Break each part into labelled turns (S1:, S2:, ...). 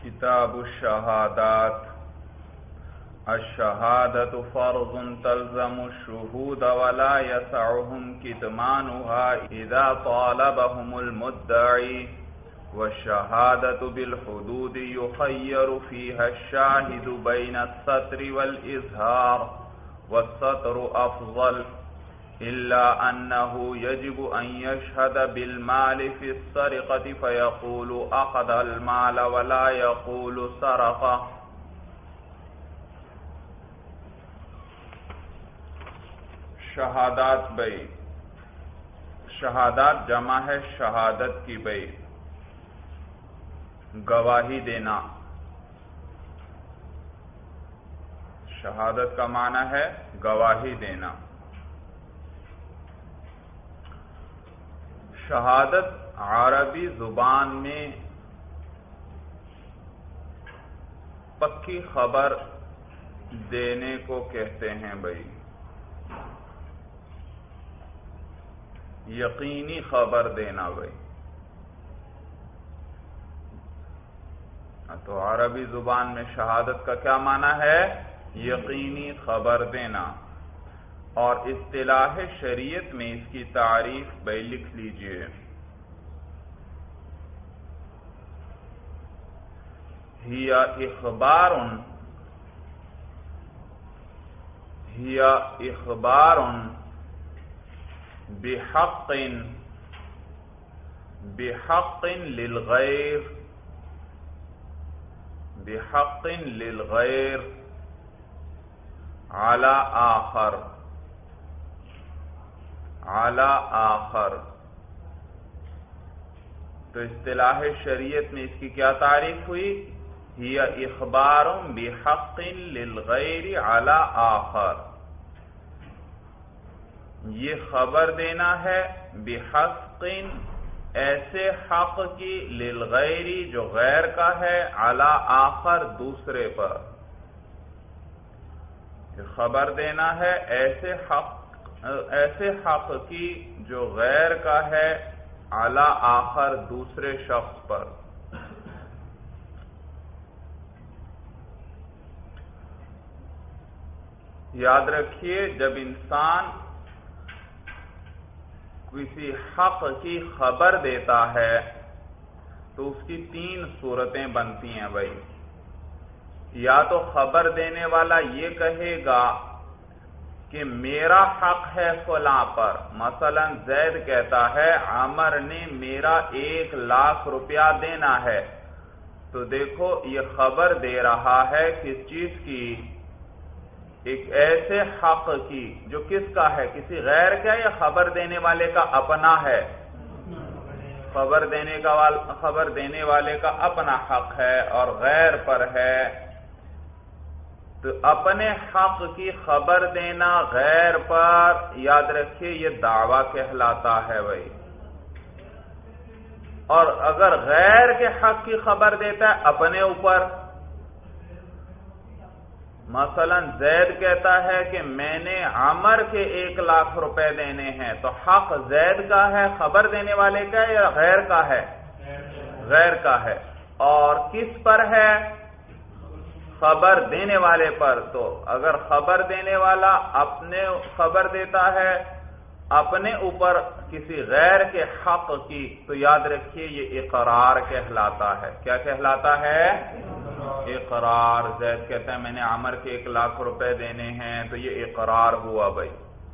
S1: کتاب الشہادات الشہادة فرض تلزم الشہود ولا يسعهم کتمانها اذا طالبهم المدعی والشہادة بالحدود يخیر فيها الشاہد بین الستر والإظہار والستر افضل إلا أنه يجب أن يشهد بالمال في السرقة فيقول أخذ المال ولا يقول سرق. شہادات بئی، شہادات جمع ہے شہادت کی بئی، گواہی دینا. شہادت کا معنی ہے گواہی دینا. شہادت عربی زبان میں پکی خبر دینے کو کہتے ہیں بھائی، یقینی خبر دینا بھائی. تو عربی زبان میں شہادت کا کیا معنی ہے؟ یقینی خبر دینا. اور اصطلاح شریعت میں اس کی تعریف بھائی لکھ لیجئے. ہی اخبار بحق للغیر علی آخر. تو اصطلاح شریعت میں اس کی کیا تعریف ہوئی؟ ہی اخبار بحق للغیر علی آخر، یہ خبر دینا ہے بحق ایسے حق کی، للغیری جو غیر کا ہے، علی آخر دوسرے پر. خبر دینا ہے ایسے حق کی جو غیر کا ہے، علی آخر دوسرے شخص پر. یاد رکھیے جب انسان کسی حق کی خبر دیتا ہے تو اس کی تین صورتیں بنتی ہیں بھائی. یا تو خبر دینے والا یہ کہے گا کہ میرا حق ہے فلاں پر. مثلا زید کہتا ہے عمر نے میرا 1,00,000 روپیہ دینا ہے. تو دیکھو یہ خبر دے رہا ہے کس چیز کی؟ ایک ایسے حق کی جو کس کا ہے؟ کسی غیر کا، یا خبر دینے والے کا اپنا ہے؟ خبر دینے والے کا اپنا حق ہے اور غیر پر ہے. تو اپنے حق کی خبر دینا غیر پر، یاد رکھیے یہ دعویٰ کہلاتا ہے بھائی. اور اگر غیر کے حق کی خبر دیتا ہے اپنے اوپر، مثلا زید کہتا ہے کہ میں نے عمر کے 1,00,000 روپے دینے ہیں، تو حق زید کا ہے، خبر دینے والے کا ہے یا غیر کا ہے؟ غیر کا ہے. اور کس پر ہے؟ خبر دینے والے پر. تو اگر خبر دینے والا اپنے خبر دیتا ہے اپنے اوپر کسی غیر کے حق کی، تو یاد رکھیے یہ اقرار کہلاتا ہے. کیا کہلاتا ہے؟ اقرار. زید کہتا ہے میں نے عمر کے 1,00,000 روپے دینے ہیں، تو یہ اقرار ہوا بھائی.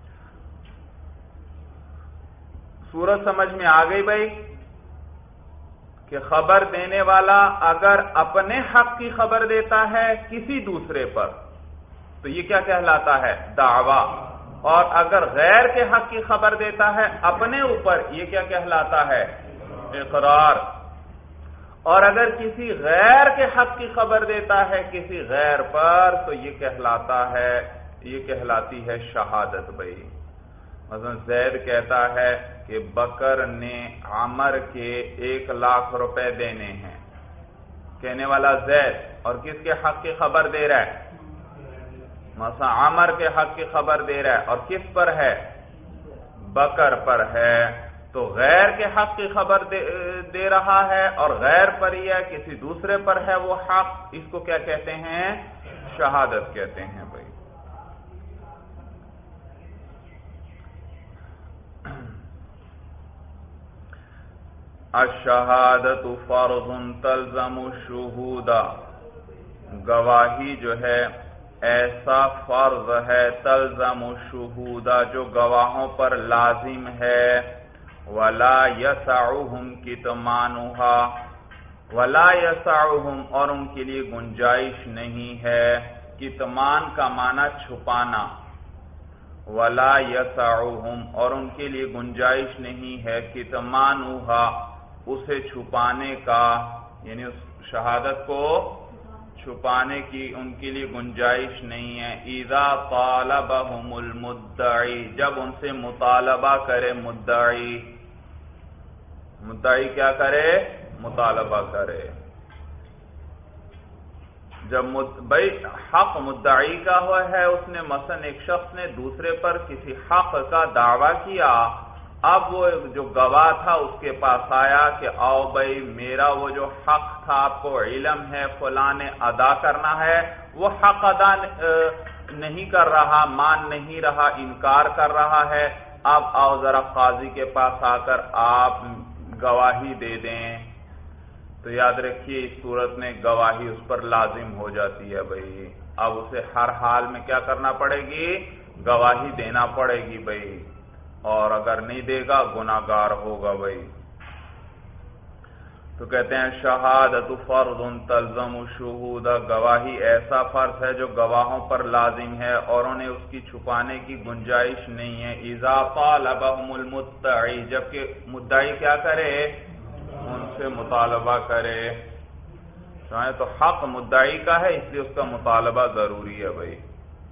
S1: صورت سمجھ میں آ گئی بھائی کہ خبر دینے والا اگر اپنے حق کی خبر دیتا ہے کسی دوسرے پر تو یہ کیا کہلاتا ہے؟ دعویٰ. اور اگر غیر کے حق کی خبر دیتا ہے اپنے اوپر، یہ کیا کہلاتا ہے؟ اقرار. اور اگر کسی غیر کے حق کی خبر دیتا ہے کسی غیر پر تو یہ کہلاتی ہے شہادت بھائی. مثلا زید کہتا ہے کہ بکر نے عمر کے 1,00,000 روپے دینے ہیں. کہنے والا زید، اور کس کے حق کی خبر دے رہا ہے؟ مثلا عمر کے حق کی خبر دے رہا ہے، اور کس پر ہے؟ بکر پر ہے. تو غیر کے حق کی خبر دے رہا ہے اور غیر پر ہی ہے، کسی دوسرے پر ہے وہ حق، اس کو کیا کہتے ہیں؟ شہادت کہتے ہیں بھائی۔ الشہادت فرض تلزم الشہود، گواہی جو ہے ایسا فرض ہے تلزم الشہود جو گواہوں پر لازم ہے، ولا یسعہم کتمانھا، ولا یسعہم اور ان کے لیے گنجائش نہیں ہے، کتمان کا معنی چھپانا، ولا یسعہم اور ان کے لیے گنجائش نہیں ہے، کتمانھا اسے چھپانے کا، یعنی اس شہادت کو چھپانے کی ان کے لیے گنجائش نہیں ہے، اذا طالبہم المدعی جب ان سے مطالبہ کرے مدعی، مدعی کیا کرے؟ مطالبہ کرے۔ جب بھائی حق مدعی کا ہوا ہے، اس نے مثلا ایک شخص نے دوسرے پر کسی حق کا دعویٰ کیا، اب وہ جو گواہ تھا اس کے پاس آیا کہ آؤ بھائی میرا وہ جو حق تھا آپ کو علم ہے فلاں نے ادا کرنا ہے، وہ حق ادا نہیں کر رہا، مان نہیں رہا، انکار کر رہا ہے، اب آؤ ذرا قاضی کے پاس آ کر آپ گواہی دے دیں، تو یاد رکھیے اس صورت میں گواہی اس پر لازم ہو جاتی ہے بھائی، اب اسے ہر حال میں کیا کرنا پڑے گی؟ گواہی دینا پڑے گی بھائی، اور اگر نہیں دے گا گناہگار ہوگا بھائی۔ تو کہتے ہیں شہادت فرض تلزم الشہود، گواہی ایسا فرض ہے جو گواہوں پر لازم ہے اور انہیں اس کی چھپانے کی گنجائش نہیں ہے، اذا طالبہم المدعی جبکہ مدعی کیا کرے؟ ان سے مطالبہ کرے، تو حق مدعی کا ہے اس لیے اس کا مطالبہ ضروری ہے بھائی۔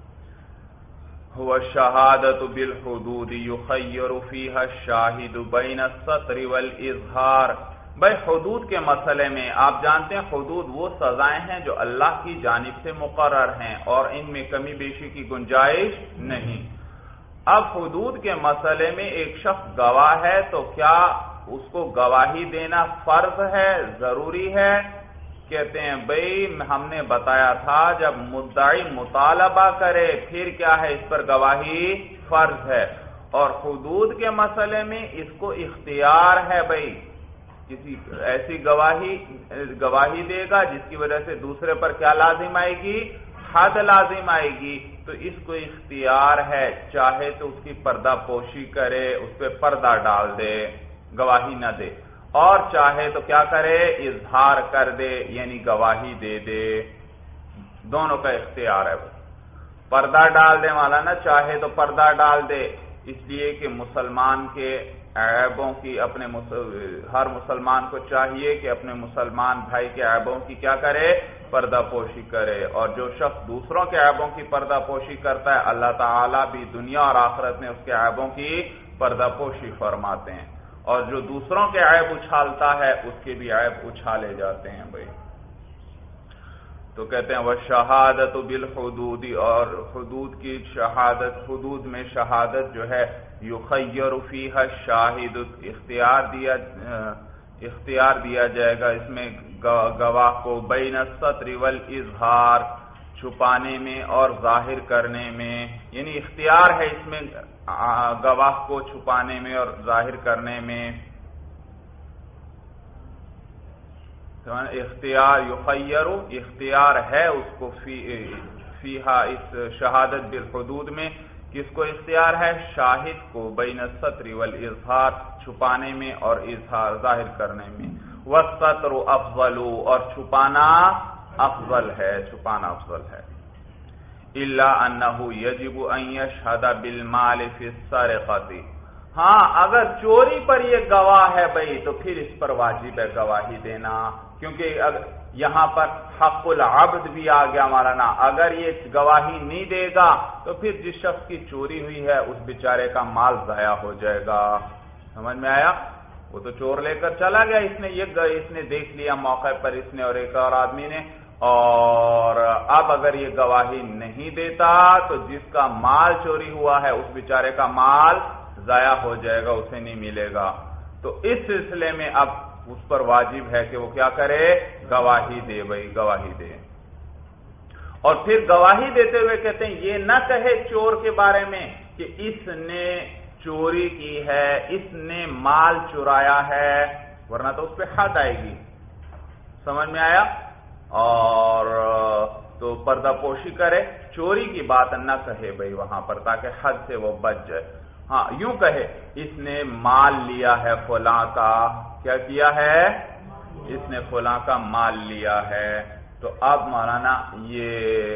S1: هو الشہادت بالحدود یخیر فیہا الشاہد بین السطر والاظہار، بھائی حدود کے مسئلے میں آپ جانتے ہیں حدود وہ سزائیں ہیں جو اللہ کی جانب سے مقرر ہیں اور ان میں کمی بیشی کی گنجائش نہیں۔ اب حدود کے مسئلے میں ایک شخص گواہ ہے تو کیا اس کو گواہی دینا فرض ہے، ضروری ہے؟ کہتے ہیں بھئی ہم نے بتایا تھا جب مدعی مطالبہ کرے پھر کیا ہے اس پر گواہی فرض ہے، اور حدود کے مسئلے میں اس کو اختیار ہے بھئی، کسی ایسی گواہی دے گا جس کی وجہ سے دوسرے پر کیا لازم آئے گی؟ حد لازم آئے گی، تو اس کو اختیار ہے، چاہے تو اس کی پردہ پوشی کرے، اس پہ پردہ ڈال دے، گواہی نہ دے، اور چاہے تو کیا کرے؟ اظہار کر دے یعنی گواہی دے دے، دونوں کا اختیار ہے۔ پردہ ڈال دے والا نا، چاہے تو پردہ ڈال دے، اس لیے کہ مسلمان کے عیبوں کی ہر مسلمان کو چاہیے کہ اپنے مسلمان بھائی کے عیبوں کی کیا کرے؟ پردہ پوشی کرے، اور جو شخص دوسروں کے عیبوں کی پردہ پوشی کرتا ہے اللہ تعالیٰ بھی دنیا اور آخرت میں اس کے عیبوں کی پردہ پوشی فرماتے ہیں، اور جو دوسروں کے عیب اچھالتا ہے اس کے بھی عیب اچھالے جاتے ہیں بھائی۔ تو کہتے ہیں وَالشَّهَادَةُ بِالْحُدُودِ، اور حدود کی شہادت، حدود میں شہادت جو ہے یخیر فیہا الشاہد، اختیار دیا جائے گا اس میں گواہ کو بین السطر والاظہار، چھپانے میں اور ظاہر کرنے میں، یعنی اختیار ہے اس میں گواہ کو چھپانے میں اور ظاہر کرنے میں، اختیار یخیر، اختیار ہے اس کو فیہا اس شہادت بالحدود میں، کس کو اختیار ہے؟ شاہد کو، بین السطر والاظہار، چھپانے میں اور اظہار ظاہر کرنے میں، والسطر افضل، اور چھپانا افضل ہے، چھپانا افضل ہے، الا انه یجب ان یشهد بالمال فی السرقۃ، ہاں اگر چوری پر یہ گواہ ہے بھائی تو پھر اس پر واجب ہے گواہی دینا، کیونکہ یہاں پر حق العبد بھی آ گیا مولانا، اگر یہ گواہی نہیں دے گا تو پھر جس شخص کی چوری ہوئی ہے اس بیچارے کا مال ضائع ہو جائے گا، سمجھ میں آیا؟ وہ تو چور لے کر چلا گیا، اس نے دیکھ لیا موقع پر، اس نے اور ایک اور آدمی نے، اور اب اگر یہ گواہی نہیں دیتا تو جس کا مال چوری ہوا ہے اس بیچارے کا مال ضائع ہو جائے گا، اسے نہیں ملے گا۔ تو اس سلسلے میں اب اس پر واجب ہے کہ وہ کیا کرے؟ گواہی دے بھائی، گواہی دے۔ اور پھر گواہی دیتے ہوئے کہتے ہیں یہ نہ کہے چور کے بارے میں کہ اس نے چوری کی ہے، اس نے مال چرایا ہے، ورنہ تو اس پہ حد آئے گی۔ سمجھ میں آیا؟ اور تو پردہ پوشی کرے، چوری کی بات نہ کہے بھائی وہاں پر، تاکہ حد سے وہ بچ جائے۔ ہاں یوں کہے اس نے مال لیا ہے فلاں کا، کیا کیا ہے؟ اس نے فلاں کا مال لیا ہے۔ تو اب مولانا یہ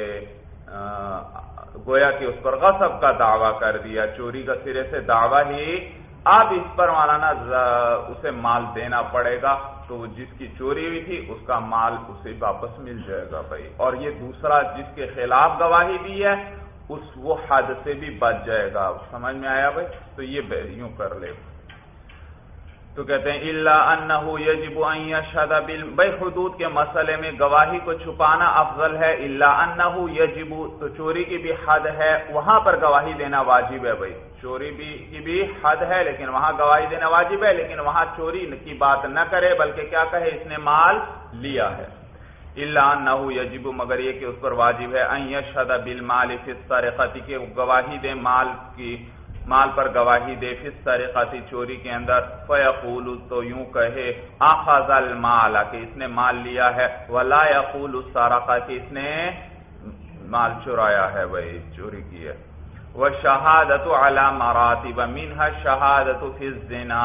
S1: گویا کہ اس پر غصب کا دعویٰ کر دیا، چوری کا سرے سے دعویٰ ہی، اب اس پر مولانا اسے مال دینا پڑے گا، تو جس کی چوری ہوئی تھی اس کا مال اسے واپس مل جائے گا بھائی۔ اور یہ دوسرا جس کے خلاف گواہی دی ہے وہ حد سے بھی بچ جائے گا۔ سمجھ میں آیا بھائی؟ تو یہ یوں کر لے۔ تو کہتے ہیں الا انه يجب ان يشهد بھائی حدود کے مسئلے میں گواہی کو چھپانا افضل ہے۔ الا انه يجب، تو چوری کی بھی حد ہے، وہاں پر گواہی دینا واجب ہے بھائی، چوری کی بھی حد ہے لیکن وہاں گواہی دینا واجب ہے، لیکن وہاں چوری کی بات نہ کرے بلکہ کیا کہے؟ اس نے مال لیا ہے۔ الا انه يجب، مگر یہ کہ اس پر واجب ہے، ان يشهد بالمال في السرقه، کہ گواہی دے مال پر گواہی دے، فی السرقہ، چوری کے اندر، فیقول، تو یوں کہے، اخذ المال، کہ اس نے مال لیا ہے، ولا یقول السرقہ، کہ اس نے مال چرایا ہے بھائی، چوری کی ہے۔ والشہادۃ علی مراتب، منها الشہادۃ فی الزنا۔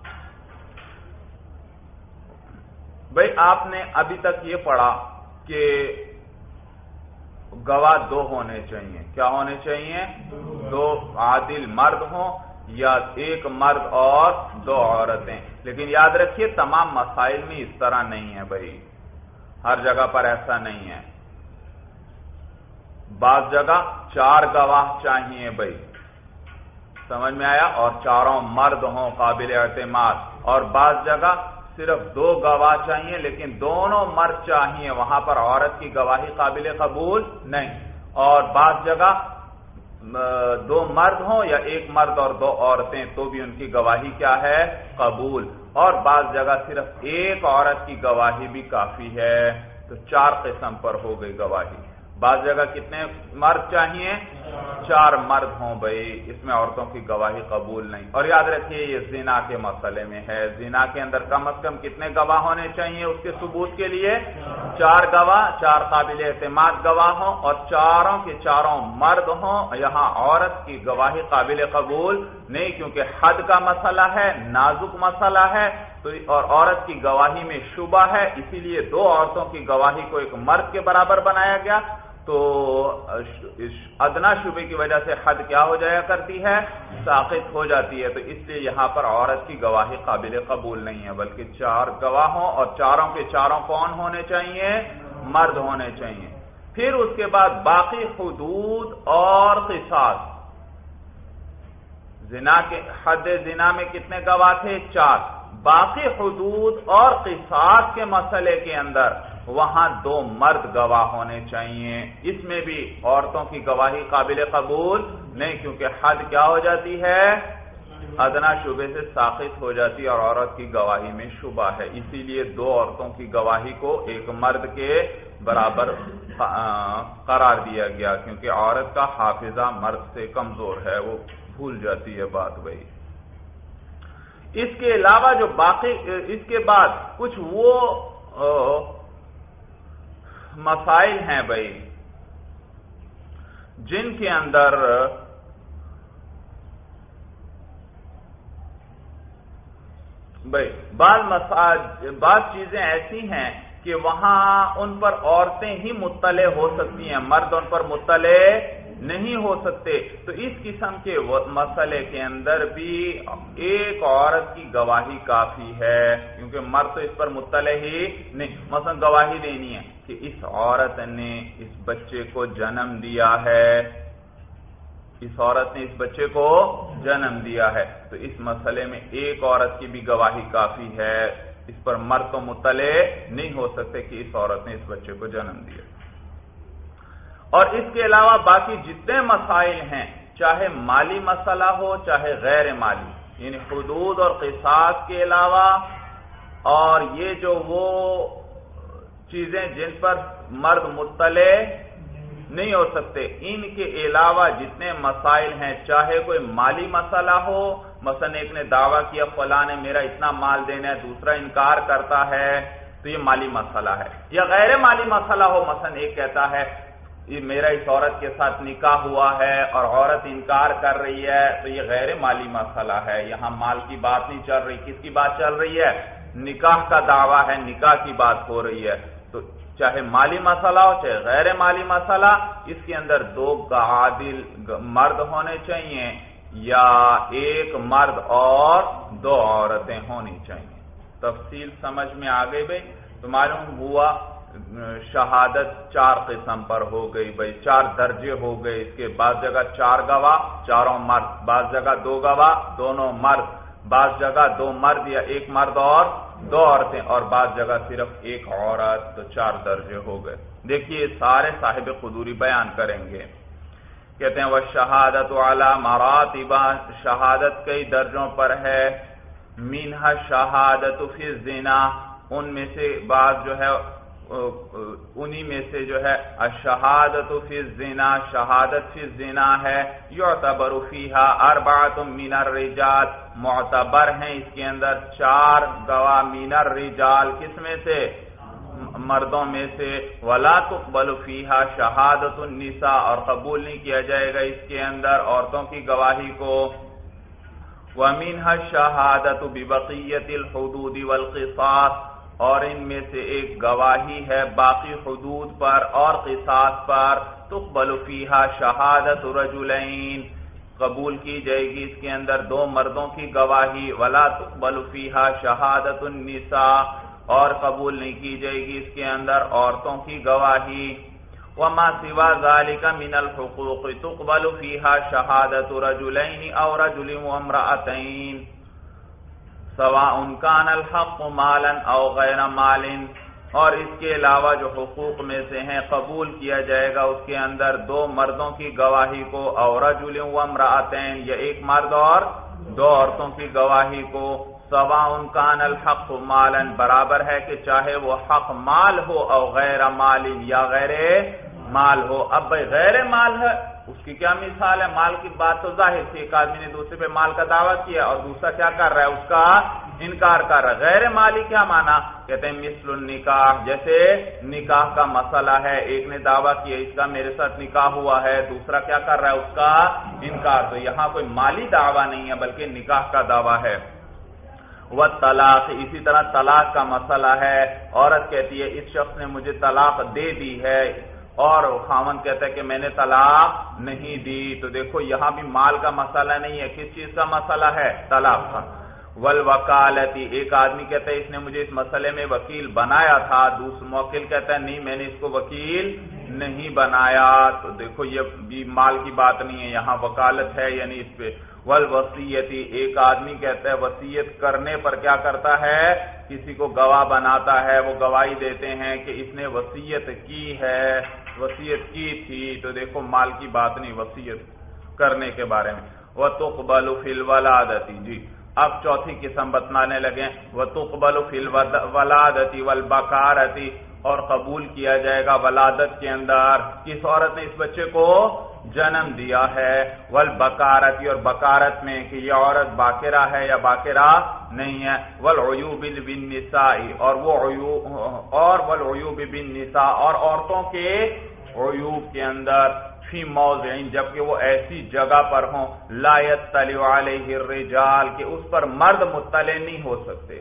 S1: بھائی آپ نے ابھی تک یہ پڑھا کہ گواہ دو ہونے چاہیے، کیا ہونے چاہیے؟ دو عادل مرد ہوں یا ایک مرد اور دو عورتیں۔ لیکن یاد رکھیے تمام مسائل میں اس طرح نہیں ہے بھائی، ہر جگہ پر ایسا نہیں ہے۔ بعض جگہ 4 گواہ چاہیے بھائی، سمجھ میں آیا، اور چاروں مرد ہوں قابل اعتماد، اور بعض جگہ صرف 2 گواہ چاہیے لیکن دونوں مرد چاہیے، وہاں پر عورت کی گواہی قابل قبول نہیں، اور بعض جگہ 2 مرد ہوں یا 1 مرد اور 2 عورتیں تو بھی ان کی گواہی کیا ہے؟ قبول، اور بعض جگہ صرف 1 عورت کی گواہی بھی کافی ہے، تو 4 قسم پر ہو گئی گواہی۔ بعض جگہ کتنے مرد چاہیے؟ 4 مرد ہوں بھائی، اس میں عورتوں کی گواہی قبول نہیں۔ اور یاد رکھیے یہ زنا کے مسئلے میں ہے، زنا کے اندر کم از کم کتنے گواہ ہونے چاہیے اس کے ثبوت کے لیے؟ 4 گواہ، 4 قابل اعتماد گواہ ہوں، اور چاروں کے چاروں مرد ہوں۔ یہاں عورت کی گواہی قابل قبول نہیں، کیونکہ حد کا مسئلہ ہے، نازک مسئلہ ہے، تو اور عورت کی گواہی میں شبہ ہے، اسی لیے 2 عورتوں کی گواہی کو ایک مرد کے برابر بنایا گیا، تو ادنا شبے کی وجہ سے حد کیا ہو جایا کرتی ہے؟ ساقط ہو جاتی ہے، تو اس لیے یہاں پر عورت کی گواہی قابل قبول نہیں ہے، بلکہ 4 گواہ ہوں، اور چاروں کے چاروں کون ہونے چاہیے؟ مرد ہونے چاہیے۔ پھر اس کے بعد باقی حدود اور قصاص، زنا کے حد زنا میں کتنے گواہ تھے؟ 4۔ باقی حدود اور قصاص کے مسئلے کے اندر وہاں 2 مرد گواہ ہونے چاہیے، اس میں بھی عورتوں کی گواہی قابل قبول نہیں، کیونکہ حد کیا ہو جاتی ہے؟ ادنا شبے سے ساقط ہو جاتی ہے، اور عورت کی گواہی میں شبہ ہے، اسی لیے 2 عورتوں کی گواہی کو ایک مرد کے برابر قرار دیا گیا، کیونکہ عورت کا حافظہ مرد سے کمزور ہے، وہ بھول جاتی ہے بات بھائی۔ اس کے علاوہ جو باقی، اس کے بعد کچھ وہ مسائل ہیں بھائی جن کے اندر بھائی بعض چیزیں ایسی ہیں کہ وہاں ان پر عورتیں ہی مطلع ہو سکتی ہیں، مرد ان پر مطلع نہیں ہو سکتے، تو اس قسم کے مسئلے کے اندر بھی ایک عورت کی گواہی کافی ہے، کیونکہ مرد تو اس پر مطلع ہی نہیں۔ مثلا گواہی دینی ہے کہ اس عورت نے اس بچے کو جنم دیا ہے، اس عورت نے اس بچے کو جنم دیا ہے، تو اس مسئلے میں ایک عورت کی بھی گواہی کافی ہے، اس پر مرد تو مطلع نہیں ہو سکتے کہ اس عورت نے اس بچے کو جنم دیا۔ اور اس کے علاوہ باقی جتنے مسائل ہیں، چاہے مالی مسئلہ ہو چاہے غیر مالی، یعنی حدود اور قصاص کے علاوہ اور یہ جو وہ چیزیں جن پر مرد مطلع نہیں ہو سکتے، ان کے علاوہ جتنے مسائل ہیں، چاہے کوئی مالی مسئلہ ہو، مثلا ایک نے دعویٰ کیا فلاں نے میرا اتنا مال دینا ہے، دوسرا انکار کرتا ہے تو یہ مالی مسئلہ ہے، یا غیر مالی مسئلہ ہو، مثلا ایک کہتا ہے یہ میرا اس عورت کے ساتھ نکاح ہوا ہے اور عورت انکار کر رہی ہے تو یہ غیر مالی مسئلہ ہے، یہاں مال کی بات نہیں چل رہی، کس کی بات چل رہی ہے؟ نکاح کا دعویٰ ہے، نکاح کی بات ہو رہی ہے، تو چاہے مالی مسئلہ ہو چاہے غیر مالی مسئلہ، اس کے اندر دو عادل مرد ہونے چاہیے یا ایک مرد اور دو عورتیں ہونی چاہیے۔ تفصیل سمجھ میں آ گئی بھائی؟ تو معلوم ہوا شہادت 4 قسم پر ہو گئی بھائی، 4 درجے ہو گئے، اس کے بعض جگہ 4 گواہ چاروں مرد، بعض جگہ 2 گواہ دونوں مرد، بعض جگہ 2 مرد یا 1 مرد اور 2 عورتیں، اور بعض جگہ صرف 1 عورت، تو 4 درجے ہو گئے۔ دیکھیے سارے صاحب قدوری بیان کریں گے، کہتے ہیں وَالشَّهَادَةُ عَلَى مَرَاتِبَ، شہادت کئی درجوں پر ہے، مِنْهَا الشَّهَادَةُ فِي الزِّنَا، ان میں سے بعض جو ہے انہی میں سے جو ہے الشہادۃ فی الزنا، شہادت فی الزنا ہے، یعتبر فیہا 4 من الرجال، معتبر ہیں اس کے اندر 4 گواہ من الرجال، کس میں سے؟ مردوں میں سے، ولا تقبل فیہا شہادت النساء، اور قبول نہیں کیا جائے گا اس کے اندر عورتوں کی گواہی کو، ومنها الشہادۃ ببقیۃ الحدود والقصاص، اور ان میں سے ایک گواہی ہے باقی حدود پر اور قصاص پر، تقبل فیہا شہادت رجلین، قبول کی جائے گی اس کے اندر 2 مردوں کی گواہی، ولا تقبل فیہا شہادت النساء، اور قبول نہیں کی جائے گی اس کے اندر عورتوں کی گواہی، وما سوا ذلك من الحقوق تقبل فیہا شہادت رجلین او رجل وامرأتین، سواء کان الحق مالا او غیر مال، اور اس کے علاوہ جو حقوق میں سے ہیں قبول کیا جائے گا اس کے اندر 2 مردوں کی گواہی کو، او رجل وامرأتین، یا 1 مرد اور 2 عورتوں کی گواہی کو، سواء کان الحق مالا، برابر ہے کہ چاہے وہ حق مال ہو او غیر مال، یا غیر مال ہو۔ اب بھائی غیر مال ہے اس کی کیا مثال ہے؟ مال کی بات تو ظاہر تھی، ایک آدمی نے دوسرے پہ مال کا دعویٰ کیا اور دوسرا کیا کر رہا ہے؟ اس کا انکار کر رہا ہے۔ غیر مالی کیا معنی؟ کہتے ہیں مثل النکاح، جیسے نکاح کا مسئلہ ہے، ایک نے دعویٰ کیا اس کا میرے ساتھ نکاح ہوا ہے، دوسرا کیا کر رہا ہے؟ اس کا انکار، تو یہاں کوئی مالی دعویٰ نہیں ہے بلکہ نکاح کا دعویٰ ہے۔ والطلاق، اسی طرح طلاق کا مسئلہ ہے، عورت کہتی ہے اس شخص نے مجھے طلاق دے دی ہے اور خاوند کہتا ہے کہ میں نے طلاق نہیں دی، تو دیکھو یہاں بھی مال کا مسئلہ نہیں ہے، کس چیز کا مسئلہ ہے؟ طلاق کا۔ والوکالتی، ایک آدمی کہتا ہے اس نے مجھے اس مسئلے میں وکیل بنایا تھا، دوسرا موکل کہتا ہے نہیں میں نے اس کو وکیل نہیں بنایا، تو دیکھو یہ بھی مال کی بات نہیں ہے، یہاں وکالت ہے یعنی اس پہ۔ والوصیتی، ایک آدمی کہتا ہے وصیت کرنے پر کیا کرتا ہے؟ کسی کو گواہ بناتا ہے، وہ گواہی دیتے ہیں کہ اس نے وصیت کی ہے، وصیت کی تھی، تو دیکھو مال کی بات نہیں وصیت کرنے کے بارے میں۔ وتقبل فی الولادتی، جی اب چوتھی قسم بتلانے لگے، وتقبل فی الولادتی والبکارتی، اور قبول کیا جائے گا ولادت کے اندر، کس عورت نے اس بچے کو جنم دیا ہے، والبکارتی، اور بکارت میں کہ یہ عورت باکرہ ہے یا باکرہ نہیں ہے، والعیوب بالنساء، اور وہ عیوب، اور والعیوب بالنساء، اور عورتوں کے عیوب کے اندر، فی موضع، جبکہ وہ ایسی جگہ پر ہوں لا یطلع علیہ الرجال، کہ اس پر مرد مطلع نہیں ہو سکتے۔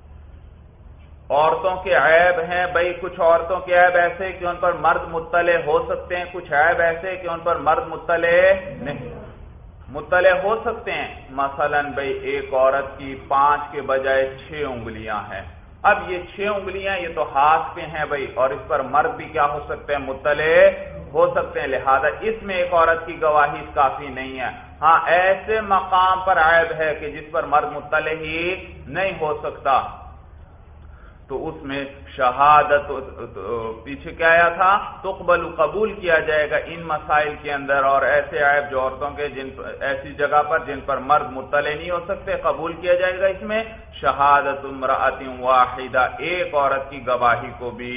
S1: عورتوں کے عیب ہیں بھائی، کچھ عورتوں کے عیب ایسے کہ ان پر مرد مطلع ہو سکتے ہیں، کچھ عیب ایسے کہ ان پر مرد مطلع نہیں مطلع ہو سکتے ہیں، مثلا بھائی ایک عورت کی 5 کے بجائے 6 انگلیاں ہیں، اب یہ 6 انگلیاں یہ تو ہاتھ پہ ہیں بھائی، اور اس پر مرد بھی کیا ہو سکتے ہیں؟ مطلع ہو سکتے ہیں، لہذا اس میں ایک عورت کی گواہی کافی نہیں ہے۔ ہاں ایسے مقام پر عیب ہے کہ جس پر مرد مطلع ہی نہیں ہو سکتا، تو اس میں شہادت پیچھے کیا آیا تھا؟ تقبل، قبول کیا جائے گا ان مسائل کے اندر، اور ایسے عیب جو عورتوں کے ایسی جگہ پر جن پر مرد مطلع نہیں ہو سکتے قبول کیا جائے گا اس میں شہادت امرأۃ واحدہ، ایک عورت کی گواہی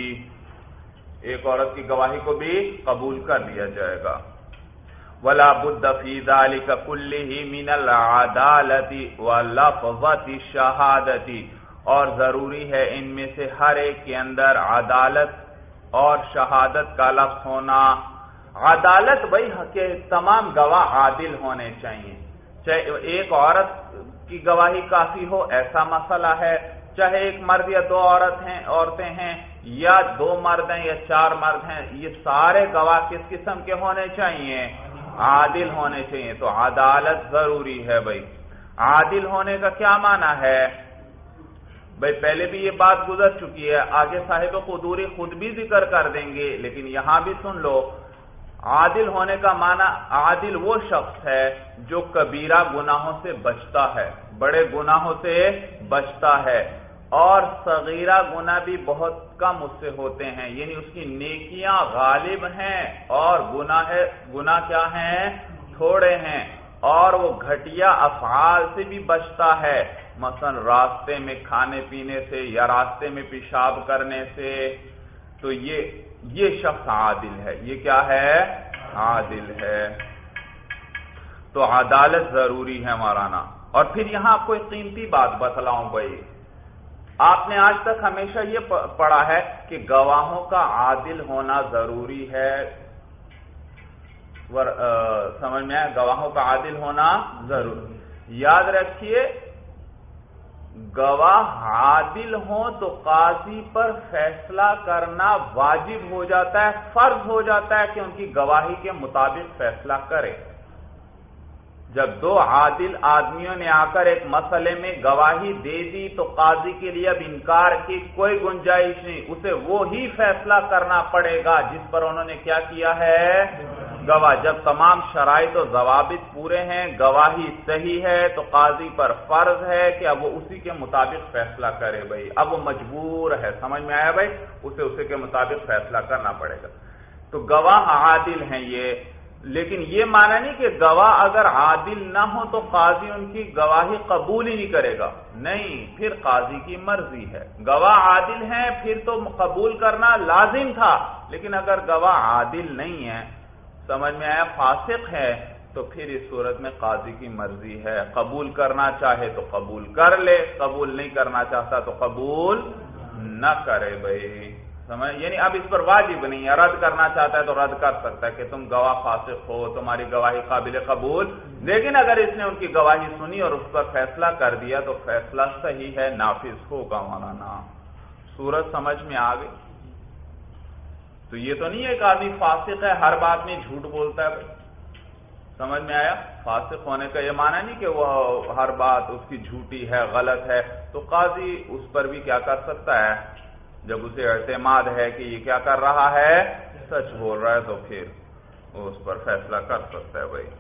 S1: کو بھی قبول کر لیا جائے گا۔ ولا بد فی ذلک کلہ من العدالۃ ولفظۃ الشہادۃ، اور ضروری ہے ان میں سے ہر ایک کے اندر عدالت اور شہادت کا لفظ ہونا۔ عدالت بھائی کہ تمام گواہ عادل ہونے چاہیے، چاہے ایک عورت کی گواہی کافی ہو ایسا مسئلہ ہے، چاہے ایک مرد یا دو عورتیں ہیں، یا دو مرد ہیں یا چار مرد ہیں، یہ سارے گواہ کس قسم کے ہونے چاہیے؟ عادل ہونے چاہیے۔ تو عدالت ضروری ہے بھائی۔ عادل ہونے کا کیا معنی ہے بھائی؟ پہلے بھی یہ بات گزر چکی ہے، آگے صاحب قدوری خود بھی ذکر کر دیں گے، لیکن یہاں بھی سن لو۔ عادل ہونے کا معنی عادل وہ شخص ہے جو کبیرہ گناہوں سے بچتا ہے، بڑے گناہوں سے بچتا ہے، اور صغیرہ گناہ بھی بہت کم اس سے ہوتے ہیں، یعنی اس کی نیکیاں غالب ہیں اور گناہ کیا ہیں؟ تھوڑے ہیں، اور وہ گھٹیا افعال سے بھی بچتا ہے، مثلا راستے میں کھانے پینے سے یا راستے میں پیشاب کرنے سے۔ تو یہ شخص عادل ہے۔ یہ کیا ہے؟ عادل ہے۔ تو عدالت ضروری ہے مولانا۔ اور پھر یہاں آپ کو ایک قیمتی بات بتلاؤں بھائی، آپ نے آج تک ہمیشہ یہ پڑھا ہے کہ گواہوں کا عادل ہونا ضروری ہے، سمجھ میں آیا؟ گواہوں کا عادل ہونا ضروری۔ یاد رکھیے گواہ عادل ہوں تو قاضی پر فیصلہ کرنا واجب ہو جاتا ہے، فرض ہو جاتا ہے کہ ان کی گواہی کے مطابق فیصلہ کرے۔ جب دو عادل آدمیوں نے آ کر ایک مسئلے میں گواہی دے دی تو قاضی کے لیے اب انکار کی کوئی گنجائش نہیں، اسے وہی فیصلہ کرنا پڑے گا جس پر انہوں نے کیا کیا ہے؟ گواہ۔ جب تمام شرائط و ضوابط پورے ہیں، گواہی صحیح ہے، تو قاضی پر فرض ہے کہ اب وہ اسی کے مطابق فیصلہ کرے بھائی، اب وہ مجبور ہے۔ سمجھ میں آیا بھائی؟ اسے کے مطابق فیصلہ کرنا پڑے گا۔ تو گواہ عادل ہیں یہ، لیکن یہ معنی نہیں کہ گواہ اگر عادل نہ ہو تو قاضی ان کی گواہی قبول ہی نہیں کرے گا، نہیں، پھر قاضی کی مرضی ہے۔ گواہ عادل ہیں پھر تو قبول کرنا لازم تھا، لیکن اگر گواہ عادل نہیں ہے، سمجھ میں آیا، فاسق ہے، تو پھر اس صورت میں قاضی کی مرضی ہے، قبول کرنا چاہے تو قبول کر لے، قبول نہیں کرنا چاہتا تو قبول نہ کرے بھائی، سمجھ؟ یعنی اب اس پر واجب نہیں ہے، رد کرنا چاہتا ہے تو رد کر سکتا ہے کہ تم گواہ فاسق ہو، تمہاری گواہی قابل قبول، لیکن اگر اس نے ان کی گواہی سنی اور اس پر فیصلہ کر دیا تو فیصلہ صحیح ہے، نافذ ہوگا مولانا۔ صورت سمجھ میں آ گئی؟ تو یہ تو نہیں ہے کہ آدمی فاسق ہے ہر بات میں جھوٹ بولتا ہے بھائی، سمجھ میں آیا؟ فاسق ہونے کا یہ معنی نہیں کہ وہ ہر بات اس کی جھوٹی ہے، غلط ہے، تو قاضی اس پر بھی کیا کر سکتا ہے؟ جب اسے اعتماد ہے کہ یہ کیا کر رہا ہے؟ سچ بول رہا ہے، تو پھر اس پر فیصلہ کر سکتا ہے بھائی۔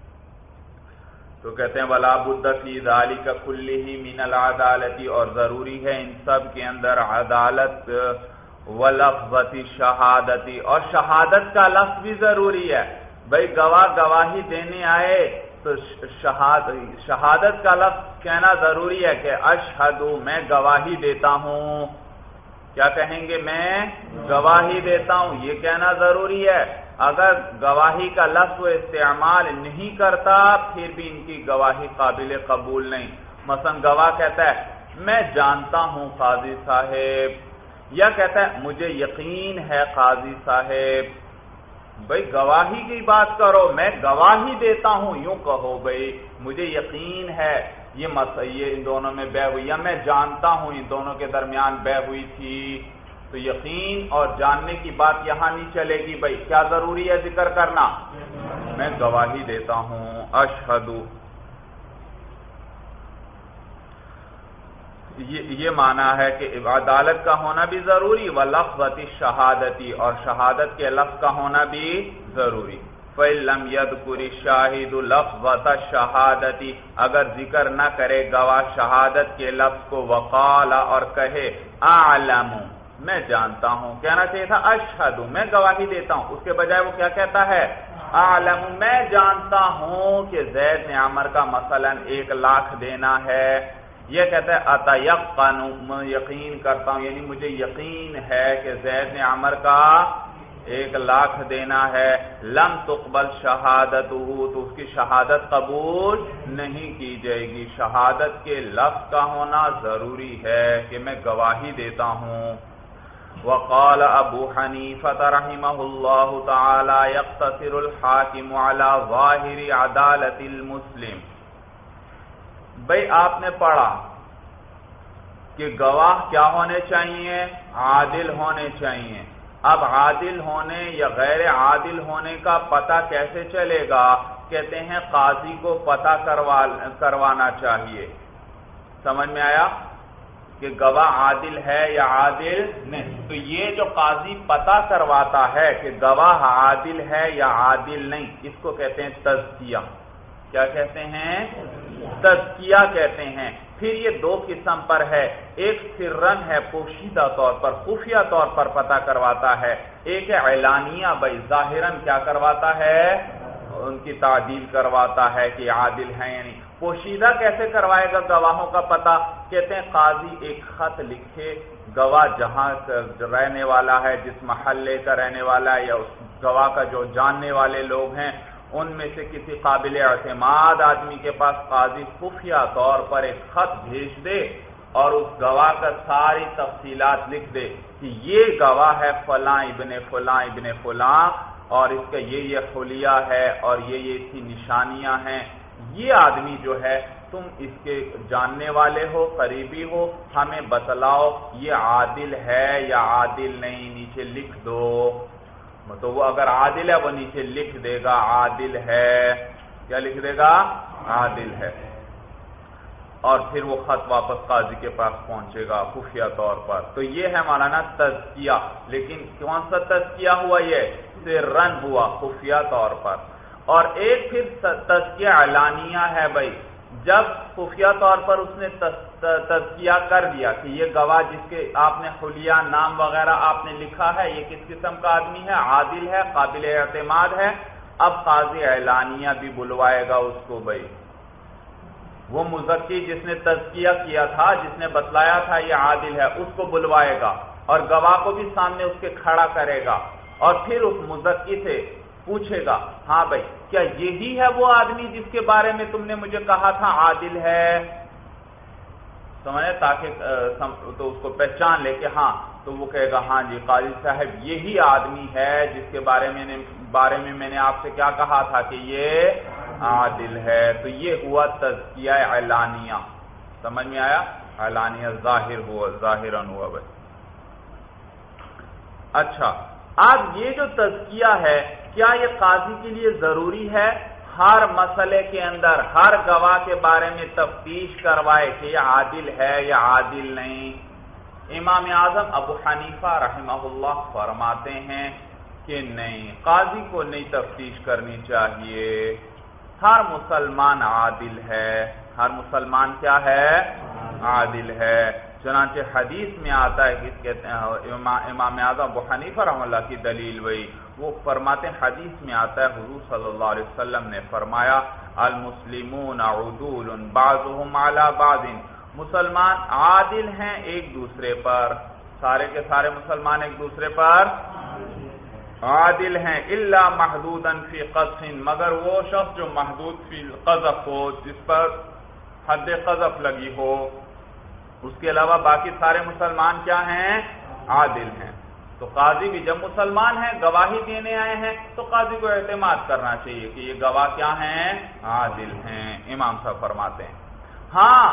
S1: تو کہتے ہیں وَلَا بُدَّ فِي ذَلِكَ كُلِّهِ مِنَ الْعَدَالَةِ، اور ضروری ہے ان سب کے اندر عدالت، وَلَفْظَةِ الشَّهَادَةِ، اور شہادت کا لفظ بھی ضروری ہے بھائی۔ گواہ گواہی دینے آئے تو شہادت کا لفظ کہنا ضروری ہے کہ اشہد، میں گواہی دیتا ہوں، کیا کہیں گے؟ میں گواہی دیتا ہوں، یہ کہنا ضروری ہے۔ اگر گواہی کا لفظ استعمال نہیں کرتا پھر بھی ان کی گواہی قابل قبول نہیں۔ مثلا گواہ کہتا ہے میں جانتا ہوں قاضی صاحب، یا کہتا ہے مجھے یقین ہے قاضی صاحب، بھائی گواہی کی بات کرو، میں گواہی دیتا ہوں یوں کہو بھائی، مجھے یقین ہے یہ ان دونوں میں بے ہوئی، یا میں جانتا ہوں ان دونوں کے درمیان بے ہوئی تھی۔ تو یقین اور جاننے کی بات یہاں نہیں چلے گی بھائی، کیا ضروری ہے ذکر کرنا؟ میں گواہی دیتا ہوں، اشہد۔ یہ معنی ہے کہ عدالت کا ہونا بھی ضروری، وَلَفْظَةِ الشَّهَادَةِ، اور شہادت کے لفظ کا ہونا بھی ضروری۔ فَإِلَّمْ يَذْكُرِ الشَّاهِدُ لَفْظَةَ الشَّهَادَةِ اگر ذکر نہ کرے گواہ شہادت کے لفظ کو، وقال اور کہے اعلم میں جانتا ہوں، کہنا چاہیے تھا اشہد میں گواہی دیتا ہوں، اس کے بجائے وہ کیا کہتا ہے اعلم میں جانتا ہوں کہ زید نے عمر کا مثلا 1,00,000 دینا ہے، یہ کہتا ہے اتیقن میں یقین کرتا ہوں، یعنی مجھے یقین ہے کہ زید نے عمر کا 1,00,000 دینا ہے، لم تقبل شہادتہ تو اس کی شہادت قبول نہیں کی جائے گی، شہادت کے لفظ کا ہونا ضروری ہے کہ میں گواہی دیتا ہوں۔ وقال ابو حنیفہ رحمہ اللہ تعالی یقتصر الحاکم علی ظاہر عدالت المسلم، بھئی آپ نے پڑھا کہ گواہ کیا ہونے چاہیے، عادل ہونے چاہیے، اب عادل ہونے یا غیر عادل ہونے کا پتہ کیسے چلے گا؟ کہتے ہیں قاضی کو پتہ کروانا چاہیے، سمجھ میں آیا کہ گواہ عادل ہے یا عادل نہیں، تو یہ جو قاضی پتہ کرواتا ہے کہ گواہ عادل ہے یا عادل نہیں، اس کو کہتے ہیں تزکیہ، کیا کہتے ہیں؟ تزکیہ کہتے ہیں۔ پھر یہ 2 قسم پر ہے، ایک سرن ہے پوشیدہ طور پر خفیہ طور پر پتہ کرواتا ہے، ایک ہے اعلانیہ بھائی ظاہراً کیا کرواتا ہے، ان کی تعدیل کرواتا ہے کہ عادل ہیں یعنی۔ پوشیدہ کیسے کروائے گا گواہوں کا پتہ؟ کہتے ہیں قاضی ایک خط لکھے، گواہ جہاں رہنے والا ہے، جس محلے کا رہنے والا ہے، یا اس گواہ کا جو جاننے والے لوگ ہیں ان میں سے کسی قابل اعتماد آدمی کے پاس قاضی خفیہ طور پر ایک خط بھیج دے اور اس گواہ کا ساری تفصیلات لکھ دے کہ یہ گواہ ہے فلاں ابن فلاں ابن فلاں، اور اس کا یہ حلیہ ہے اور یہ اس کی نشانیاں ہیں، یہ آدمی جو ہے تم اس کے جاننے والے ہو، قریبی ہو، ہمیں بتلاؤ یہ عادل ہے یا عادل نہیں، نیچے لکھ دو۔ تو وہ اگر عادل ہے وہ نیچے لکھ دے گا عادل ہے، کیا لکھ دے گا؟ عادل ہے، اور پھر وہ خط واپس قاضی کے پاس پہنچے گا خفیہ طور پر۔ تو یہ ہے مولانا تزکیہ، لیکن کون سا تزکیہ ہوا؟ یہ سرن ہوا خفیہ طور پر۔ اور ایک پھر تزکیہ اعلانیہ ہے بھائی، جب خفیہ طور پر اس نے تزکیہ کر دیا کہ یہ گواہ جس کے آپ نے حلیہ نام وغیرہ آپ نے لکھا ہے یہ کس قسم کا آدمی ہے، عادل ہے، قابل اعتماد ہے، اب قاضی اعلانیہ بھی بلوائے گا اس کو بھائی، وہ مزکی جس نے تزکیہ کیا تھا، جس نے بتلایا تھا یہ عادل ہے، اس کو بلوائے گا اور گواہ کو بھی سامنے اس کے کھڑا کرے گا، اور پھر اس مزکی سے پوچھے گا ہاں بھائی کیا یہی ہے وہ آدمی جس کے بارے میں تم نے مجھے کہا تھا عادل ہے، سمجھے، تاکہ تو اس کو پہچان لے کہ ہاں، تو وہ کہے گا ہاں جی قاضی صاحب یہی آدمی ہے جس کے بارے میں میں نے آپ سے کیا کہا تھا کہ یہ عادل ہے۔ تو یہ ہوا تزکیہ اعلانیہ، سمجھ میں آیا؟ اعلانیہ ظاہراً ہوا بھائی۔ اچھا، اب یہ جو تزکیہ ہے کیا یہ قاضی کے لیے ضروری ہے ہر مسئلے کے اندر ہر گواہ کے بارے میں تفتیش کروائے کہ یہ عادل ہے یا عادل نہیں؟ امام اعظم ابو حنیفہ رحمہ اللہ فرماتے ہیں کہ نہیں، قاضی کو نہیں تفتیش کرنی چاہیے، ہر مسلمان عادل ہے، ہر مسلمان کیا ہے؟ عادل ہے۔ چنانچہ حدیث میں آتا ہے کہ کہتے ہیں امام اعظم ابو حنیفہ رحمہ اللہ کی دلیل وہی، وہ فرماتے ہیں حدیث میں آتا ہے حضور صلی اللہ علیہ وسلم نے فرمایا المسلمون عدول بعضهم علی بعض، مسلمان عادل ہیں ایک دوسرے پر، سارے کے سارے مسلمان ایک دوسرے پر عادل ہیں، الا محدودا فی قذف، مگر وہ شخص جو محدود فی قذف ہو، جس پر حد قذف لگی ہو، اس کے علاوہ باقی سارے مسلمان کیا ہیں؟ عادل ہیں۔ تو قاضی بھی جب مسلمان ہیں گواہی دینے آئے ہیں تو قاضی کو اعتماد کرنا چاہیے کہ یہ گواہ کیا ہیں؟ عادل ہیں، امام صاحب فرماتے ہیں۔ ہاں،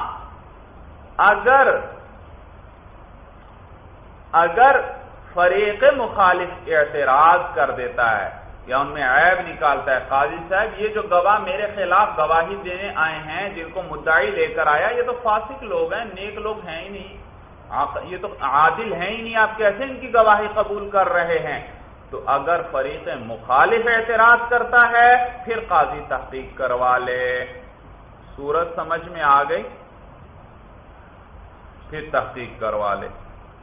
S1: اگر فریق مخالف اعتراض کر دیتا ہے یا ان میں عیب نکالتا ہے، قاضی صاحب یہ جو گواہ میرے خلاف گواہی دینے آئے ہیں جن کو مدعی لے کر آیا یہ تو فاسق لوگ ہیں، نیک لوگ ہیں ہی نہیں، یہ تو عادل ہیں ہی نہیں، آپ کیسے ان کی گواہی قبول کر رہے ہیں؟ تو اگر فریق مخالف اعتراض کرتا ہے پھر قاضی تحقیق کروا لے. صورت سمجھ میں آ گئی؟ پھر تحقیق کروا لے.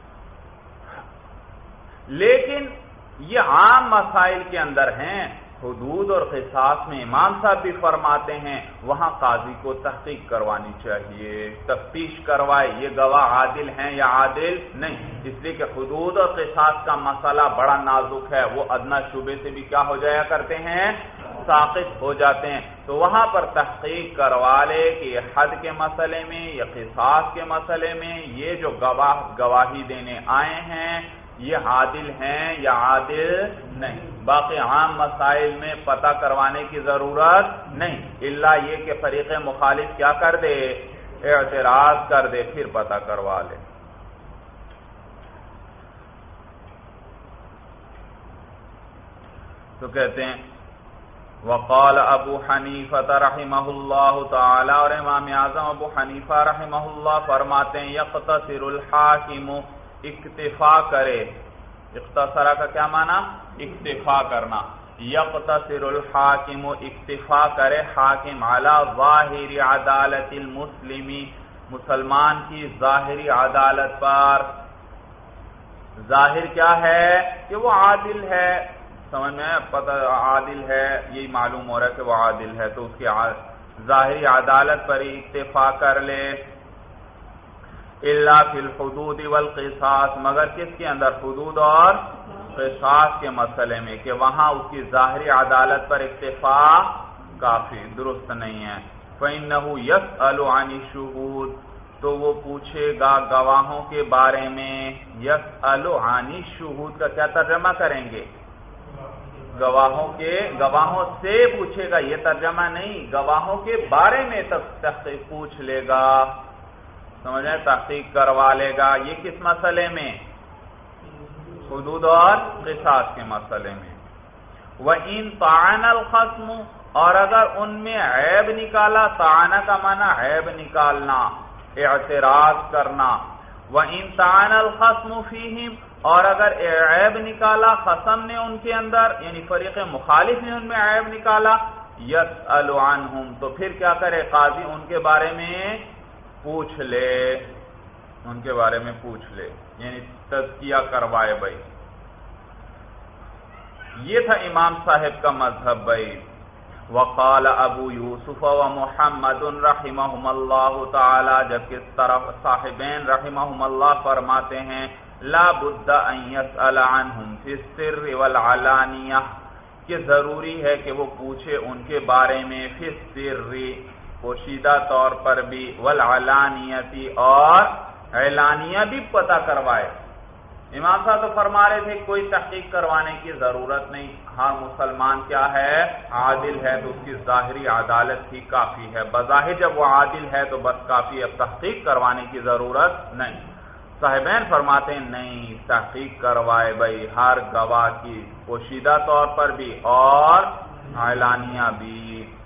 S1: لیکن یہ عام مسائل کے اندر ہیں. حدود اور قصاص میں امام صاحب بھی فرماتے ہیں وہاں قاضی کو تحقیق کروانی چاہیے، تفتیش کروائے یہ گواہ عادل ہیں یا عادل نہیں. اس لیے کہ حدود اور قصاص کا مسئلہ بڑا نازک ہے، وہ ادنیٰ شبے سے بھی کیا ہو جایا کرتے ہیں، ساقط ہو جاتے ہیں. تو وہاں پر تحقیق کروا لے کہ یہ حد کے مسئلے میں یا قصاص کے مسئلے میں یہ جو گواہی دینے آئے ہیں یہ عادل ہیں یا عادل نہیں. باقی عام مسائل میں پتہ کروانے کی ضرورت نہیں، الا یہ کہ فریق مخالف کیا کر دے، اعتراض کر دے، پھر پتہ کروا لے. تو کہتے ہیں وقال ابو حنیفہ رحمہ اللہ تعالی، اور امام اعظم ابو حنیفہ رحمہ اللہ فرماتے ہیں یقتصر الحاکم، اکتفا کرے. اختصارہ کا کیا معنی؟ اکتفا کرنا. یقتصر الحاکم، اکتفا کرے حاکم علی ظاہر عدالت المسلمی، مسلمان کی ظاہری عدالت پر. ظاہر کیا ہے کہ وہ عادل ہے، سمجھ میں پتہ عادل ہے، یہی معلوم ہو رہا ہے کہ وہ عادل ہے، تو اس کی ظاہری عدالت پر ہی اکتفا کر لے. الا فی الحدود والقصاص، مگر کس کے اندر؟ حدود اور قصاص کے مسئلے میں، کہ وہاں اس کی ظاہری عدالت پر اکتفا کافی درست نہیں ہے. فإنه يسأل عن الشهود، تو وہ پوچھے گا گواہوں کے بارے میں. يسأل عن الشهود کا کیا ترجمہ کریں گے؟ گواہوں سے پوچھے گا، یہ ترجمہ نہیں، گواہوں کے بارے میں تحقیق پوچھ لے گا، سمجھیں، تحقیق کروا لے گا. یہ کس مسئلے میں؟ حدود اور قصاص کے مسئلے میں. وَإِن طَعَنَ الْخَصْمُ، اور اگر ان میں عیب نکالا، طعن کا معنی عیب نکالنا، اعتراض کرنا. وَإِن طَعَنَ الْخَصْمُ فِيهِمْ، اور اگر عیب نکالا خصم نے ان کے اندر، یعنی فریق مخالف نے ان میں عیب نکالا، يَسْأَلُ عَنْهُمْ، تو پھر کیا کرے قاضی؟ ان کے بارے میں پوچھ لے، ان کے بارے میں پوچھ لے، یعنی تزکیہ کروائے. بھائی یہ تھا امام صاحب کا مذہب. بھائی وقال ابو یوسف و محمد رحمہم اللہ تعالی، جبکہ صاحبین رحمہم اللہ فرماتے ہیں لا بد ان يسأل عنہم فی السر والعلانیہ، کہ ضروری ہے کہ وہ پوچھے ان کے بارے میں فی السر، پوشیدہ طور پر بھی، والعلانیتی، اور اعلانیہ بھی پتہ کروائے. امام صاحب تو فرما رہے تھے کوئی تحقیق کروانے کی ضرورت نہیں، ہاں مسلمان کیا ہے، عادل ہے، تو اس کی ظاہری عدالت ہی کافی ہے. بظاہر جب وہ عادل ہے تو بس کافی، اب تحقیق کروانے کی ضرورت نہیں. صاحبین فرماتے ہیں نہیں، تحقیق کروائے بھائی، ہر گواہ کی، پوشیدہ طور پر بھی اور اعلانیہ بھی.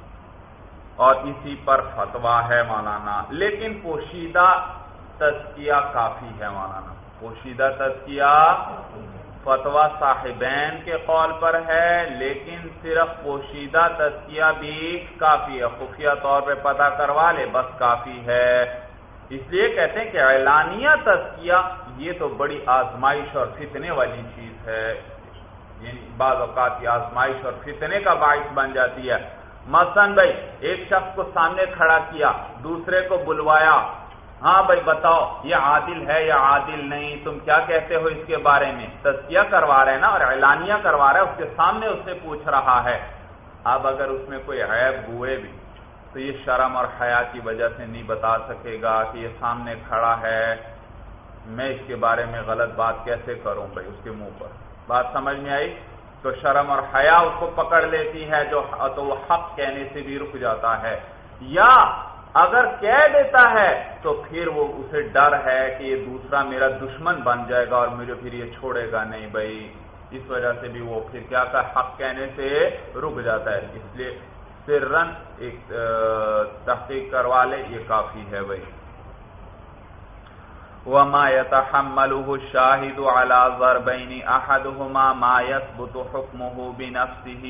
S1: اور اسی پر فتویٰ ہے مولانا، لیکن پوشیدہ تزکیہ کافی ہے مولانا. پوشیدہ تزکیہ فتویٰ صاحبین کے قول پر ہے، لیکن صرف پوشیدہ تزکیہ بھی کافی ہے، خفیہ طور پہ پتہ کروا لے بس کافی ہے. اس لیے کہتے ہیں کہ اعلانیہ تزکیہ یہ تو بڑی آزمائش اور فتنے والی چیز ہے، یعنی بعض اوقات کی آزمائش اور فتنے کا باعث بن جاتی ہے. مثلا بھائی ایک شخص کو سامنے کھڑا کیا، دوسرے کو بلوایا، ہاں بھائی بتاؤ یہ عادل ہے یا عادل نہیں، تم کیا کہتے ہو اس کے بارے میں؟ تزکیہ کروا رہے نا، اور اعلانیہ کروا رہا ہے، اس کے سامنے اس سے پوچھ رہا ہے. اب اگر اس میں کوئی عیب ہوئے بھی تو یہ شرم اور حیا کی وجہ سے نہیں بتا سکے گا کہ یہ سامنے کھڑا ہے، میں اس کے بارے میں غلط بات کیسے کروں بھائی اس کے منہ پر. بات سمجھ میں آئی؟ تو شرم اور حیا اس کو پکڑ لیتی ہے، تو وہ حق کہنے سے بھی رک جاتا ہے. یا اگر کہہ دیتا ہے تو پھر وہ اسے ڈر ہے کہ یہ دوسرا میرا دشمن بن جائے گا اور مجھے پھر یہ چھوڑے گا نہیں بھائی، اس وجہ سے بھی وہ پھر کیا حق کہنے سے رک جاتا ہے. اس لیے سرن ایک تحقیق کروا لے، یہ کافی ہے بھائی. وما يتحمله الشاهد على ضربين احدهما ما يثبت حكمه بنفسه.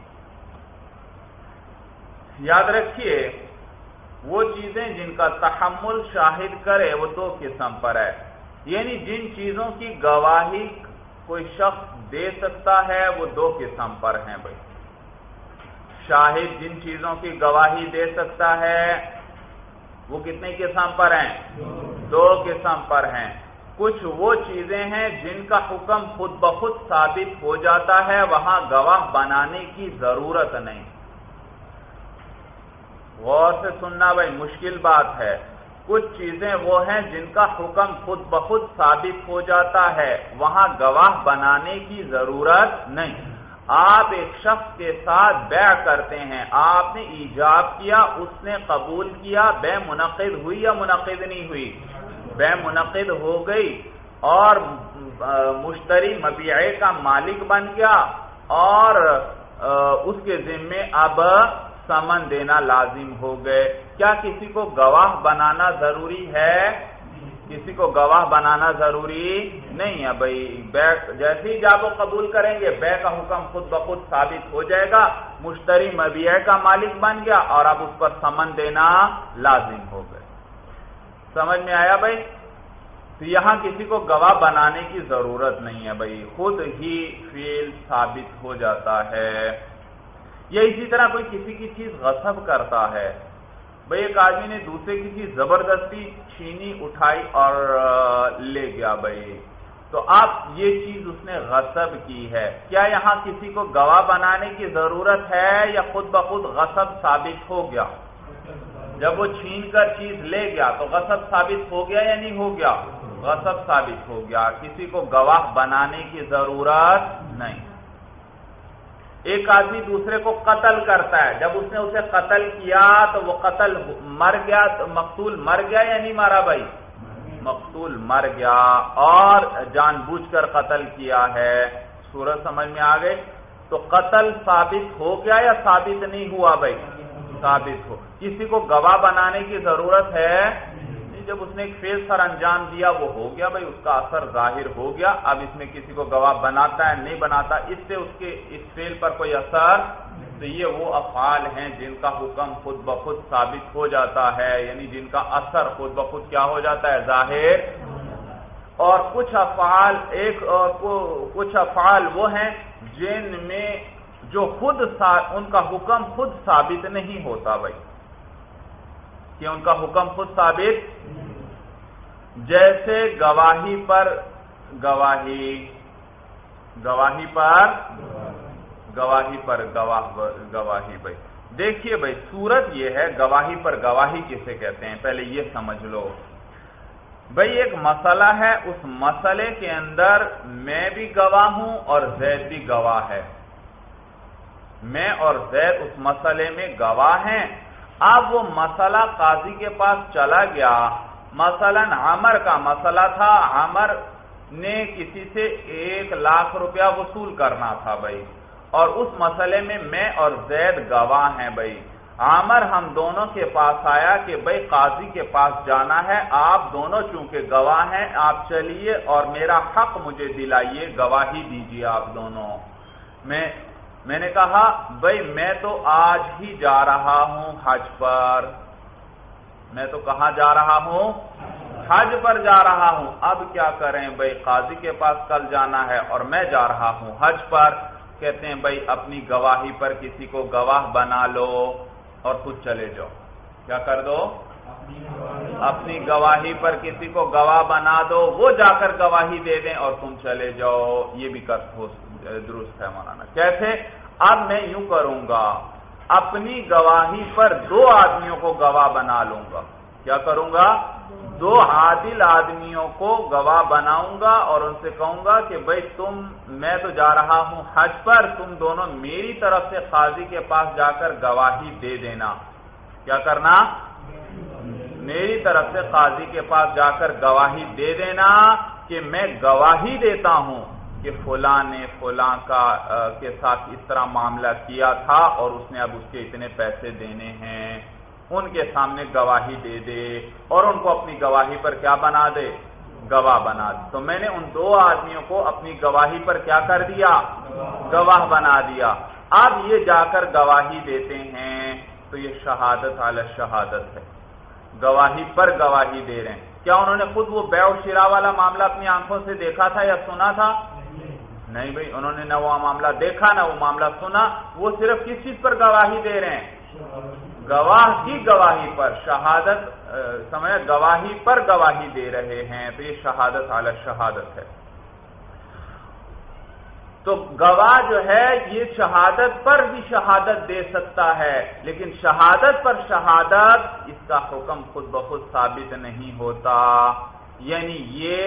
S1: یاد رکھیے وہ چیزیں جن کا تحمل شاہد کرے وہ دو قسم پر ہے، یعنی جن چیزوں کی گواہی کوئی شخص دے سکتا ہے وہ دو قسم پر ہیں بھائی. شاہد جن چیزوں کی گواہی دے سکتا ہے وہ کتنے قسم پر ہیں؟ دو قسم پر ہیں. کچھ وہ چیزیں ہیں جن کا حکم خود بخود ثابت ہو جاتا ہے، وہاں گواہ بنانے کی ضرورت نہیں. غور سے سننا بھائی، مشکل بات ہے. کچھ چیزیں وہ ہیں جن کا حکم خود بخود ثابت ہو جاتا ہے، وہاں گواہ بنانے کی ضرورت نہیں. آپ ایک شخص کے ساتھ بیع کرتے ہیں، آپ نے ایجاب کیا، اس نے قبول کیا، بیع منعقد ہوئی یا منعقد نہیں ہوئی؟ بیع منعقد ہو گئی اور مشتری مبیعے کا مالک بن گیا اور اس کے ذمے اب ثمن دینا لازم ہو گئے. کیا کسی کو گواہ بنانا ضروری ہے؟ کسی کو گواہ بنانا ضروری نہیں ہے بھائی. بیع جیسے ہی جب وہ قبول کریں گے بیع کا حکم خود بخود ثابت ہو جائے گا، مشتری مبیع کا مالک بن گیا اور اب اس پر ثمن دینا لازم ہو گئے. سمجھ میں آیا بھائی؟ تو یہاں کسی کو گواہ بنانے کی ضرورت نہیں ہے بھائی، خود ہی فعل ثابت ہو جاتا ہے. یا اسی طرح کوئی کسی کی چیز غصب کرتا ہے بھئی، ایک آدمی نے دوسرے کی چیز زبردستی چھینی، اٹھائی اور لے گیا بھئی، تو اب یہ چیز اس نے غصب کی ہے. کیا یہاں کسی کو گواہ بنانے کی ضرورت ہے یا خود بخود غصب ثابت ہو گیا؟ جب وہ چھین کر چیز لے گیا تو غصب ثابت ہو گیا یا نہیں ہو گیا؟ غصب ثابت ہو گیا. کسی کو گواہ بنانے کی ضرورت نہیں. ایک آدمی دوسرے کو قتل کرتا ہے، جب اس نے اسے قتل کیا تو وہ قتل مر گیا، تو مقتول مر گیا یا نہیں مارا بھائی؟ مقتول مر گیا اور جان بوجھ کر قتل کیا ہے. صورت سمجھ میں آ گئی؟ تو قتل ثابت ہو گیا یا ثابت نہیں ہوا بھائی؟ ثابت ہو. کسی کو گواہ بنانے کی ضرورت ہے؟ جب اس نے ایک فعل سر انجام دیا وہ ہو گیا بھائی، اس کا اثر ظاہر ہو گیا. اب اس میں کسی کو گواہ بناتا ہے نہیں بناتا، اس سے اس کے اس فعل پر کوئی اثر. تو یہ وہ افعال ہیں جن کا حکم خود بخود ثابت ہو جاتا ہے، یعنی جن کا اثر خود بخود کیا ہو جاتا ہے؟ ظاہر. اور کچھ افعال وہ ہیں جن میں جو خود ان کا حکم خود ثابت نہیں ہوتا بھائی، کہ ان کا حکم خود ثابت، جیسے گواہی پر گواہی بھائی. دیکھیے بھائی، صورت یہ ہے گواہی پر گواہی کسے کہتے ہیں پہلے یہ سمجھ لو بھائی. ایک مسئلہ ہے، اس مسئلے کے اندر میں بھی گواہ ہوں اور زید بھی گواہ ہے. میں اور زید اس مسئلے میں گواہ ہیں. اب وہ مسئلہ قاضی کے پاس چلا گیا. مثلا عمر کا مسئلہ تھا، عمر نے کسی سے 1,00,000 روپیہ وصول کرنا تھا بھائی، اور اس مسئلے میں میں اور زید گواہ ہیں بھائی. عمر ہم دونوں کے پاس آیا کہ بھائی قاضی کے پاس جانا ہے، آپ دونوں چونکہ گواہ ہیں آپ چلیے اور میرا حق مجھے دلائیے، گواہی دیجیے آپ دونوں. میں نے کہا بھائی میں تو آج ہی جا رہا ہوں حج پر. میں تو کہاں جا رہا ہوں؟ حج پر جا رہا ہوں. اب کیا کریں بھائی، قاضی کے پاس کل جانا ہے اور میں جا رہا ہوں حج پر. کہتے ہیں بھائی اپنی گواہی پر کسی کو گواہ بنا لو اور خود چلے جاؤ. کیا کر دو؟ اپنی گواہی پر کسی کو گواہ بنا دو، وہ جا کر گواہی دے دیں اور تم چلے جاؤ. یہ بھی درست ہے مولانا. کیسے؟ اب میں یوں کروں گا، اپنی گواہی پر 2 آدمیوں کو گواہ بنا لوں گا. کیا کروں گا؟ 2 عادل آدمیوں کو گواہ بناؤں گا اور ان سے کہوں گا کہ بھائی میں تو جا رہا ہوں حج پر، تم دونوں میری طرف سے قاضی کے پاس جا کر گواہی دے دینا. کیا کرنا؟ میری طرف سے قاضی کے پاس جا کر گواہی دے دینا کہ میں گواہی دیتا ہوں کہ فلاں نے فلاں کے ساتھ اس طرح معاملہ کیا تھا اور اس نے اب اس کے اتنے پیسے دینے ہیں. ان کے سامنے گواہی دے دے اور ان کو اپنی گواہی پر کیا بنا دے؟ گواہ بنا دی. تو میں نے ان دو آدمیوں کو اپنی گواہی پر کیا کر دیا؟ گواہ بنا دیا. اب یہ جا کر گواہی دیتے ہیں تو یہ شہادت علی شہادت ہے، گواہی پر گواہی دے رہے ہیں. کیا انہوں نے خود وہ بیع و شراء والا معاملہ اپنی آنکھوں سے دیکھا تھا یا سنا تھا؟ نہیں بھائی، انہوں نے نہ وہ معاملہ دیکھا نہ وہ معاملہ سنا. وہ صرف کس چیز پر گواہی دے رہے ہیں؟ گواہ کی گواہی پر. شہادت سمجھا، گواہی پر گواہی دے رہے ہیں تو یہ شہادت علی شہادت ہے. تو گواہ جو ہے یہ شہادت پر بھی شہادت دے سکتا ہے، لیکن شہادت پر شہادت اس کا حکم خود بخود ثابت نہیں ہوتا. یعنی یہ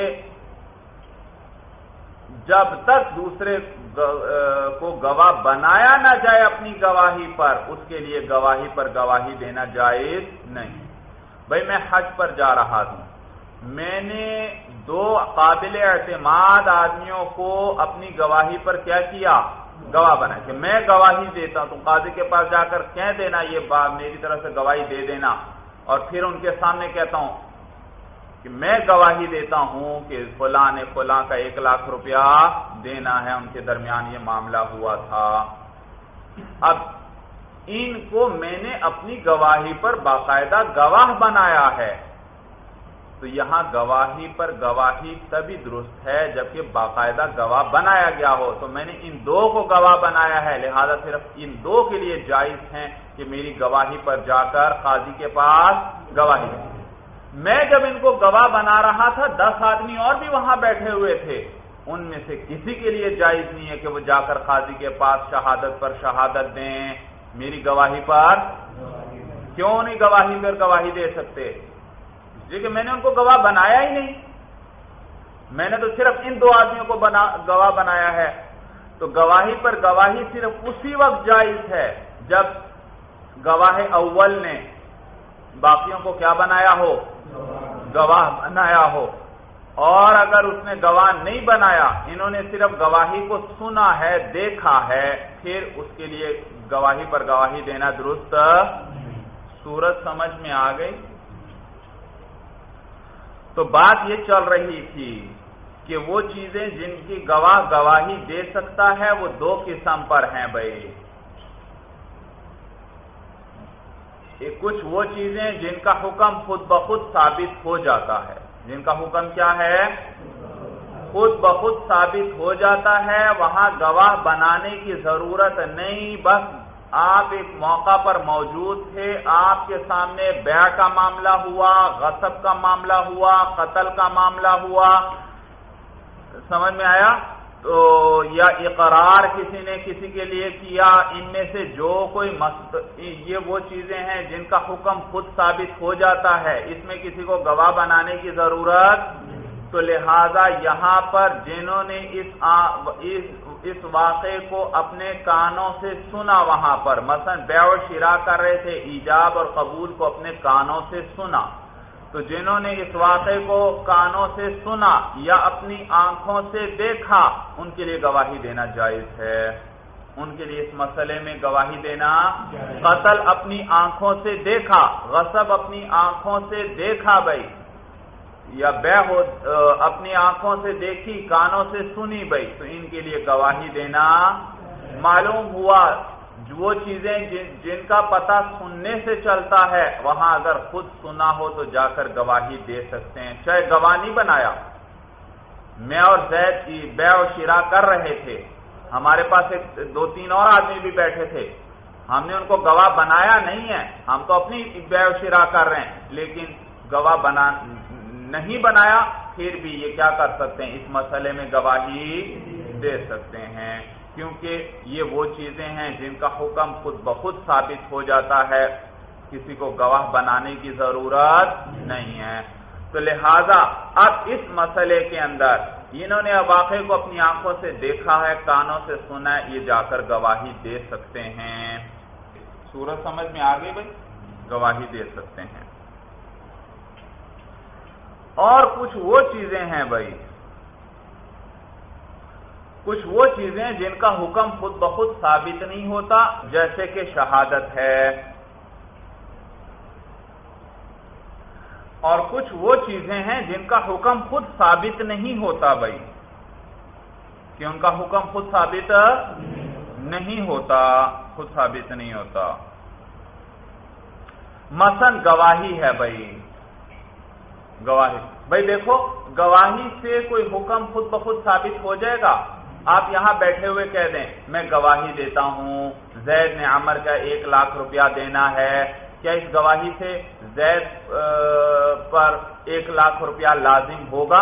S1: جب تک دوسرے کو گواہ بنایا نہ جائے اپنی گواہی پر، اس کے لیے گواہی پر گواہی دینا جائز نہیں. بھائی میں حج پر جا رہا ہوں، میں نے دو قابل اعتماد آدمیوں کو اپنی گواہی پر کیا کیا؟ گواہ بنایا کہ میں گواہی دیتا ہوں. تم قاضی کے پاس جا کر کہہ دینا یہ بات میری طرف سے گواہی دے دینا، اور پھر ان کے سامنے کہتا ہوں کہ میں گواہی دیتا ہوں کہ فلاں نے فلاں کا 1 لاکھ روپیہ دینا ہے، ان کے درمیان یہ معاملہ ہوا تھا. اب ان کو میں نے اپنی گواہی پر باقاعدہ گواہ بنایا ہے، تو یہاں گواہی پر گواہی تبھی درست ہے جبکہ باقاعدہ گواہ بنایا گیا ہو. تو میں نے ان دو کو گواہ بنایا ہے، لہذا صرف ان دو کے لیے جائز ہیں کہ میری گواہی پر جا کر قاضی کے پاس گواہی دیں. میں جب ان کو گواہ بنا رہا تھا 10 آدمی اور بھی وہاں بیٹھے ہوئے تھے، ان میں سے کسی کے لیے جائز نہیں ہے کہ وہ جا کر قاضی کے پاس شہادت پر شہادت دیں میری گواہی پر. کیوں نہیں گواہی پر گواہی دے سکتے؟ لیکن میں نے ان کو گواہ بنایا ہی نہیں، میں نے تو صرف ان 2 آدمیوں کو گواہ بنایا ہے. تو گواہی پر گواہی صرف اسی وقت جائز ہے جب گواہ اول نے باقیوں کو کیا بنایا ہو؟ گواہ بنایا ہو. اور اگر اس نے گواہ نہیں بنایا، انہوں نے صرف گواہی کو سنا ہے، دیکھا ہے، پھر اس کے لیے گواہی پر گواہی دینا درست. صورت سمجھ میں آ گئی؟ تو بات یہ چل رہی تھی کہ وہ چیزیں جن کی گواہ گواہی دے سکتا ہے وہ 2 قسم پر ہیں بھائی. کچھ وہ چیزیں جن کا حکم خود بخود ثابت ہو جاتا ہے. جن کا حکم کیا ہے؟ خود بخود ثابت ہو جاتا ہے، وہاں گواہ بنانے کی ضرورت نہیں. بس آپ ایک موقع پر موجود تھے، آپ کے سامنے بیع کا معاملہ ہوا، غصب کا معاملہ ہوا، قتل کا معاملہ ہوا، سمجھ میں آیا؟ تو یا اقرار کسی نے کسی کے لیے کیا، ان میں سے جو کوئی یہ وہ چیزیں ہیں جن کا حکم خود ثابت ہو جاتا ہے، اس میں کسی کو گواہ بنانے کی ضرورت. تو لہذا یہاں پر جنہوں نے اس واقعے کو اپنے کانوں سے سنا، وہاں پر مثلا بیع و شراء کر رہے تھے، ایجاب اور قبول کو اپنے کانوں سے سنا، تو جنہوں نے اس واقعے کو کانوں سے سنا یا اپنی آنکھوں سے دیکھا، ان کے لیے گواہی دینا جائز ہے. ان کے لیے اس مسئلے میں گواہی دینا. قتل اپنی آنکھوں سے دیکھا، غصب اپنی آنکھوں سے دیکھا بھائی، یا بیع اپنی آنکھوں سے دیکھی، کانوں سے سنی بھائی، تو ان کے لیے گواہی دینا. معلوم ہوا وہ چیزیں جن کا پتہ سننے سے چلتا ہے، وہاں اگر خود سنا ہو تو جا کر گواہی دے سکتے ہیں. چاہے گواہ نہیں بنایا، میں اور زید کی بیع و شراء کر رہے تھے، ہمارے پاس 2-3 اور آدمی بھی بیٹھے تھے، ہم نے ان کو گواہ بنایا نہیں ہے، ہم تو اپنی بیع و شراء کر رہے ہیں، لیکن گواہ نہیں بنایا، پھر بھی یہ کیا کر سکتے ہیں؟ اس مسئلے میں گواہی دے سکتے ہیں، کیونکہ یہ وہ چیزیں ہیں جن کا حکم خود بخود ثابت ہو جاتا ہے، کسی کو گواہ بنانے کی ضرورت نہیں ہے. تو لہذا اب اس مسئلے کے اندر انہوں نے واقعے کو اپنی آنکھوں سے دیکھا ہے، کانوں سے سنا ہے، یہ جا کر گواہی دے سکتے ہیں. صورت سمجھ میں آ گئی بھائی؟ گواہی دے سکتے ہیں. اور کچھ وہ چیزیں ہیں بھائی، کچھ وہ چیزیں جن کا حکم خود بخود ثابت نہیں ہوتا، جیسے کہ شہادت ہے. اور کچھ وہ چیزیں ہیں جن کا حکم خود ثابت نہیں ہوتا بھائی، کہ ان کا حکم خود ثابت نہیں ہوتا، خود ثابت نہیں ہوتا۔ مثلا گواہی ہے بھائی، گواہی بھائی دیکھو، گواہی سے کوئی حکم خود بخود ثابت ہو جائے گا؟ آپ یہاں بیٹھے ہوئے کہہ دیں میں گواہی دیتا ہوں زید نے عمر کا 1,00,000 روپیہ دینا ہے، کیا اس گواہی سے زید پر 1,00,000 روپیہ لازم ہوگا؟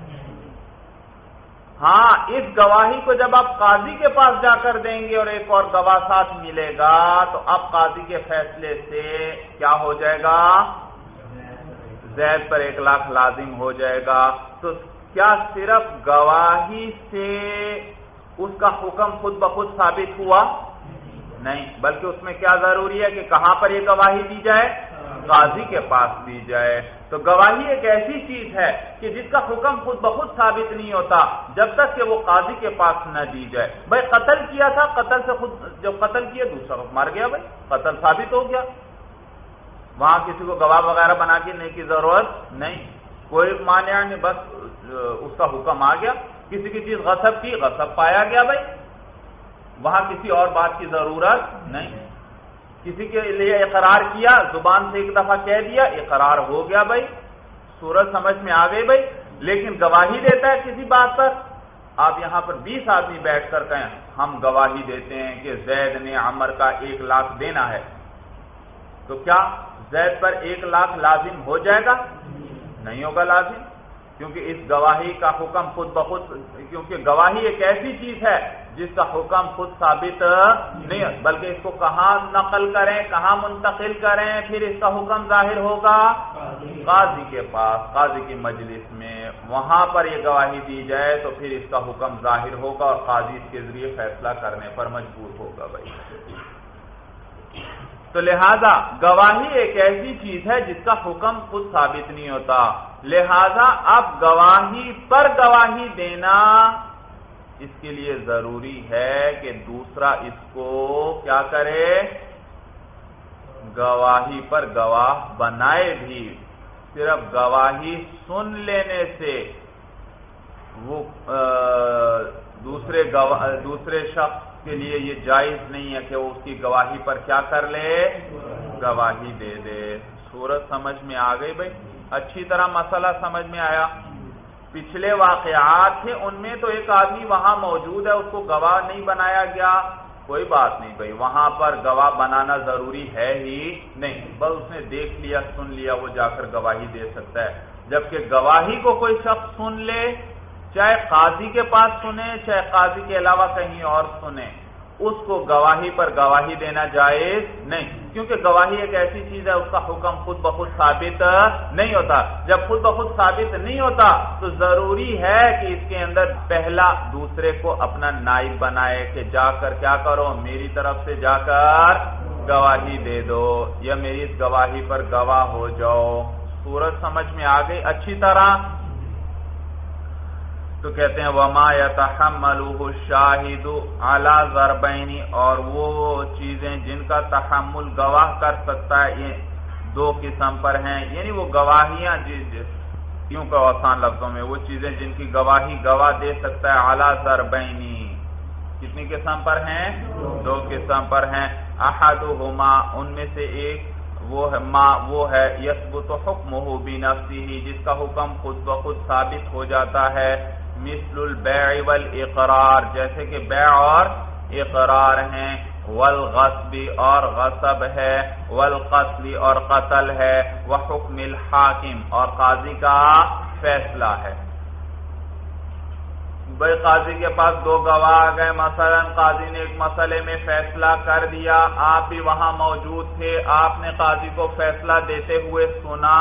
S1: ہاں، اس گواہی کو جب آپ قاضی کے پاس جا کر دیں گے اور ایک اور گواہ ساتھ ملے گا تو اب قاضی کے فیصلے سے کیا ہو جائے گا؟ زید پر 1,00,000 لازم ہو جائے گا۔ تو کیا صرف گواہی سے اس کا حکم خود بخود ثابت ہوا؟ نہیں، بلکہ اس میں کیا ضروری ہے کہ کہاں پر یہ گواہی دی جائے؟ قاضی کے پاس دی جائے۔ تو گواہی ایک ایسی چیز ہے کہ جس کا حکم خود بخود ثابت نہیں ہوتا جب تک کہ وہ قاضی کے پاس نہ دی جائے۔ بھائی قتل کیا تھا، قتل سے خود جب قتل کیا دوسرا مر گیا، بھائی قتل ثابت ہو گیا، وہاں کسی کو گواہ وغیرہ بنا کے نہیں کی ضرورت نہیں، کوئی مانع نہیں، بس اس کا حکم آ گیا۔ کسی کی چیز غصب کی، غصب پایا گیا، بھائی وہاں کسی اور بات کی ضرورت نہیں۔ کسی کے لیے اقرار کیا، زبان سے ایک دفعہ کہہ دیا، اقرار ہو گیا، بھائی صورت سمجھ میں آ گئی بھائی۔ لیکن گواہی دیتا ہے کسی بات پر، آپ یہاں پر 20 آدمی بیٹھ کر کہیں ہم گواہی دیتے ہیں کہ زید نے عمر کا 1,00,000 دینا ہے، تو کیا زید پر 1,00,000 لازم ہو جائے گا؟ نہیں ہوگا لازم، کیونکہ اس گواہی کا حکم خود بخود، کیونکہ گواہی ایک ایسی چیز ہے جس کا حکم خود ثابت نہیں ہے، بلکہ اس کو کہاں نقل کریں، کہاں منتقل کریں، پھر اس کا حکم ظاہر ہوگا قاضی کے پاس، قاضی کی مجلس میں، وہاں پر یہ گواہی دی جائے تو پھر اس کا حکم ظاہر ہوگا اور قاضی اس کے ذریعے فیصلہ کرنے پر مجبور ہوگا بھائی۔ تو لہذا گواہی ایک ایسی چیز ہے جس کا حکم خود ثابت نہیں ہوتا، لہذا اب گواہی پر گواہی دینا اس کے لیے ضروری ہے کہ دوسرا اس کو کیا کرے؟ گواہی پر گواہ بنائے بھی۔ صرف گواہی سن لینے سے وہ دوسرے شخص کے لیے یہ جائز نہیں ہے کہ وہ اس کی گواہی پر کیا کر لے؟ گواہی دے دے۔ صورت سمجھ میں آ گئی بھائی؟ اچھی طرح مسئلہ سمجھ میں آیا؟ پچھلے واقعات تھے ان میں تو ایک آدمی وہاں موجود ہے، اس کو گواہ نہیں بنایا گیا، کوئی بات نہیں بھائی، وہاں پر گواہ بنانا ضروری ہے ہی نہیں، بس اس نے دیکھ لیا سن لیا، وہ جا کر گواہی دے سکتا ہے۔ جبکہ گواہی کو کوئی شخص سن لے، چاہے قاضی کے پاس سنے، چاہے قاضی کے علاوہ کہیں اور سنے، اس کو گواہی پر گواہی دینا جائز نہیں، کیونکہ گواہی ایک ایسی چیز ہے اس کا حکم خود بخود ثابت نہیں ہوتا۔ جب خود بخود ثابت نہیں ہوتا تو ضروری ہے کہ اس کے اندر پہلا دوسرے کو اپنا نائب بنائے کہ جا کر کیا کرو، میری طرف سے جا کر گواہی دے دو یا میری اس گواہی پر گواہ ہو جاؤ۔ صورت سمجھ میں آ گئی اچھی طرح؟ تو کہتے ہیں وما يتحمله الشاهد على ضربين، اور وہ چیزیں جن کا تحمل گواہ کر سکتا ہے یہ 2 قسم پر ہیں، یعنی وہ گواہیاں کیوں کہ آسان لفظوں میں وہ چیزیں جن کی گواہی گواہ دے سکتا ہے على ضربين، کتنی قسم پر ہیں؟ 2 قسم پر ہیں۔ احدهما، ان میں سے ایک وہ ہے یثبت حکمہ بنفسہ، جس کا حکم خود بخود ثابت ہو جاتا ہے، مثل البیع والاقرار، جیسے کہ بیع اور اقرار ہیں، والغصب اور غصب ہے، والقتل اور قتل ہے، وحکم الحاکم اور قاضی کا فیصلہ ہے۔ بھائی قاضی کے پاس 2 گواہ آ گئے، مثلا قاضی نے ایک مسئلے میں فیصلہ کر دیا، آپ بھی وہاں موجود تھے، آپ نے قاضی کو فیصلہ دیتے ہوئے سنا،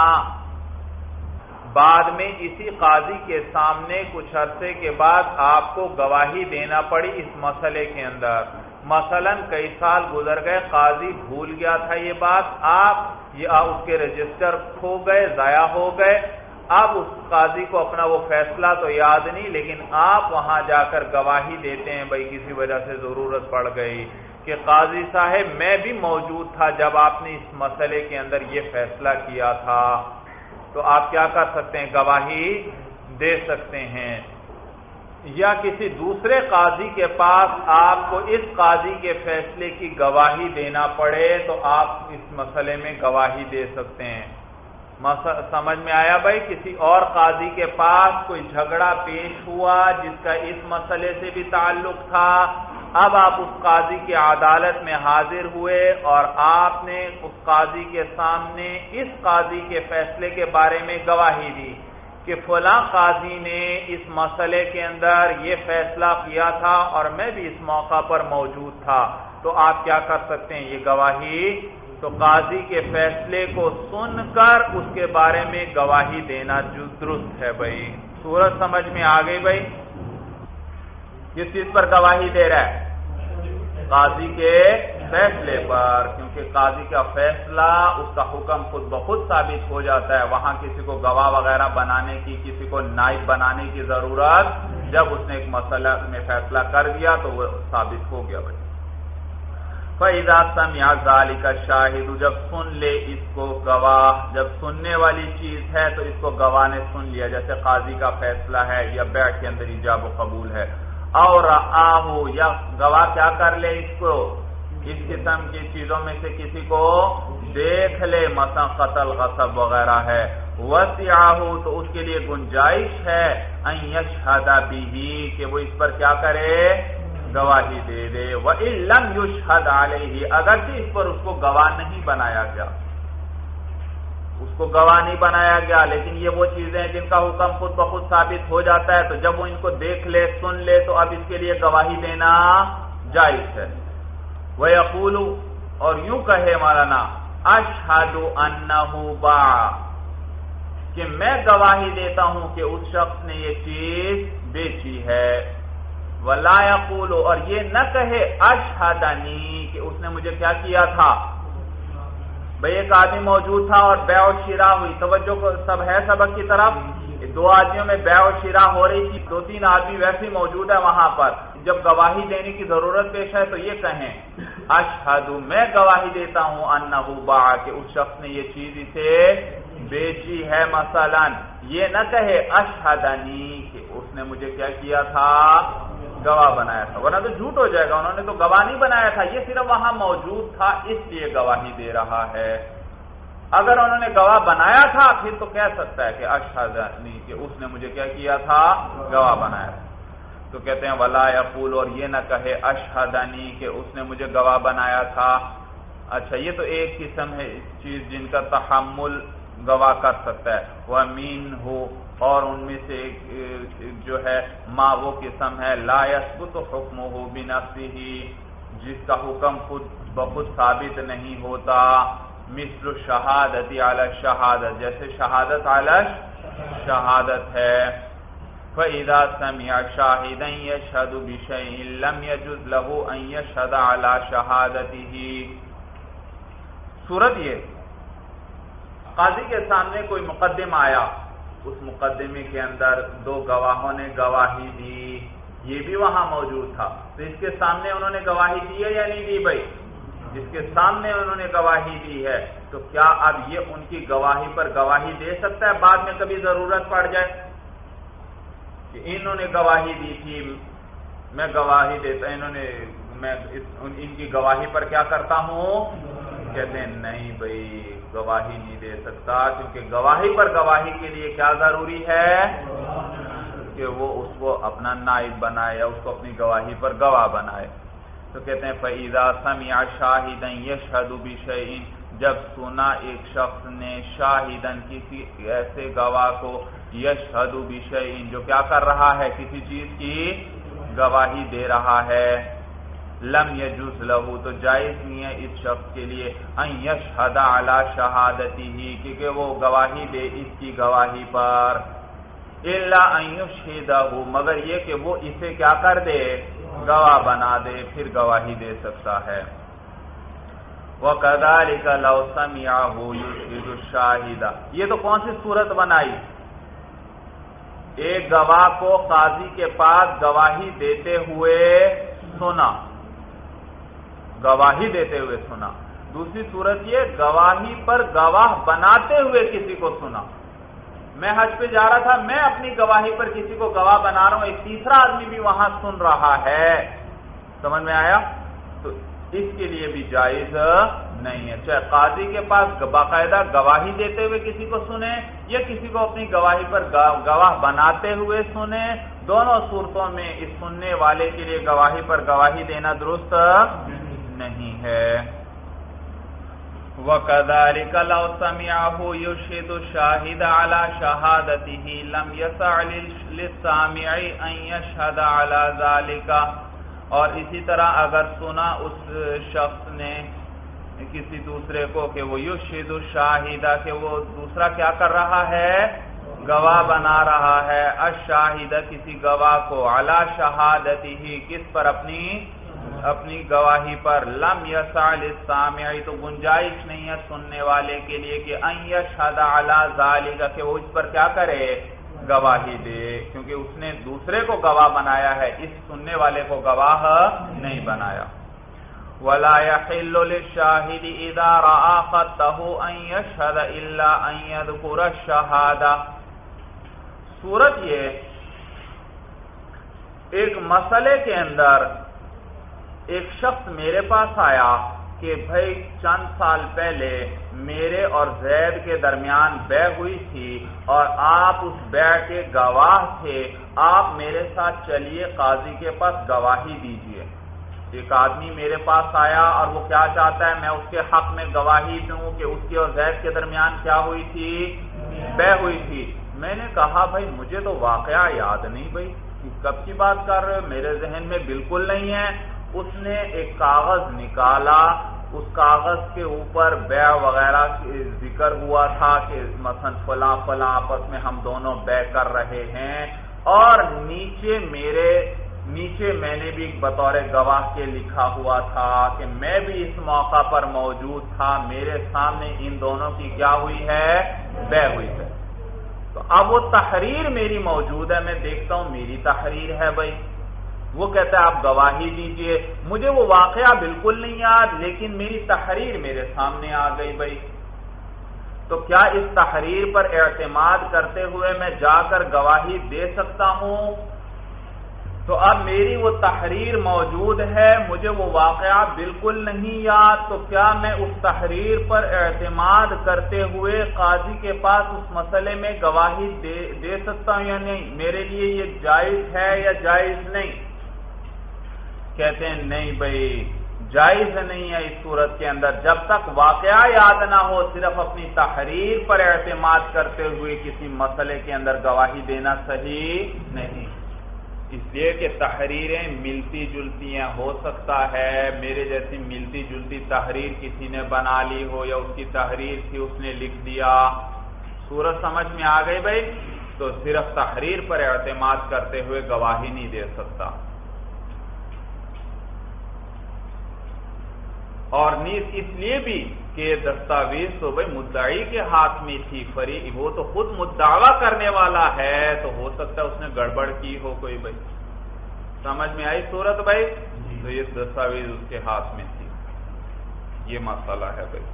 S1: بعد میں اسی قاضی کے سامنے کچھ عرصے کے بعد آپ کو گواہی دینا پڑی اس مسئلے کے اندر، مثلا کئی سال گزر گئے، قاضی بھول گیا تھا یہ بات، آپ اس کے رجسٹر کھو گئے، ضائع ہو گئے، اب اس قاضی کو اپنا وہ فیصلہ تو یاد نہیں، لیکن آپ وہاں جا کر گواہی دیتے ہیں، بھائی کسی وجہ سے ضرورت پڑ گئی کہ قاضی صاحب میں بھی موجود تھا جب آپ نے اس مسئلے کے اندر یہ فیصلہ کیا تھا، تو آپ کیا کر سکتے ہیں؟ گواہی دے سکتے ہیں. یا کسی دوسرے قاضی کے پاس آپ کو اس قاضی کے فیصلے کی گواہی دینا پڑے تو آپ اس مسئلے میں گواہی دے سکتے ہیں. سمجھ میں آیا بھائی؟ کسی اور قاضی کے پاس کوئی جھگڑا پیش ہوا جس کا اس مسئلے سے بھی تعلق تھا، اب آپ اس قاضی کی عدالت میں حاضر ہوئے اور آپ نے اس قاضی کے سامنے اس قاضی کے فیصلے کے بارے میں گواہی دی کہ فلاں قاضی نے اس مسئلے کے اندر یہ فیصلہ کیا تھا اور میں بھی اس موقع پر موجود تھا، تو آپ کیا کر سکتے ہیں؟ یہ گواہی. تو قاضی کے فیصلے کو سن کر اس کے بارے میں گواہی دینا جو درست ہے بھائی. صورت سمجھ میں آ گئی بھائی؟ کس چیز پر گواہی دے رہا ہے؟ قاضی کے فیصلے پر، کیونکہ قاضی کا فیصلہ اس کا حکم خود بخود ثابت ہو جاتا ہے. وہاں کسی کو گواہ وغیرہ بنانے کی، کسی کو نائب بنانے کی ضرورت، جب اس نے ایک مسئلہ میں فیصلہ کر دیا تو وہ ثابت ہو گیا بھائی. فَإِذَا سَمِعَ ذَلِكَ الشَّاهِدُ، جب سن لے اس کو گواہ، جب سننے والی چیز ہے تو اس کو گواہ نے سن لیا، جیسے قاضی کا فیصلہ ہے یا بیع کے اندر ایجاب و قبول ہے. اور رآہ، یا گواہ کیا کر لے اس کو، اس قسم کی چیزوں میں سے کسی کو دیکھ لے، مثلا قتل غصب وغیرہ ہے. وسعہ، تو اس کے لیے گنجائش ہے ان یشہد بہ، کہ وہ اس پر کیا کرے؟ گواہی دے دے. وَإِن لَّمْ يُشْهَدْ عَلَيْهِ، اگرچہ اس پر اس کو گواہ نہیں بنایا گیا، اس کو گواہ نہیں بنایا گیا، لیکن یہ وہ چیزیں ہیں جن کا حکم خود بخود ثابت ہو جاتا ہے، تو جب وہ ان کو دیکھ لے، سن لے، تو اب اس کے لیے گواہی دینا جائز ہے. وَيَقُولُ، اور یوں کہے مولانا، أَشْهَدُ أَنَّهُ بَاعَ، کہ میں گواہی دیتا ہوں کہ اس شخص نے یہ چیز بیچی ہے. وَلَا يَقُولُ، اور یہ نہ کہے أَشْهَدَنِي، کہ اس نے مجھے کیا کیا تھا. بھئی ایک آدمی موجود تھا اور بیع و شراء ہوئی، توجہ کو سب ہے سبق کی طرف. دو آدمیوں میں بیع و شراء ہو رہی تھی، دو تین آدمی ویسے موجود ہے وہاں پر. جب گواہی دینے کی ضرورت پیش ہے تو یہ کہیں اشہد، میں گواہی دیتا ہوں، انہ باع، کہ اس شخص نے یہ چیز اسے بیچی ہے. مثلا یہ نہ کہے اشہدنی، کہ اس نے مجھے کیا کیا تھا؟ گواہ بنایا تھا، ورنہ تو جھوٹ ہو جائے گا. انہوں نے تو گواہ نہیں بنایا تھا، یہ صرف وہاں موجود تھا اس لیے گواہی دے رہا ہے. اگر انہوں نے گواہ بنایا تھا پھر تو کہہ سکتا ہے کہ اشہدنی، کہ اس نے مجھے کیا کیا تھا؟ گواہ بنایا تھا. تو کہتے ہیں ولا یقول، اور یہ نہ کہے اشہدنی، کہ اس نے مجھے گواہ بنایا تھا. اچھا، یہ تو ایک قسم ہے چیز جن کا تحمل گواہ کر سکتا ہے. وَمِنْ ہو، اور ان میں سے جو ہے ما وہ قسم ہے لا یثبت حکمہ بنفسہ، جس کا حکم خود بخود ثابت نہیں ہوتا. مثل شہادت علی شہادت، جیسے شہادت علی شہادت ہے. فَإِذَا سَمِعَ شَاهِدًا يَشْهَدُ بِشَيْءٍ لَمْ يَجُزْ لَهُ أَن يَشْهَدَ عَلَى شَهَادَتِهِ. صورت یہ، قاضی کے سامنے کوئی مقدم آیا، اس مقدمے کے اندر دو گواہوں نے گواہی دی، یہ بھی وہاں موجود تھا. تو اس کے سامنے انہوں نے گواہی دی ہے یا نہیں دی بھائی؟ جس کے سامنے انہوں نے گواہی دی ہے تو کیا اب یہ ان کی گواہی پر گواہی دے سکتا ہے بعد میں کبھی ضرورت پڑ جائے کہ انہوں نے گواہی دی تھی، میں گواہی دیتا، میں ان کی گواہی پر کیا کرتا ہوں؟ کہتے ہیں نہیں بھائی، گواہی نہیں دے سکتا، کیونکہ گواہی پر گواہی کے لیے کیا ضروری ہے کہ وہ اس کو اپنا نائب بنائے یا اس کو اپنی گواہی پر گواہ بنائے. تو کہتے ہیں فَإِذَا سَمِعَ شَاهِدًا يَشْهَدُ بِشَيْءٍ، جب سنا ایک شخص نے شاہدن کسی ایسے گواہ کو، یشہد بشیء، جو کیا کر رہا ہے؟ کسی چیز کی گواہی دے رہا ہے. لم یجوز لہ، تو جائز نہیں ہے اس شخص کے لیے ان یشہد علی شہادتہ، کیونکہ وہ گواہی دے اس کی گواہی پر. الا ان یشہدہ، مگر یہ کہ وہ اسے کیا کر دے؟ گواہ بنا دے، پھر گواہی دے سکتا ہے. وَكَذَلِكَ لَوْ سَمِعَهُ يُشْهِدُ الشَّاهِدَ، یہ تو کون سی صورت بنائی؟ ایک گواہ کو قاضی کے پاس گواہی دیتے ہوئے سنا، گواہی دیتے ہوئے سنا. دوسری صورت یہ گواہی پر گواہ بناتے ہوئے کسی کو سنا. میں حج پہ جا رہا تھا، میں اپنی گواہی پر کسی کو گواہ بنا رہا ہوں، ایک تیسرا آدمی بھی وہاں سن رہا ہے، سمجھ میں آیا؟ تو اس کے لیے بھی جائز نہیں ہے، چاہے قاضی کے پاس باقاعدہ گواہی دیتے ہوئے کسی کو سنے یا کسی کو اپنی گواہی پر گواہ بناتے ہوئے سنے، دونوں صورتوں میں اس سننے والے کے لیے گواہی پر گواہی دینا درست نہیں ہے۔ وَكَذَلِكَ لَوْ سَمِعَهُ يُشْهِدُ الشَّاهِدَ عَلَى شَهَادَتِهِ لَمْ يَسَعْ لِلسَّامِعِ أَن يَشْهَدَ عَلَى ذَلِكَ، اور اسی طرح اگر سنا اس شخص نے کسی دوسرے کو کہ وہ یشہد الشاہدہ، کہ وہ دوسرا کیا کر رہا ہے، گواہ بنا رہا ہے، الشاہدہ کسی گواہ کو، علی شہادتہ کس پر، اپنی گواہی پر، لم یسع للسامع تو گنجائش نہیں ہے سننے والے کے لیے کہ ان یشہد علی ذالک کہ وہ اس پر کیا کرے، گواہی دے، کیونکہ اس نے دوسرے کو گواہ بنایا ہے، اس سننے والے کو گواہ نہیں بنایا۔ وَلَا يَحِلُّ لِلشَّاهِدِ إِذَا رَأَى خَطَّهُ أَن يَشْهَدَ إِلَّا أَن يَذْكُرَ الشَّهَادَةَ۔ صورت یہ ایک مسئلے کے اندر ایک شخص میرے پاس آیا کہ بھائی چند سال پہلے میرے اور زید کے درمیان بیع ہوئی تھی اور آپ اس بیع کے گواہ تھے، آپ میرے ساتھ چلیے قاضی کے پاس گواہی دیجئے۔ ایک آدمی میرے پاس آیا اور وہ کیا چاہتا ہے، میں اس کے حق میں گواہی دوں کہ اس کی اور زید کے درمیان کیا ہوئی تھی، بیع ہوئی تھی۔ میں نے کہا بھائی مجھے تو واقعہ یاد نہیں، بھائی کب کی بات کر رہے ہو، میرے ذہن میں بالکل نہیں ہے۔ اس نے ایک کاغذ نکالا، اس کاغذ کے اوپر بیع وغیرہ ذکر ہوا تھا کہ مثلا فلاں فلاں آپس میں ہم دونوں بیع کر رہے ہیں، اور نیچے میں نے بھی بطور گواہ کے لکھا ہوا تھا کہ میں بھی اس موقع پر موجود تھا، میرے سامنے ان دونوں کی کیا ہوئی ہے، بیع ہوئی ہے۔ تو اب وہ تحریر میری موجود ہے، میں دیکھتا ہوں میری تحریر ہے بھائی، وہ کہتا ہے آپ گواہی دیجئے، مجھے وہ واقعہ بالکل نہیں یاد لیکن میری تحریر میرے سامنے آ گئی بھائی، تو کیا اس تحریر پر اعتماد کرتے ہوئے میں جا کر گواہی دے سکتا ہوں؟ تو اب میری وہ تحریر موجود ہے، مجھے وہ واقعہ بالکل نہیں یاد، تو کیا میں اس تحریر پر اعتماد کرتے ہوئے قاضی کے پاس اس مسئلے میں گواہی دے سکتا ہوں یا نہیں؟ میرے لیے یہ جائز ہے یا جائز نہیں؟ کہتے ہیں نہیں بھائی جائز نہیں ہے اس صورت کے اندر، جب تک واقعہ یاد نہ ہو صرف اپنی تحریر پر اعتماد کرتے ہوئے کسی مسئلے کے اندر گواہی دینا صحیح نہیں، اس لیے کہ تحریریں ملتی جلتی ہیں، ہو سکتا ہے میرے جیسی ملتی جلتی تحریر کسی نے بنا لی ہو یا اس کی تحریر تھی اس نے لکھ دیا، صورت سمجھ میں آ گئی بھائی؟ تو صرف تحریر پر اعتماد کرتے ہوئے گواہی نہیں دے سکتا۔ اور نیز اس لیے بھی کہ دستاویز تو بھائی مدعی کے ہاتھ میں تھی، وہ تو خود مدعا کرنے والا ہے، تو ہو سکتا ہے اس نے گڑبڑ کی ہو کوئی بھائی، سمجھ میں آئی صورت بھائی؟ تو یہ دستاویز اس کے ہاتھ میں تھی، یہ مسئلہ ہے بھائی۔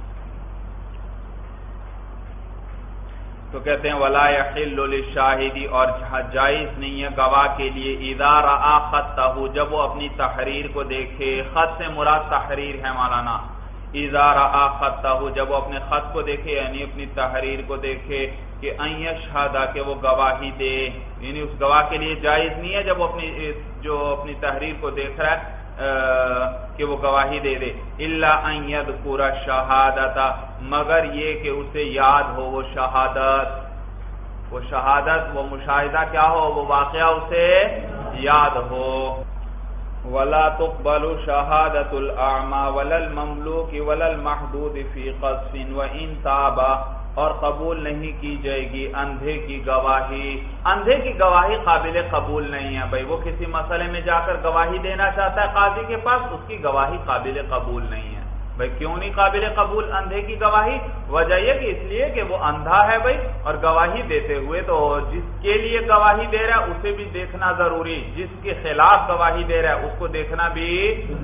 S1: تو کہتے ہیں وَلَا يَحِلُّ لِلشَّاهِدِ اور جائز نہیں ہے گواہ کے لیے اِذَا رَأَى خَطَّهُ جب وہ اپنی تحریر کو دیکھے، خط سے مراد تحریر ہے مولانا، اِذَا رَأَى خَطَّهُ جب وہ اپنے خط کو دیکھے یعنی اپنی تحریر کو دیکھے کہ أَن يَشْهَدَ کہ وہ گواہی دے، یعنی اس گواہ کے لیے جائز نہیں ہے جب وہ اپنی تحریر کو دیکھ رہا ہے کہ وہ گواہی دے دے، الا ان یذکر الشہادۃ مگر یہ کہ اسے یاد ہو وہ شہادت، وہ مشاہدہ کیا ہو، وہ واقعہ اسے یاد ہو۔ ولا تقبل شہادۃ الاعمى ولا المملوک ولا المحدود فی قذف وان تاب اور قبول نہیں کی جائے گی اندھے کی گواہی، اندھے کی گواہی قابل قبول نہیں ہے بھائی، وہ کسی مسئلے میں جا کر گواہی دینا چاہتا ہے قاضی کے پاس، اس کی گواہی قابل قبول نہیں ہے بھائی۔ کیوں نہیں قابل قبول اندھے کی گواہی؟ وجہ یہ کہ اس لیے کہ وہ اندھا ہے بھائی، اور گواہی دیتے ہوئے تو جس کے لیے گواہی دے رہا ہے اسے بھی دیکھنا ضروری، جس کے خلاف گواہی دے رہا ہے اس کو دیکھنا بھی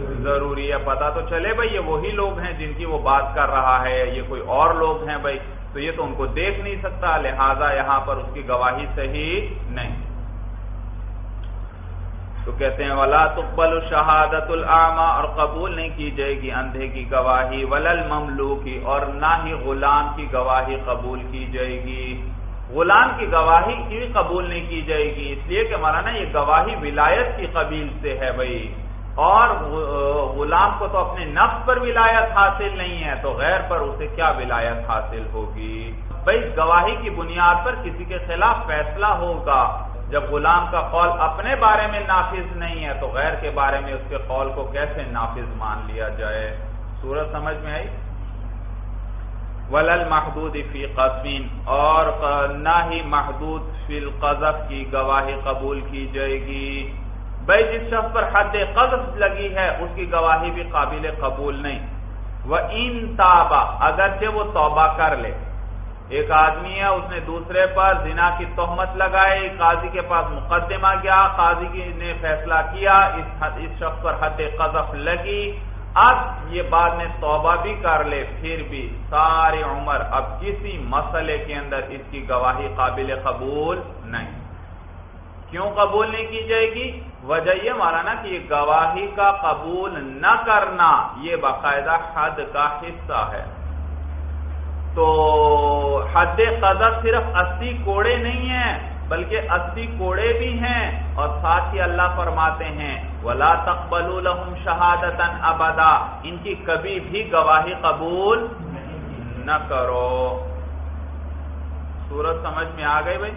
S1: ضروری ہے، پتہ تو چلے بھائی یہ وہی لوگ ہیں جن کی وہ بات کر رہا ہے، یہ کوئی اور لوگ ہیں بھائی۔ تو یہ تو ان کو دیکھ نہیں سکتا، لہذا یہاں پر اس کی گواہی صحیح نہیں۔ تو کہتے ہیں وَلَا تُقْبَلُ شَهَادَةُ الْأَعْمَى، اور قبول نہیں کی جائے گی اندھے کی گواہی، وَلَا الْمَمْلُوكِ، اور نہ ہی غلام کی گواہی قبول کی جائے گی۔ غلام کی گواہی کی بھی قبول نہیں کی جائے گی، اس لیے کہ مولانا یہ گواہی ولایت کی قبیل سے ہے بھائی، اور غلام کو تو اپنے نفس پر ولایت حاصل نہیں ہے، تو غیر پر اسے کیا ولایت حاصل ہوگی؟ بھائی گواہی کی بنیاد پر کسی کے خلاف فیصلہ ہوگا، جب غلام کا قول اپنے بارے میں نافذ نہیں ہے تو غیر کے بارے میں اس کے قول کو کیسے نافذ مان لیا جائے؟ صورت سمجھ میں آئی؟ وَلَا الْمَحْدُودِ فِي قَذْفٍ، اور نہ ہی محدود فی القذف کی گواہی قبول کی جائے گی۔ بھائی جس شخص پر حد قذف لگی ہے اس کی گواہی بھی قابل قبول نہیں۔ وَإِن تَابَ، اگرچہ وہ توبہ کر لے، ایک آدمی ہے اس نے دوسرے پر زنا کی تہمت لگائی، قاضی کے پاس مقدمہ گیا، قاضی نے فیصلہ کیا، اس شخص پر حد قذف لگی، اب یہ بعد میں توبہ بھی کر لے، پھر بھی ساری عمر اب کسی مسئلے کے اندر اس کی گواہی قابل قبول نہیں۔ کیوں قبول نہیں کی جائے گی؟ وجہ یہ مولانا کہ یہ گواہی کا قبول نہ کرنا یہ باقاعدہ حد کا حصہ ہے۔ تو حد قذف صرف 80 کوڑے نہیں ہیں بلکہ 80 کوڑے بھی ہیں، اور ساتھ ہی اللہ فرماتے ہیں وَلَا تَقْبَلُوا لَهُمْ شَهَادَةً أَبَدًا، ان کی کبھی بھی گواہی قبول نہ کرو۔ سورت سمجھ میں آ گئی بھائی؟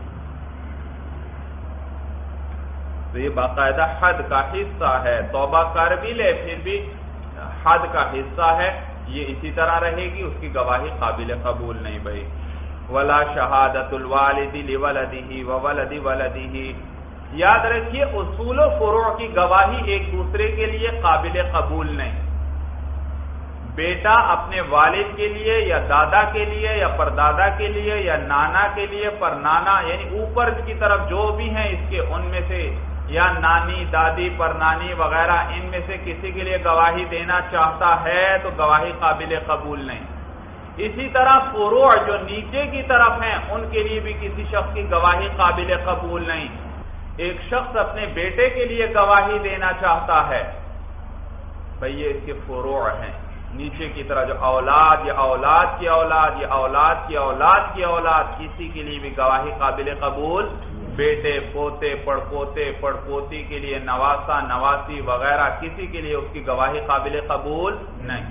S1: تو یہ باقاعدہ حد کا حصہ ہے، توبہ کر بھی لے پھر بھی حد کا حصہ ہے، یہ اسی طرح رہے گی، اس کی گواہی قابل قبول نہیں بھائی۔ وَلَا شَهَادَةُ الْوَالِدِ لِوَلَدِهِ وَوَلَدِ وَلَدِهِ، یاد رکھیے اصول و فروع کی گواہی ایک دوسرے کے لیے قابل قبول نہیں۔ بیٹا اپنے والد کے لیے یا دادا کے لیے یا پردادا کے لیے یا نانا کے لیے، پر نانا یعنی اوپر کی طرف جو بھی ہیں اس کے، ان میں سے یا نانی دادی پر نانی وغیرہ ان میں سے کسی کے لیے گواہی دینا چاہتا ہے تو گواہی قابل قبول نہیں۔ اسی طرح فروع جو نیچے کی طرف ہیں ان کے لیے بھی کسی شخص کی گواہی قابل قبول نہیں۔ ایک شخص اپنے بیٹے کے لیے گواہی دینا چاہتا ہے، بھئی یہ اس کے فروع ہیں، نیچے کی طرح جو اولاد یا اولاد کی اولاد یا اولاد کی اولاد کی اولاد، کسی کے لیے بھی گواہی قابل قبول، بیٹے پوتے پڑپوتے پڑپوتی کے لیے نواسا نواسی وغیرہ کسی کے لیے اس کی گواہی قابل قبول نہیں۔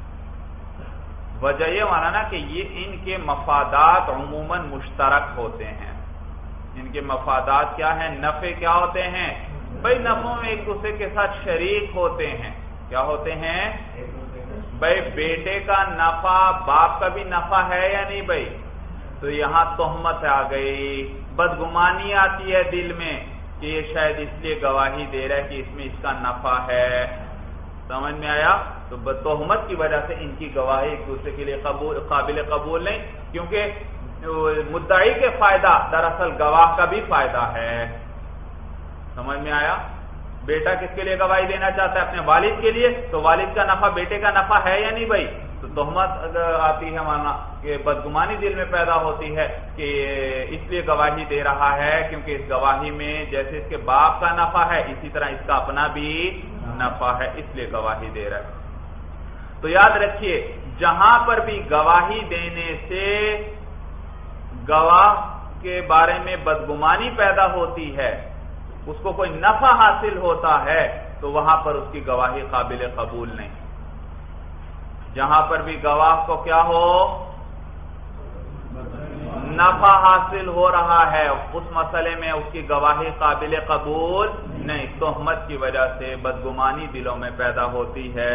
S1: وجہ یہ مانا نا کہ یہ ان کے مفادات عموماً مشترک ہوتے ہیں۔ ان کے مفادات کیا ہیں؟ نفع کیا ہوتے ہیں؟ بھائی نفعوں میں ایک دوسرے کے ساتھ شریک ہوتے ہیں۔ کیا ہوتے ہیں؟ بھائی بیٹے کا نفع باپ کا بھی نفع ہے یا نہیں بھائی؟ تو یہاں تہمت آ گئی، بدگمانی آتی ہے دل میں کہ یہ شاید اس لیے گواہی دے رہا ہے کہ اس میں اس کا نفع ہے، سمجھ میں آیا؟ تو تہمت کی وجہ سے ان کی گواہی ایک دوسرے کے لیے قابل قبول نہیں، کیونکہ مدعی کے فائدہ دراصل گواہ کا بھی فائدہ ہے۔ سمجھ میں آیا؟ بیٹا کس کے لیے گواہی دینا چاہتا ہے؟ اپنے والد کے لیے، تو والد کا نفع بیٹے کا نفع ہے یا نہیں بھائی؟ تو تہمت آتی ہے مانا کہ بدگمانی دل میں پیدا ہوتی ہے کہ اس لیے گواہی دے رہا ہے کیونکہ اس گواہی میں جیسے اس کے باپ کا نفع ہے اسی طرح اس کا اپنا بھی نفع ہے، اس لیے گواہی دے رہا ہے۔ تو یاد رکھیے جہاں پر بھی گواہی دینے سے گواہ کے بارے میں بدگمانی پیدا ہوتی ہے، اس کو کوئی نفع حاصل ہوتا ہے، تو وہاں پر اس کی گواہی قابل قبول نہیں۔ جہاں پر بھی گواہ کو کیا ہو؟ نفع حاصل ہو رہا ہے، اس مسئلے میں اس کی گواہی قابل قبول نہیں، تہمت کی وجہ سے بدگمانی دلوں میں پیدا ہوتی ہے۔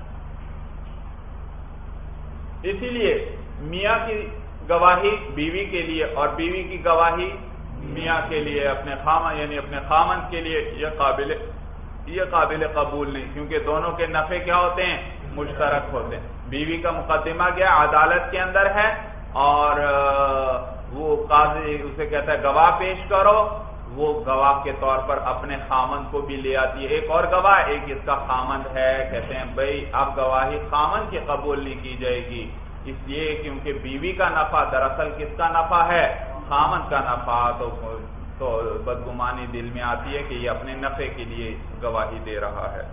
S1: اسی لیے میاں کی گواہی بیوی کے لیے اور بیوی کی گواہی میاں کے لیے، اپنے خامن یعنی اپنے خامن کے لیے یہ قابل قبول نہیں، کیونکہ دونوں کے نفع کیا ہوتے ہیں؟ مشترک ہوتے ہیں۔ بیوی کا مقدمہ گیا عدالت کے اندر ہے اور وہ قاضی اسے کہتا ہے گواہ پیش کرو، وہ گواہ کے طور پر اپنے خامن کو بھی لے آتی ہے، ایک اور گواہ ایک اس کا خامن ہے، کہتے ہیں بھائی اب گواہی خامن کی قبول نہیں کی جائے گی، اس لیے کیونکہ بیوی کا نفع دراصل کس کا نفع ہے؟ خامند کا نفع، تو بدگمانی دل میں آتی ہے کہ یہ اپنے نفع کے لیے گواہی دے رہا ہے۔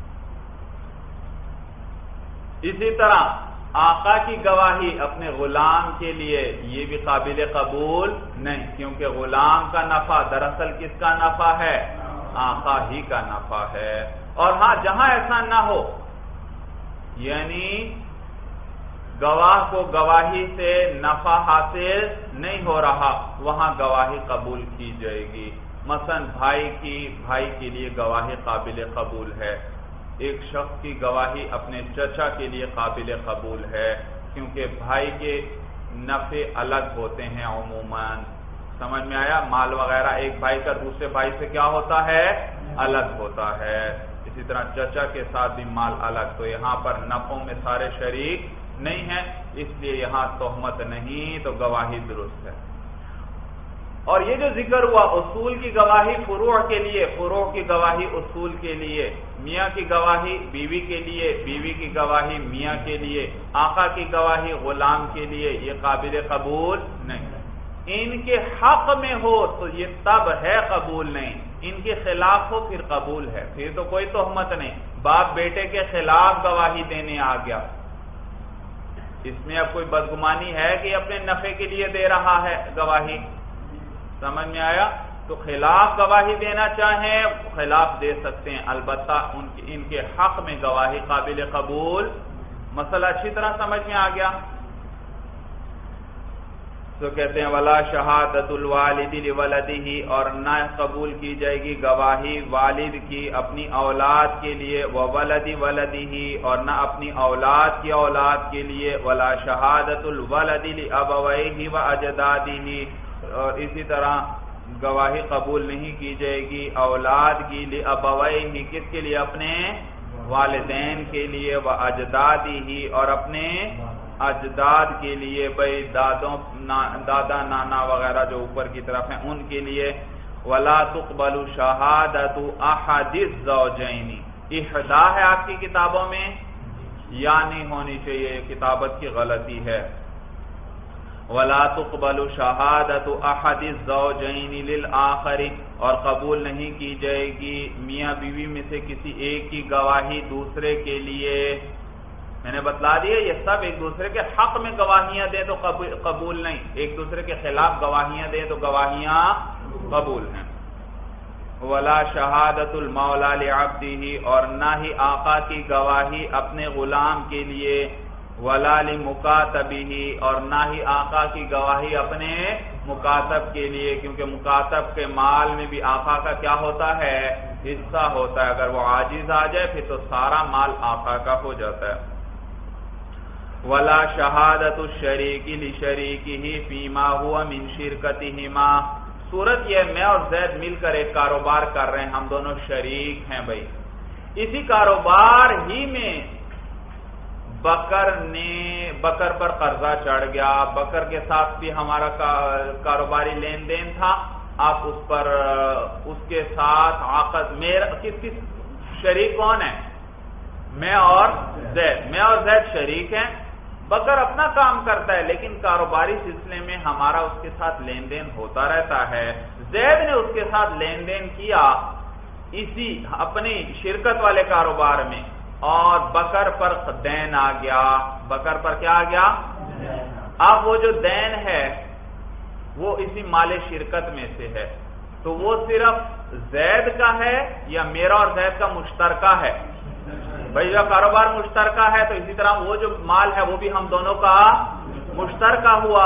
S1: اسی طرح آقا کی گواہی اپنے غلام کے لیے یہ بھی قابل قبول نہیں، کیونکہ غلام کا نفع دراصل کس کا نفع ہے؟ آقا ہی کا نفع ہے۔ اور ہاں جہاں ایسا نہ ہو، یعنی گواہ کو گواہی سے نفع حاصل نہیں ہو رہا، وہاں گواہی قبول کی جائے گی۔ مثلا بھائی کے لیے گواہی قابل قبول ہے، ایک شخص کی گواہی اپنے چچا کے لیے قابل قبول ہے، کیونکہ بھائی کے نفع الگ ہوتے ہیں عموماً، سمجھ میں آیا؟ مال وغیرہ ایک بھائی کا دوسرے بھائی سے کیا ہوتا ہے؟ الگ ہوتا ہے۔ اسی طرح چچا کے ساتھ بھی مال الگ، تو یہاں پر نفعوں میں سارے شریک نہیں ہیں، اس لیے یہاں تہمت نہیں، تو گواہی درست ہے۔ اور یہ جو ذکر ہوا اصول کی گواہی فروع کے لیے، فروع کی گواہی اصول کے لیے، میاں کی گواہی بیوی کے لیے، بیوی کی گواہی میاں کے لیے، آقا کی گواہی غلام کے لیے، یہ قابل قبول نہیں۔ ان کے حق میں ہو تو یہ تب ہے قبول نہیں، ان کے خلاف ہو پھر قبول ہے، پھر تو کوئی تہمت نہیں۔ باپ بیٹے کے خلاف گواہی دینے آ گیا، اس میں اب کوئی بدگمانی ہے کہ اپنے نفع کے لیے دے رہا ہے گواہی؟ سمجھ میں آیا؟ تو خلاف گواہی دینا چاہیں خلاف دے سکتے ہیں، البتہ ان کے حق میں گواہی قابل قبول۔ مسئلہ اچھی طرح سمجھ میں آ گیا؟ تو کہتے ہیں ولا شہادت الوالد لولدہ، اور نہ قبول کی جائے گی گواہی والد کی اپنی اولاد کے لیے، وولد ولدہ، اور نہ اپنی اولاد کی اولاد کے لیے، ولا شہادت الولد لابویہ واجدادہ، اور اسی طرح گواہی قبول نہیں کی جائے گی اولاد کی لابویہ، کس کے لیے؟ اپنے والدین کے لیے، واجدادہ، اور اپنے اجداد کے لیے، بھائی دادا نانا وغیرہ جو اوپر کی طرف ہیں ان کے لیے۔ ولا تقبل شہادت احد الزوجین، احدا ہے آپ کی کتابوں میں یا نہیں ہونی چاہیے، کتابت کی غلطی ہے۔ ولا تقبل شہادت احد الزوجین للآخر، اور قبول نہیں کی جائے گی میاں بیوی میں سے کسی ایک کی گواہی دوسرے کے لیے۔ میں نے بتلا دیا یہ سب ایک دوسرے کے حق میں گواہیاں دیں تو قبول نہیں، ایک دوسرے کے خلاف گواہیاں دیں تو گواہیاں قبول ہیں۔ ولا شہادت المولا لعبدہ، اور نہ ہی آقا کی گواہی اپنے غلام کے لیے، ولا لمکاتبہ، اور نہ ہی آقا کی گواہی اپنے مکاتب کے لیے، کیونکہ مکاتب کے مال میں بھی آقا کا کیا ہوتا ہے؟ حصہ ہوتا ہے، اگر وہ عاجز آ جائے پھر تو سارا مال آقا کا ہو جاتا ہے۔ ولا شہادت الشریک لشریکہ فیما ہوا من شرکتہما، صورت یہ میں اور زید مل کر ایک کاروبار کر رہے ہیں، ہم دونوں شریک ہیں بھائی، اسی کاروبار ہی میں بکر پر قرضہ چڑھ گیا، بکر کے ساتھ بھی ہمارا کاروباری لین دین تھا، آپ اس کے ساتھ عقد، کس شریک کون ہے؟ میں اور زید شریک ہیں، بکر اپنا کام کرتا ہے لیکن کاروباری سلسلے میں ہمارا اس کے ساتھ لین دین ہوتا رہتا ہے۔ زید نے اس کے ساتھ لین دین کیا اسی اپنی شرکت والے کاروبار میں، اور بکر پر دین آ گیا، بکر پر کیا آ گیا؟ اب وہ جو دین ہے وہ اسی مال شرکت میں سے ہے، تو وہ صرف زید کا ہے یا میرا اور زید کا مشترکہ ہے؟ بھائی جب کاروبار مشترکہ ہے تو اسی طرح وہ جو مال ہے وہ بھی ہم دونوں کا مشترکہ ہوا۔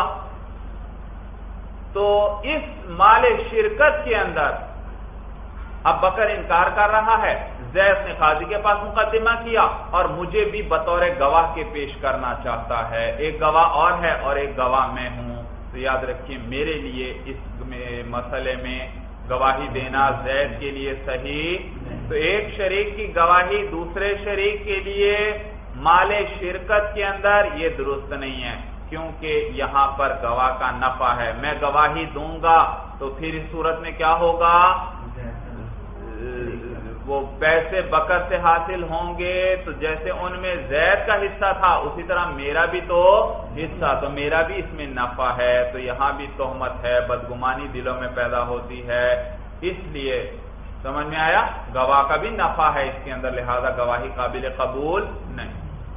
S1: تو اس مال شرکت کے اندر اب بکر انکار کر رہا ہے، زید نے قاضی کے پاس مقدمہ کیا اور مجھے بھی بطور گواہ کے پیش کرنا چاہتا ہے، ایک گواہ اور ہے اور ایک گواہ میں ہوں، تو یاد رکھیے میرے لیے اس مسئلے میں گواہی دینا زید کے لیے صحیح، تو ایک شریک کی گواہی دوسرے شریک کے لیے مال شرکت کے اندر یہ درست نہیں ہے، کیونکہ یہاں پر گواہ کا نفع ہے، میں گواہی دوں گا تو پھر اس صورت میں کیا ہوگا؟ وہ پیسے بکر سے حاصل ہوں گے تو جیسے ان میں زید کا حصہ تھا اسی طرح میرا بھی تو حصہ، تو میرا بھی اس میں نفع ہے، تو یہاں بھی تہمت ہے، بدگمانی دلوں میں پیدا ہوتی ہے، اس لیے سمجھ میں آیا، گواہ کا بھی نفع ہے اس کے اندر، لہذا گواہی قابل قبول نہیں۔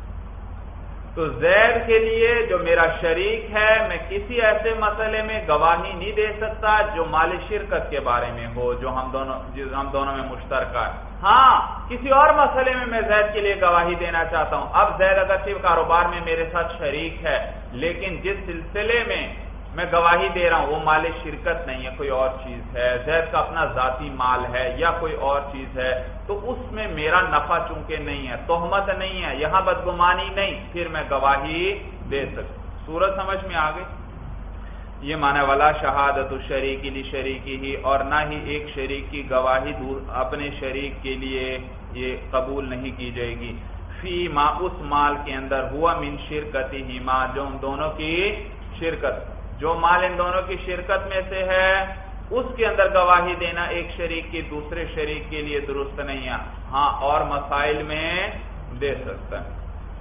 S1: تو زید کے لیے جو میرا شریک ہے میں کسی ایسے مسئلے میں گواہی نہیں دے سکتا جو مال شرکت کے بارے میں ہو، جو ہم دونوں میں مشترکہ ہے۔ ہاں کسی اور مسئلے میں میں زید کے لیے گواہی دینا چاہتا ہوں، اب زید اگر صرف کاروبار میں میرے ساتھ شریک ہے لیکن جس سلسلے میں میں گواہی دے رہا ہوں وہ مال شرکت نہیں ہے، کوئی اور چیز ہے، زید کا اپنا ذاتی مال ہے یا کوئی اور چیز ہے، تو اس میں میرا نفع چونکہ نہیں ہے، تہمت نہیں ہے، یہاں بدگمانی نہیں، پھر میں گواہی دے سکتا۔ صورت سمجھ میں آ گئی؟ یہ معنی والا شہادت الشریک لشریکی ہی، اور نہ ہی ایک شریک کی گواہی اپنے شریک کے لیے یہ قبول نہیں کی جائے گی، فی ما اس مال کے اندر ہوا من شرکتہ ما جو ان دونوں کی شرکت، جو مال ان دونوں کی شرکت میں سے ہے اس کے اندر گواہی دینا ایک شریک کی دوسرے شریک کے لیے درست نہیں ہے، ہاں اور مسائل میں دے سکتا ہے۔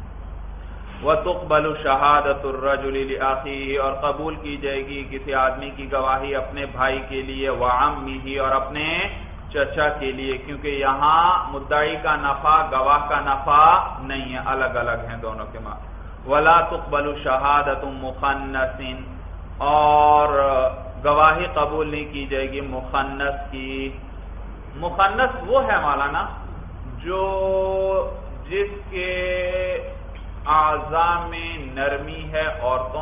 S1: وَتُقْبَلُ شَهَادَةُ الرَّجُلِ لِأَخِيهِ، اور قبول کی جائے گی کسی آدمی کی گواہی اپنے بھائی کے لیے، وَعَمِّهِ اور اپنے چچا کے لیے، کیونکہ یہاں مدعی کا نفع گواہ کا نفع نہیں ہے، الگ الگ ہیں دونوں کے معنی۔ وَلَا تُقْبَلُ شَهَادَةُ مُخَنَّثٍ، اور گواہی قبول نہیں کی جائے گی مخنث کی۔ مخنث وہ ہے مولانا جو جس کے اعضاء میں نرمی ہے، عورتوں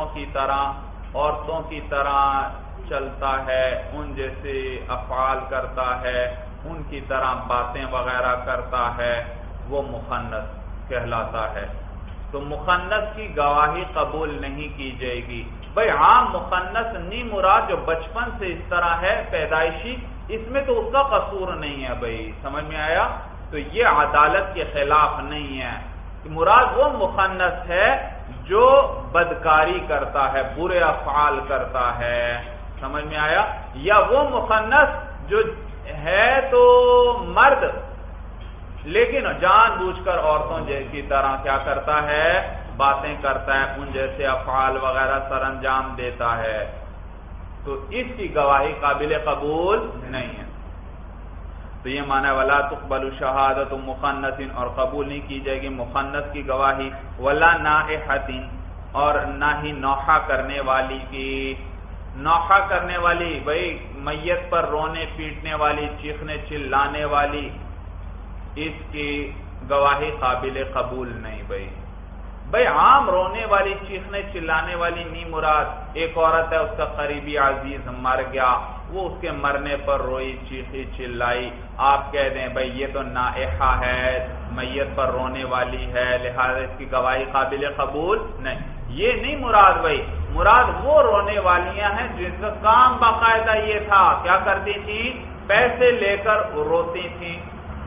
S1: کی طرح چلتا ہے، ان جیسے افعال کرتا ہے، ان کی طرح باتیں وغیرہ کرتا ہے، وہ مخنث کہلاتا ہے۔ تو مخنث کی گواہی قبول نہیں کی جائے گی۔ بھئی عام مخنث نہیں مراد جو بچپن سے اس طرح ہے پیدائشی، اس میں تو اس کا قصور نہیں ہے بھئی، سمجھ میں آیا؟ تو یہ عدالت کے خلاف نہیں ہے، مراد وہ مخنث ہے جو بدکاری کرتا ہے، برے افعال کرتا ہے، سمجھ میں آیا؟ یا وہ مخنث جو ہے تو مرد لیکن جان بوجھ کر عورتوں کی طرح کیا کرتا ہے، باتیں کرتا ہے، ان جیسے افعال وغیرہ سر انجام دیتا ہے، تو اس کی گواہی قابل قبول نہیں ہے۔ تو یہ معنی ولا تقبل شہادت مخنث، اور قبول نہیں کی جائے گی مخنث کی گواہی، ولا نائحۃ، اور نہ ہی نوحہ کرنے والی کی۔ نوحہ کرنے والی بھئی میت پر رونے پیٹنے والی، چیخنے چلانے والی، اس کی گواہی قابل قبول نہیں بھئی عام رونے والی چیخنے چلانے والی نہیں مراد، ایک عورت ہے اس کا قریبی عزیز مر گیا، وہ اس کے مرنے پر روئی چیخی چلائی، آپ کہہ دیں بھئی یہ تو نائحہ ہے، میت پر رونے والی ہے، لہذا اس کی گواہی قابل قبول نہیں، یہ نہیں مراد بھئی، مراد وہ رونے والیاں ہیں جن کا کام باقاعدہ یہ تھا، کیا کرتی تھی، پیسے لے کر روتی تھی۔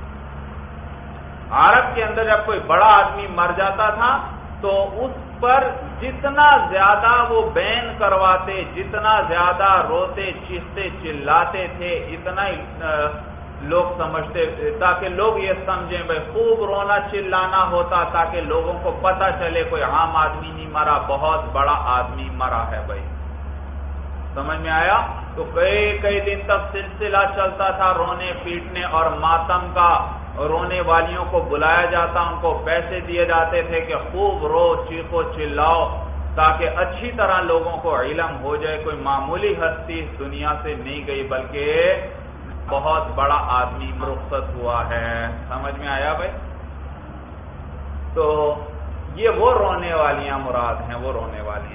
S1: عرب کے اندر جب کوئی بڑا آدمی مر جاتا تھا تو اس پر جتنا زیادہ وہ بین کرواتے، جتنا زیادہ روتے چیختے چلاتے تھے، اتنا ہی لوگ سمجھتے، تاکہ لوگ یہ سمجھیں بھائی خوب رونا چلانا ہوتا تاکہ لوگوں کو پتہ چلے کوئی عام آدمی نہیں مرا، بہت بڑا آدمی مرا ہے بھائی، سمجھ میں آیا؟ تو کئی دن تک سلسلہ چلتا تھا رونے پیٹنے اور ماتم کا، رونے والیوں کو بلایا جاتا، ان کو پیسے دیے جاتے تھے کہ خوب رو چیخو چلاؤ تاکہ اچھی طرح لوگوں کو علم ہو جائے کوئی معمولی ہستی اس دنیا سے نہیں گئی بلکہ بہت بڑا آدمی رخصت ہوا ہے، سمجھ میں آیا بھائی؟ تو یہ وہ رونے والیاں مراد ہیں، وہ رونے والیاں۔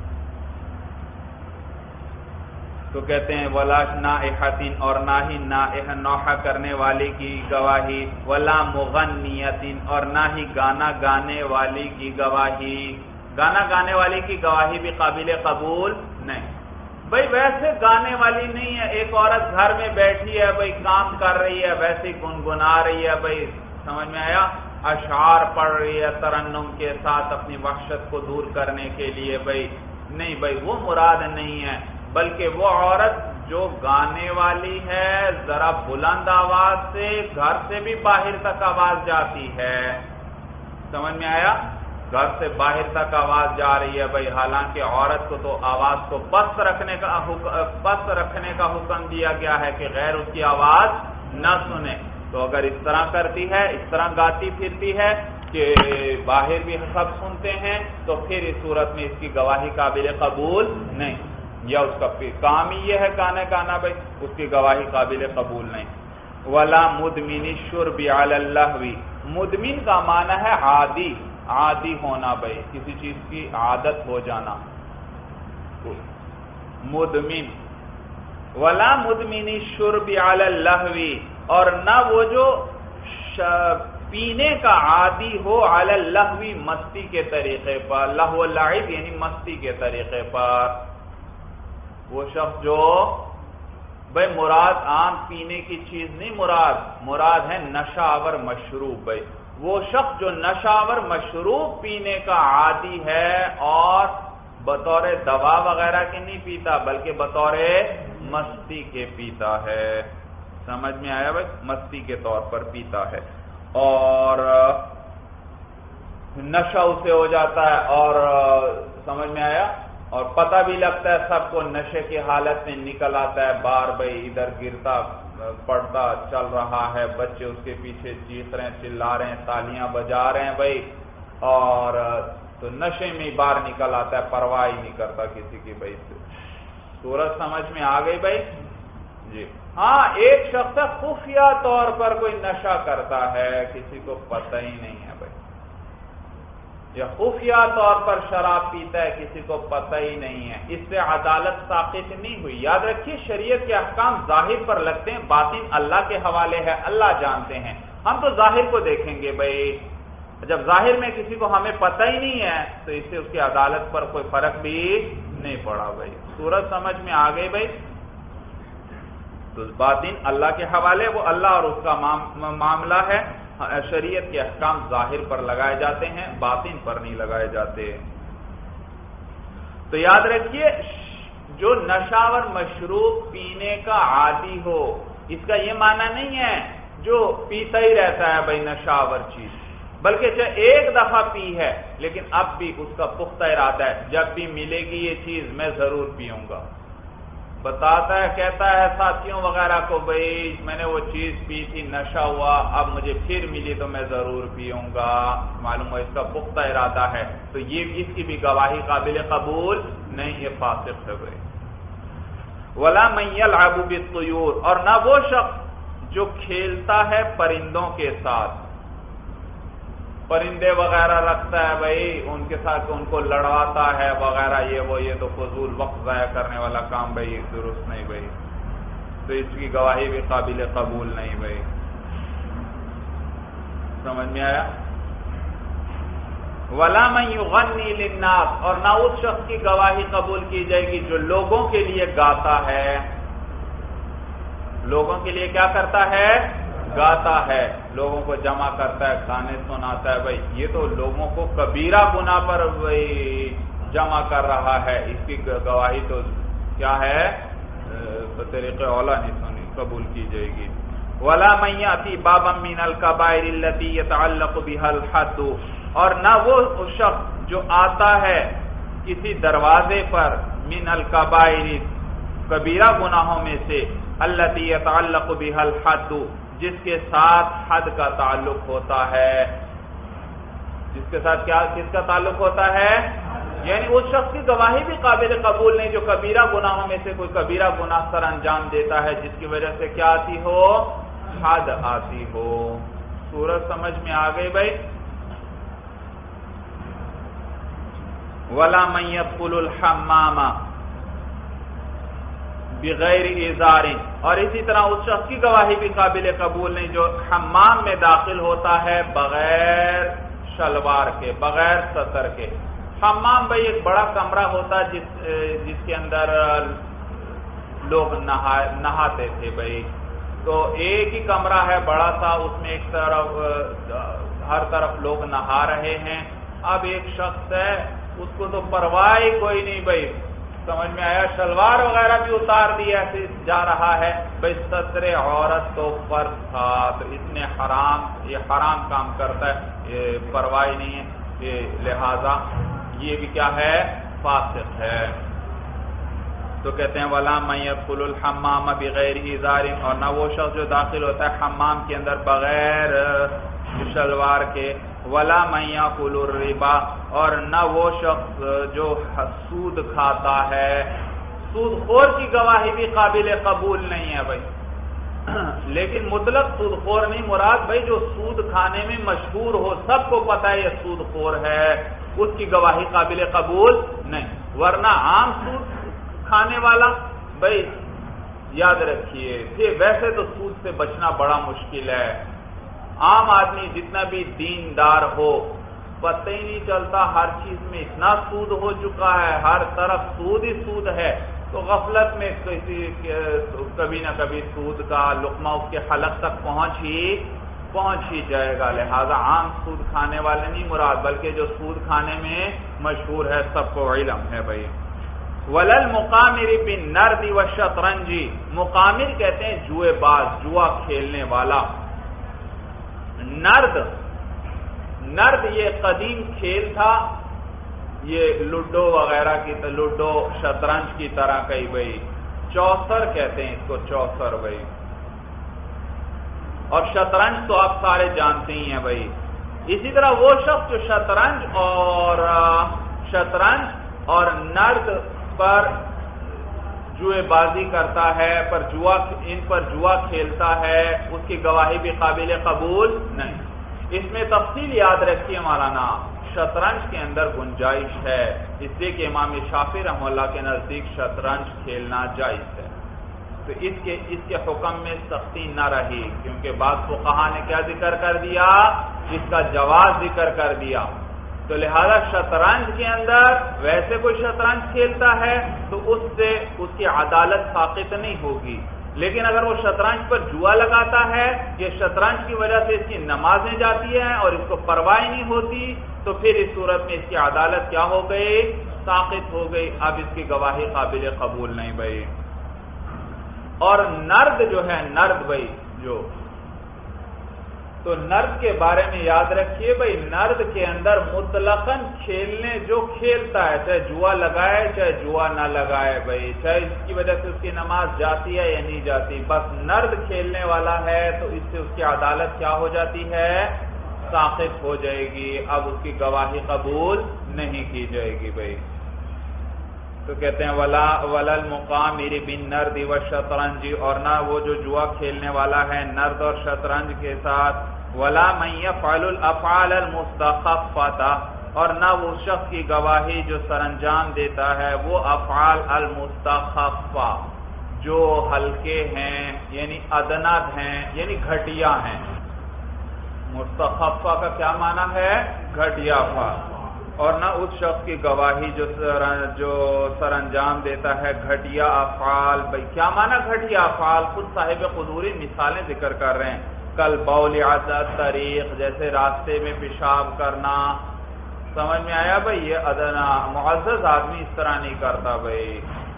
S1: تو کہتے ہیں ولا نائحۃ، اور نہ ہی نوحہ کرنے والے کی گواہی، ولا مغنیۃ، اور نہ ہی گانا گانے والی کی گواہی، گانا گانے والی کی گواہی بھی قابل قبول نہیں بھائی، ویسے گانے والی نہیں ہے، ایک عورت گھر میں بیٹھی ہے بھائی کام کر رہی ہے، ویسے گنگنا رہی ہے بھائی، سمجھ میں آیا؟ اشعار پڑھ رہی ہے ترنم کے ساتھ اپنی وحشت کو دور کرنے کے لیے بھائی، نہیں بھائی وہ مراد نہیں ہے، بلکہ وہ عورت جو گانے والی ہے ذرا بلند آواز سے گھر سے بھی باہر تک آواز جاتی ہے. سمجھ میں آیا؟ گھر سے باہر تک آواز جا رہی ہے بھائی، حالانکہ عورت کو تو آواز کو پست رکھنے کا حکم دیا گیا ہے کہ غیر اس کی آواز نہ سنے. تو اگر اس طرح کرتی ہے، اس طرح گاتی پھرتی ہے کہ باہر بھی سب سنتے ہیں، تو پھر اس صورت میں اس کی گواہی قابل قبول نہیں. یا اس کا کام ہی یہ ہے گانا بھائی، اس کی گواہی قابل قبول نہیں. ولا مدمن الشرب علی اللہو، مدمن کا معنی ہے عادی ہونا بھائی، کسی چیز کی عادت ہو جانا. مدمن. ولا مدمن الشرب علی اللہو، اور نہ وہ جو پینے کا عادی ہو علی اللہو، مستی کے طریقے پر. لہو لعب یعنی مستی کے طریقے پر. وہ شخص جو بھائی مراد عام پینے کی چیز نہیں، مراد ہے نشہ آور مشروب بھائی. وہ شخص جو نشہ آور مشروب پینے کا عادی ہے اور بطور دوا وغیرہ کے نہیں پیتا بلکہ بطور مستی کے پیتا ہے. سمجھ میں آیا بھائی؟ مستی کے طور پر پیتا ہے اور نشہ اسے ہو جاتا ہے، اور سمجھ میں آیا، اور پتہ بھی لگتا ہے سب کو، نشے کی حالت میں نکل آتا ہے بار بھائی، ادھر گرتا پڑتا چل رہا ہے، بچے اس کے پیچھے چیخ رہے ہیں، چلا رہے ہیں، تالیاں بجا رہے ہیں بھائی، اور تو نشے میں باہر نکل آتا ہے، پرواہ ہی نہیں کرتا کسی کی بھائی. صورت سمجھ میں آ گئی بھائی؟ جی ہاں. ایک شخص خفیہ طور پر کوئی نشہ کرتا ہے، کسی کو پتہ ہی نہیں ہے بھائی، یا خفیہ طور پر شراب پیتا ہے، کسی کو پتہ ہی نہیں ہے، اس سے عدالت ساقط نہیں ہوئی. یاد رکھیے شریعت کے احکام ظاہر پر لگتے ہیں، باطن اللہ کے حوالے ہے، اللہ جانتے ہیں. ہم تو ظاہر کو دیکھیں گے بھائی. جب ظاہر میں کسی کو ہمیں پتہ ہی نہیں ہے تو اس سے اس کی عدالت پر کوئی فرق بھی نہیں پڑا بھائی. صورت سمجھ میں آ گئی بھائی؟ تو باطن اللہ کے حوالے، وہ اللہ اور اس کا معاملہ ہے. شریعت کے احکام ظاہر پر لگائے جاتے ہیں، باطن پر نہیں لگائے جاتے. تو یاد رکھیے جو نشاور مشروب پینے کا عادی ہو، اس کا یہ معنی نہیں ہے جو پیتا ہی رہتا ہے بھائی نشاور چیز، بلکہ چاہے ایک دفعہ پی ہے لیکن اب بھی اس کا پختہ ارادہ ہے جب بھی ملے گی یہ چیز میں ضرور پیوں گا. بتاتا ہے، کہتا ہے ساتھیوں وغیرہ کو بھئی میں نے وہ چیز پی تھی، نشہ ہوا، اب مجھے پھر ملی تو میں ضرور پیوں گا. معلوم ہو اس کا پختہ ارادہ ہے، تو یہ اس کی بھی گواہی قابل قبول نہیں، یہ فاسق ہے بھائی. ولا من يلعب بالطيور، اور نہ وہ شخص جو کھیلتا ہے پرندوں کے ساتھ، پرندے وغیرہ رکھتا ہے بھائی، ان کے ساتھ ان کو لڑواتا ہے وغیرہ، یہ تو فضول وقت ضائع کرنے والا کام بھائی، یہ درست نہیں بھائی. تو اس کی گواہی بھی قابل قبول نہیں بھائی. سمجھ میں آیا؟ ولا من يغني للناس، اور نہ اس شخص کی گواہی قبول کی جائے گی جو لوگوں کے لیے گاتا ہے. لوگوں کے لیے کیا کرتا ہے؟ گاتا ہے، لوگوں کو جمع کرتا ہے، گانے سناتا ہے بھائی. یہ تو لوگوں کو کبیرہ گناہ پر جمع کر رہا ہے، اس کی گواہی تو کیا ہے؟ بطریقے اولا نہیں سنی قبول کی جائے گی. ولا من یاتی بابا من الکبائر التي يتعلق بها الحد، اور نہ وہ شخص جو آتا ہے کسی دروازے پر من الکبائر کبیرہ گناہوں میں سے، التي يتعلق بها الحد جس کے ساتھ حد کا تعلق ہوتا ہے. جس کے ساتھ کس کا تعلق ہوتا ہے؟ یعنی اس شخص کی گواہی بھی قابل قبول نہیں جو کبیرہ گناہوں میں سے کوئی کبیرہ گناہ سر انجام دیتا ہے جس کی وجہ سے کیا آتی ہو؟ حد آتی ہو. صورت سمجھ میں آ گئی بھائی؟ ولا من يدخل الحمام بغیر ازار، اور اسی طرح اس شخص کی گواہی بھی قابل قبول نہیں جو حمام میں داخل ہوتا ہے بغیر شلوار کے، بغیر سطر کے. حمام بھائی ایک بڑا کمرہ ہوتا ہے جس کے اندر لوگ نہاتے تھے بھائی. تو ایک ہی کمرہ ہے بڑا سا، اس میں ایک طرف ہر طرف لوگ نہا رہے ہیں. اب ایک شخص ہے اس کو تو پرواہ کوئی نہیں بھائی، سمجھ میں آیا؟ شلوار وغیرہ بھی اتار دیا ایسے جا رہا ہے، بھائی ستر عورت تو فرض تھا، تو اس نے یہ حرام کام کرتا ہے، یہ پرواہ نہیں ہے، یہ لہذا یہ بھی کیا ہے؟ فاسق ہے۔ تو کہتے ہیں وَلَا مَن يَدْخُلُ الْحَمَّامَ بِغَيْرِ إِزَارٍ، اور نہ وہ شخص جو داخل ہوتا ہے حمام کے اندر بغیر شلوار کے، وَلَا مَن يَأْكُلُ الرِّبَا، اور نہ وہ شخص جو سود کھاتا ہے۔ سود خور کی گواہی بھی قابل قبول نہیں ہے بھائی، لیکن مطلق سود خور نہیں مراد، بھائی جو سود کھانے میں مشہور ہو، سب کو پتا ہے یہ سود خور ہے، اس کی گواہی قابل قبول نہیں، ورنہ عام سود کھانے والا بھائی یاد رکھیے پھر ویسے تو سود سے بچنا بڑا مشکل ہے۔ عام آدمی جتنا بھی دیندار ہو، پتہ ہی نہیں چلتا، ہر چیز میں اتنا سود ہو چکا ہے، ہر طرف سود ہی سود ہے، تو غفلت میں کبھی نہ کبھی سود کا لقمہ اس کے حلق تک پہنچ ہی جائے گا۔ لہذا عام سود کھانے والے نہیں مراد، بلکہ جو سود کھانے میں مشہور ہے، سب کو علم ہے بھائی۔ وَلَلْ مُقَامِرِ بِالنَّرْدِ وَالشَّطْرَنْجِ، مقامر کہتے ہیں جوئے باز، جوا کھیلنے والا۔ نرد یہ قدیم کھیل تھا، یہ لوڈو وغیرہ کی، لوڈو شطرنج کی طرح کئی بھائی۔ چوسر کہتے ہیں اس کو، چوسر بھائی، اور شطرنج تو آپ سارے جانتے ہی ہیں بھائی۔ اسی طرح وہ شخص جو شطرنج اور نرد پر جوئے بازی کرتا ہے، ان پر جوا کھیلتا ہے، اس کی گواہی بھی قابل قبول نہیں۔ اس میں تفصیل یاد رکھیے مولانا، شطرنج کے اندر گنجائش ہے، اس لیے کہ امام شافعی رحمہ اللہ کے نزدیک شطرنج کھیلنا جائز ہے، تو اس کے حکم میں سختی نہ رہی، کیونکہ بعض فقہا نے کیا ذکر کر دیا؟ اس کا جواز ذکر کر دیا۔ تو لہذا شطرنج کے اندر ویسے کوئی شطرنج کھیلتا ہے تو اس سے اس کی عدالت ساقط نہیں ہوگی، لیکن اگر وہ شطرنج پر جوا لگاتا ہے، یہ شطرنج کی وجہ سے اس کی نمازیں جاتی ہیں اور اس کو پرواہ نہیں ہوتی، تو پھر اس صورت میں اس کی عدالت کیا ہو گئی؟ ساقط ہو گئی، اب اس کی گواہی قابل قبول نہیں بھائی۔ اور نرد جو ہے، نرد بھائی تو نرد کے بارے میں یاد رکھیے بھائی، نرد کے اندر مطلقاً جو کھیلتا ہے، چاہے جوا لگائے چاہے جوا نہ لگائے بھائی، چاہے اس کی وجہ سے اس کی نماز جاتی ہے یا نہیں جاتی، بس نرد کھیلنے والا ہے تو اس سے اس کی عدالت کیا ہو جاتی ہے؟ ساقط ہو جائے گی، اب اس کی گواہی قبول نہیں کی جائے گی بھائی۔ تو کہتے ہیں وَلَلْ مُقَامِرِ بِالنَّرْدِ وَالشَّطْرَنْجِ، اور نہ وہ جو جوا کھیلنے والا ہے نرد اور شطرنج کے ساتھ، وَلَا مَن يَفْعَلُ الْأَفْعَالَ الْمُسْتَخَفَّةَ، اور نہ وہ شخص کی گواہی جو سر انجام دیتا ہے وہ افعال المستخفہ، جو ہلکے ہیں یعنی ادنا ہیں یعنی گھٹیا ہیں۔ مستخفہ کا کیا معنی ہے؟ گھٹیا افعال۔ اور نہ اس شخص کی گواہی جو سر انجام دیتا ہے گھٹیا افعال۔ بھائی کیا معنی گھٹیا افعال؟ خود صاحب قدوری مثالیں ذکر کر رہے ہیں، کل بول علی الطریق، جیسے راستے میں پیشاب کرنا۔ سمجھ میں آیا بھائی؟ یہ ادنا معزز آدمی اس طرح نہیں کرتا بھائی۔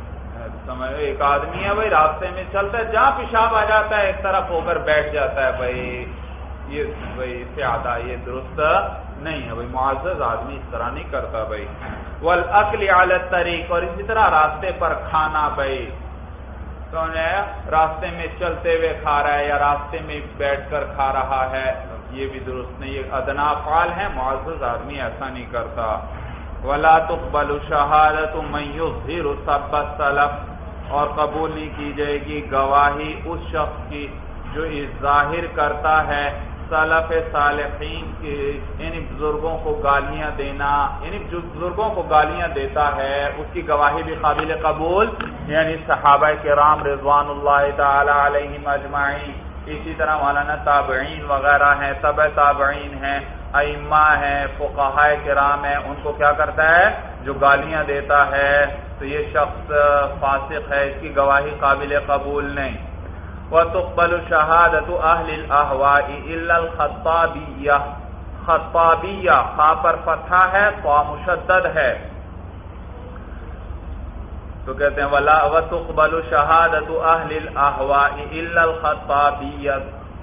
S1: ایک آدمی ہے بھائی راستے میں چلتا ہے، جہاں پیشاب آ جاتا ہے ایک طرف ہو کر بیٹھ جاتا ہے بھائی، یہ بھائی سے آدھا یہ درست نہیں ہے بھائی، معزز آدمی اس طرح نہیں کرتا بھائی۔ والاکل علی الطریق، اور اسی طرح راستے پر کھانا بھائی، تو راستے میں چلتے ہوئے کھا رہا ہے یا راستے میں بیٹھ کر کھا رہا ہے، یہ بھی درست نہیں، یہ ادنا افعال ہیں، معزز آدمی ایسا نہیں کرتا۔ ولا تقبل شہادۃ من یظہر سب السلف، اور قبول نہیں کی جائے گی گواہی اس شخص کی جو ظاہر کرتا ہے سلف صالحین کے، یعنی بزرگوں کو گالیاں دینا، یعنی جو بزرگوں کو گالیاں دیتا ہے اس کی گواہی بھی قابل قبول، یعنی صحابہ کرام رضوان اللہ تعالی علیہم اجمعین، اسی طرح مولانا تابعین وغیرہ ہیں، تبع تابعین ہیں، ائمہ ہیں، فقہاء کرام ہیں، ان کو کیا کرتا ہے؟ جو گالیاں دیتا ہے تو یہ شخص فاسق ہے، اس کی گواہی قابل قبول نہیں۔ وَتُقْبَلُ شَهَادَةُ أَهْلِ الْأَهْوَاءِ إِلَّا الْخَطَّابِيَّةِ، خطابیہ، خا پر فتحہ ہے، طا مشدد ہے، تو کہتے ہیں ولا وتقبل شہادت اہل الاہواء الا الخطابیہ،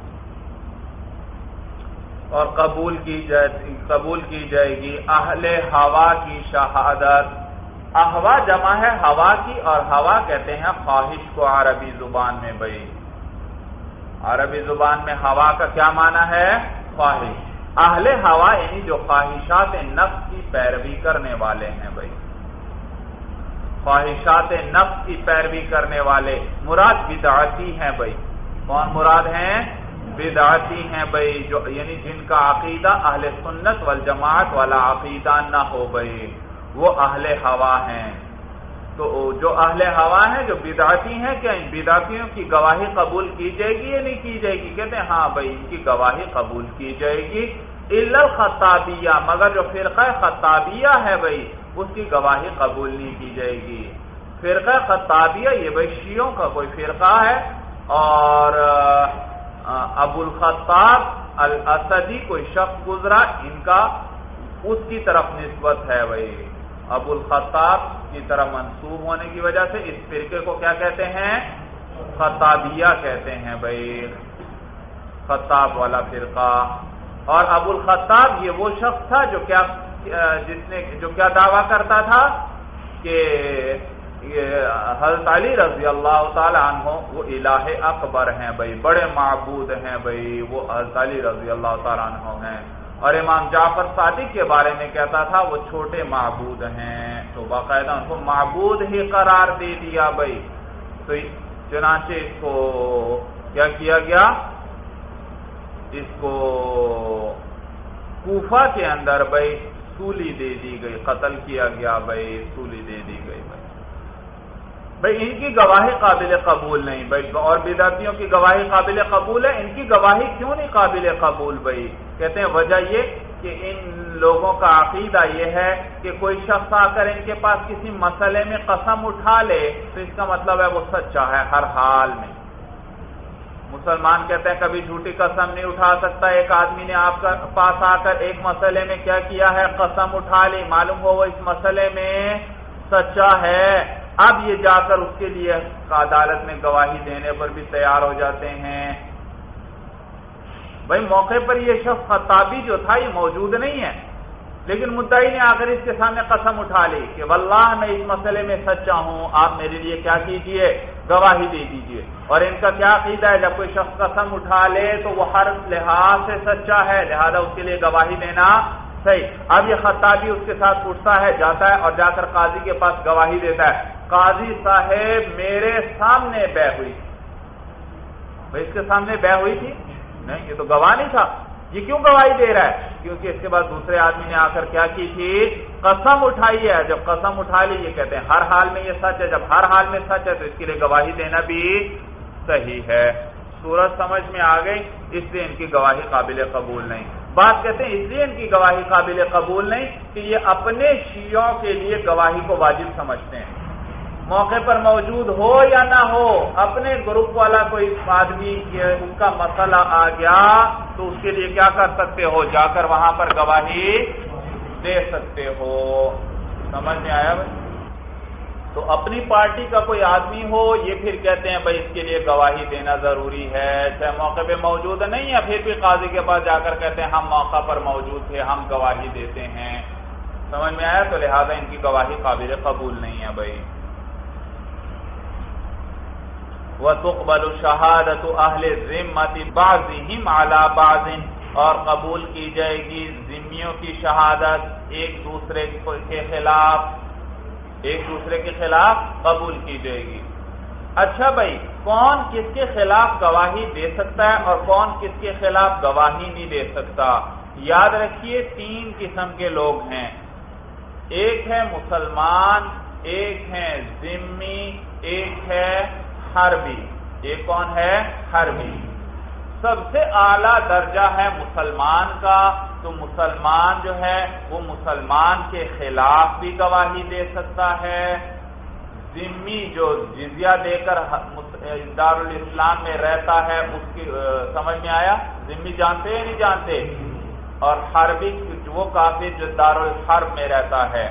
S1: اور قبول کی جائے گی اہل ہوا کی شہادت. اہوا جمع ہے ہوا کی، اور ہوا کہتے ہیں خواہش کو عربی زبان میں. بھائی عربی زبان میں ہوا کا کیا معنی ہے؟ خواہش. اہل ہوا یعنی جو خواہشات نفس کی پیروی کرنے والے ہیں. بھائی خواہشات نفس کی پیروی کرنے والے مراد بدعتی ہیں. بھائی کون مراد ہیں؟ بدعتی ہیں. بھائی جو یعنی جن کا عقیدہ اہل سنت والجماعت والا عقیدہ نہ ہو، بھائی وہ اہل ہوا ہیں. تو جو اہل ہوا ہیں جو بدعتی ہیں، کیا ان بدعتیوں کی گواہی قبول کی جائے گی یا نہیں کی جائے گی؟ کہتے ہیں ہاں بھائی ان کی گواہی قبول کی جائے گی. الا الخطابیہ، مگر جو فرقہ خطابیہ ہے بھائی اس کی گواہی قبول نہیں کی جائے گی. فرقہ خطابیہ یہ بھائی شیعوں کا کوئی فرقہ ہے، اور ابو الخطاب الاسدی کوئی شخص گزرا، ان کا اس کی طرف نسبت ہے. بھائی ابو الخطاب کی طرف منسوب ہونے کی وجہ سے اس فرقے کو کیا کہتے ہیں؟ خطابیہ کہتے ہیں. بھائی خطاب والا فرقہ. اور ابو الخطاب یہ وہ شخص تھا جو کیا دعویٰ کرتا تھا کہ حضرت علی رضی اللہ تعالی عنہ وہ الہ اکبر ہیں. بھائی بڑے معبود ہیں. بھائی وہ حضرت علی رضی اللہ تعالی عنہ ہیں. اور امام جعفر صادق کے بارے میں کہتا تھا وہ چھوٹے معبود ہیں. تو باقاعدہ ان کو معبود ہی قرار دے دیا. بھائی تو چنانچہ اس کو کیا کیا گیا؟ اس کو کوفہ کے اندر بھائی سولی دے دی گئی، قتل کیا گیا. بھائی سولی دے دی گئی. بھائی ان کی گواہی قابل قبول نہیں. بھائی اور بدعتیوں کی گواہی قابل قبول ہے، ان کی گواہی کیوں نہیں قابل قبول؟ بھائی کہتے ہیں وجہ یہ کہ ان لوگوں کا عقیدہ یہ ہے کہ کوئی شخص آ کر ان کے پاس کسی مسئلے میں قسم اٹھا لے تو اس کا مطلب ہے وہ سچا ہے ہر حال میں. مسلمان کہتے ہیں کبھی جھوٹی قسم نہیں اٹھا سکتا. ایک آدمی نے آپ کے پاس آ کر ایک مسئلے میں کیا کیا ہے؟ قسم اٹھا لی، معلوم ہو وہ اس مسئلے میں سچا ہے. اب یہ جا کر اس کے لیے عدالت میں گواہی دینے پر بھی تیار ہو جاتے ہیں. بھائی موقع پر یہ شخص خطابی جو تھا یہ موجود نہیں ہے، لیکن مدعی نے آ کر اس کے سامنے قسم اٹھا لی کہ واللہ میں اس مسئلے میں سچا ہوں، آپ میرے لیے کیا کیجئے؟ گواہی دے دیجئے. اور ان کا کیا عقیدہ ہے؟ جب کوئی شخص قسم اٹھا لے تو وہ ہر لحاظ سے سچا ہے، لہذا اس کے لیے گواہی دینا صحیح. اب یہ خطابی اس کے ساتھ اٹھتا ہے، جاتا ہے اور جا کر قاضی کے پاس گواہی دیتا ہے. قاضی صاحب میرے سامنے بے ہوئی. بھائی اس کے سامنے بے ہوئی تھی؟ نہیں، یہ تو گواہ نہیں تھا. یہ کیوں گواہی دے رہا ہے؟ کیونکہ اس کے بعد دوسرے آدمی نے آ کر کیا کی تھی؟ قسم اٹھائی ہے. جب قسم اٹھا لی، یہ کہتے ہیں ہر حال میں یہ سچ ہے. جب ہر حال میں سچ ہے تو اس کے لیے گواہی دینا بھی صحیح ہے. صورت سمجھ میں آ گئی؟ اس لیے ان کی گواہی قابل قبول نہیں. بات کہتے ہیں اس لیے ان کی گواہی قابل قبول نہیں کہ یہ اپنے شیعوں کے لیے گواہی کو واجب سمجھتے ہیں. موقع پر موجود ہو یا نہ ہو، اپنے گروپ والا کوئی آدمی اس کا مسئلہ آ گیا تو اس کے لیے کیا کر سکتے ہو؟ جا کر وہاں پر گواہی دے سکتے ہو. سمجھ میں آیا بھائی؟ تو اپنی پارٹی کا کوئی آدمی ہو، یہ پھر کہتے ہیں بھائی اس کے لیے گواہی دینا ضروری ہے، چاہے موقع پہ موجود نہیں ہے، پھر بھی قاضی کے پاس جا کر کہتے ہیں ہم موقع پر موجود تھے، ہم گواہی دیتے ہیں. سمجھ میں آیا؟ تو لہذا ان کی گواہی قابل قبول نہیں ہے. بھائی وَتُقْبَلُ شَهَادَةُ أَهْلِ الذِّمَّةِ بَعْضِهِمْ عَلَى بَعْضٍ، اور قبول کی جائے گی ذمیوں کی شہادت ایک دوسرے کے خلاف قبول کی جائے گی. اچھا بھائی کون کس کے خلاف گواہی دے سکتا ہے اور کون کس کے خلاف گواہی نہیں دے سکتا؟ یاد رکھیے 3 قسم کے لوگ ہیں. ایک ہے مسلمان، ایک ہے ذمی، ایک ہے حربی. یہ کون ہے؟ حربی. سب سے اعلیٰ درجہ ہے مسلمان کا. تو مسلمان جو ہے وہ مسلمان کے خلاف بھی گواہی دے سکتا ہے. ذمی جو جزیہ دے کر دارالاسلام میں رہتا ہے اس کی سمجھ میں آیا؟ ذمی جانتے ہیں نہیں جانتے؟ اور حربی وہ کافر جو دارالحرب میں رہتا ہے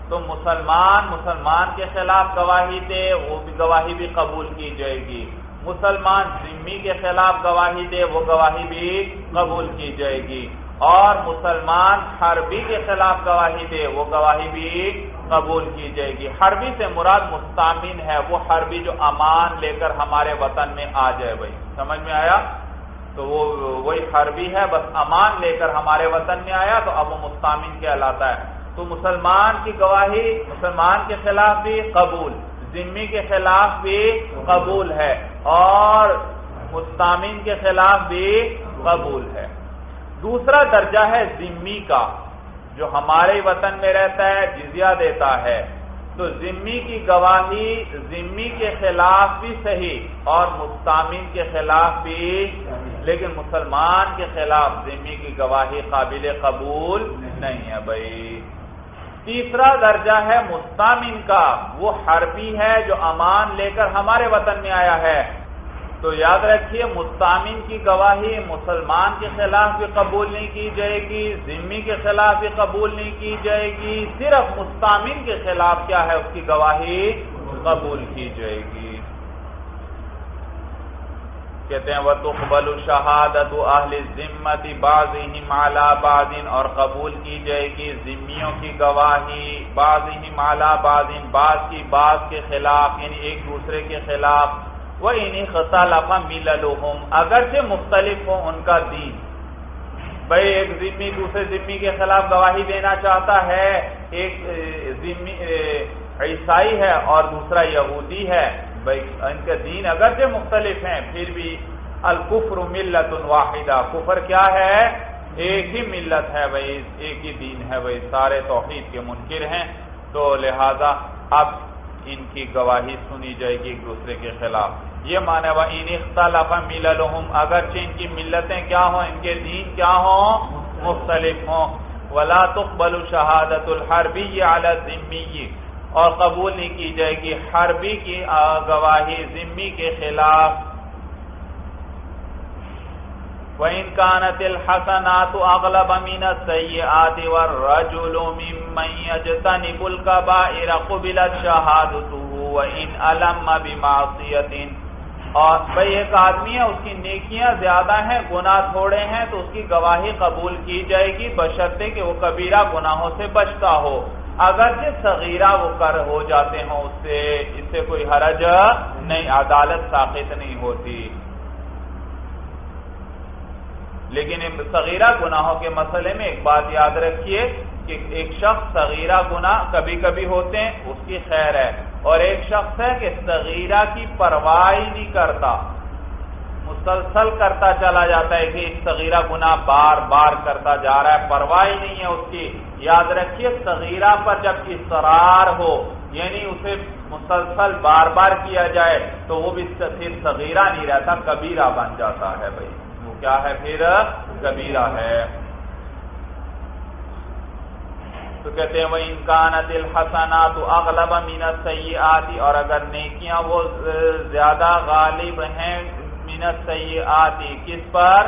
S1: تو مسلمان کے خلاف گواہی دے وہ بھی گواہی بھی قبول کی جائے گی، مسلمان ذمی کے خلاف گواہی دے وہ گواہی بھی قبول کی جائے گی، اور مسلمان حربی کے خلاف گواہی دے وہ گواہی بھی قبول کی جائے گی۔ حربی سے مراد مستامن ہے، وہ حربی جو امان لے کر ہمارے وطن میں آ جائے۔ بھائی سمجھ میں آیا؟ تو وہ وہی حربی ہے، بس امان لے کر ہمارے وطن میں آیا تو اب وہ مستامن کہلاتا ہے۔ تو مسلمان کی گواہی مسلمان کے خلاف بھی قبول، ذمی کے خلاف بھی قبول ہے، اور مستامن کے خلاف بھی قبول ہے۔ دوسرا درجہ ہے ذمی کا، جو ہمارے وطن میں رہتا ہے، جزیہ دیتا ہے، تو ذمی کی گواہی ذمی کے خلاف بھی صحیح اور مستامن کے خلاف بھی، لیکن مسلمان کے خلاف ذمی کی گواہی قابل قبول نہیں ہے بھائی۔ تیسرا درجہ ہے مستامن کا، وہ حربی ہے جو امان لے کر ہمارے وطن میں آیا ہے، تو یاد رکھیے مستامن کی گواہی مسلمان کے خلاف بھی قبول نہیں کی جائے گی، ذمی کے خلاف بھی قبول نہیں کی جائے گی، صرف مستامن کے خلاف کیا ہے اس کی گواہی قبول کی جائے گی۔ کہتے ہیں وَتُقْبَلُ شَهَادَةُ أَهْلِ الذِّمَّةِ بَعْضِهِمْ عَلَى بَعْضٍ، اور قبول کی جائے گی ذمیوں کی گواہی بَعْضِهِمْ عَلَى بَعْضٍ، بعض کی بعض کے خلاف، یعنی ایک دوسرے کے خلاف، وَإِنِ اخْتَلَفَ مِلَلُهُمْ، اگرچہ مختلف ہو ان کا دین۔ بھئی ایک ذمی دوسرے ذمی کے خلاف گواہی دینا چاہتا ہے، ایک ذمی عیسائی ہے اور دوسرا یہودی ہے، بھئی ان کے دین اگرچہ مختلف ہیں پھر بھی الکفر ملت واحدہ، کفر کیا ہے؟ ایک ہی ملت ہے بھئی، ایک ہی دین ہے بھئی، سارے توحید کے منکر ہیں، تو لہذا اب ان کی گواہی سنی جائے گی ایک دوسرے کے خلاف۔ یہ معنی ہے وَإِنِ اخْتَلَفَ مِلَلُهُمْ، اگرچہ ان کی ملتیں کیا ہوں، ان کے دین کیا ہوں، مختلف ہوں۔ وَلَا تُقْبَلُ شَهَادَةُ الْحَرْبِيِّ عَلَى الذِّمِّيِّ، اور قبول نہیں کی جائے گی حربی کی گواہی ذمی کے خلاف۔ وَإِنْ كَانَتِ الْحَسَنَاتُ أَغْلَبَ مِنَ السَّيِّئَاتِ وَالرَّجُلُ مِمَّنْ يَجْتَنِبُ الْكَبَائِرَ قُبِلَتْ شَهَادَتُهُ وَإِنْ أَلَمَّ بِمَعْصِيَةٍ، اور بھئی ایک آدمی ہے، اس کی نیکیاں زیادہ ہیں گناہ تھوڑے ہیں، تو اس کی گواہی قبول کی جائے گی بشرطے کہ وہ کبیرہ گناہوں سے بچتا ہو، اگرچہ صغیرہ وہ کر ہو جاتے ہوں، اس سے کوئی حرج نہیں، عدالت ساقط نہیں ہوتی۔ لیکن صغیرہ گناہوں کے مسئلے میں ایک بات یاد رکھیے کہ ایک شخص صغیرہ گناہ کبھی کبھی ہوتے ہیں، اس کی خیر ہے، اور ایک شخص ہے کہ صغیرہ کی پرواہ نہیں کرتا، مسلسل کرتا چلا جاتا ہے کہ ایک صغیرہ گناہ بار بار کرتا جا رہا ہے، پرواہ نہیں ہے اس کی۔ یاد رکھیے صغیرہ پر جب اصرار ہو، یعنی اسے مسلسل بار بار کیا جائے، تو وہ بھی پھر صغیرہ نہیں رہتا، کبیرہ بن جاتا ہے بھائی، وہ کیا ہے پھر؟ کبیرہ ہے۔ تو کہتے ہیں وَإِنْ كَانَتِ الْحَسَنَاتُ أَغْلَبَ مِنَ السَّيِّئَاتِ، اور اگر نیکیاں وہ زیادہ غالب ہیں مِنَ السَّيِّئَاتِ، کس پر؟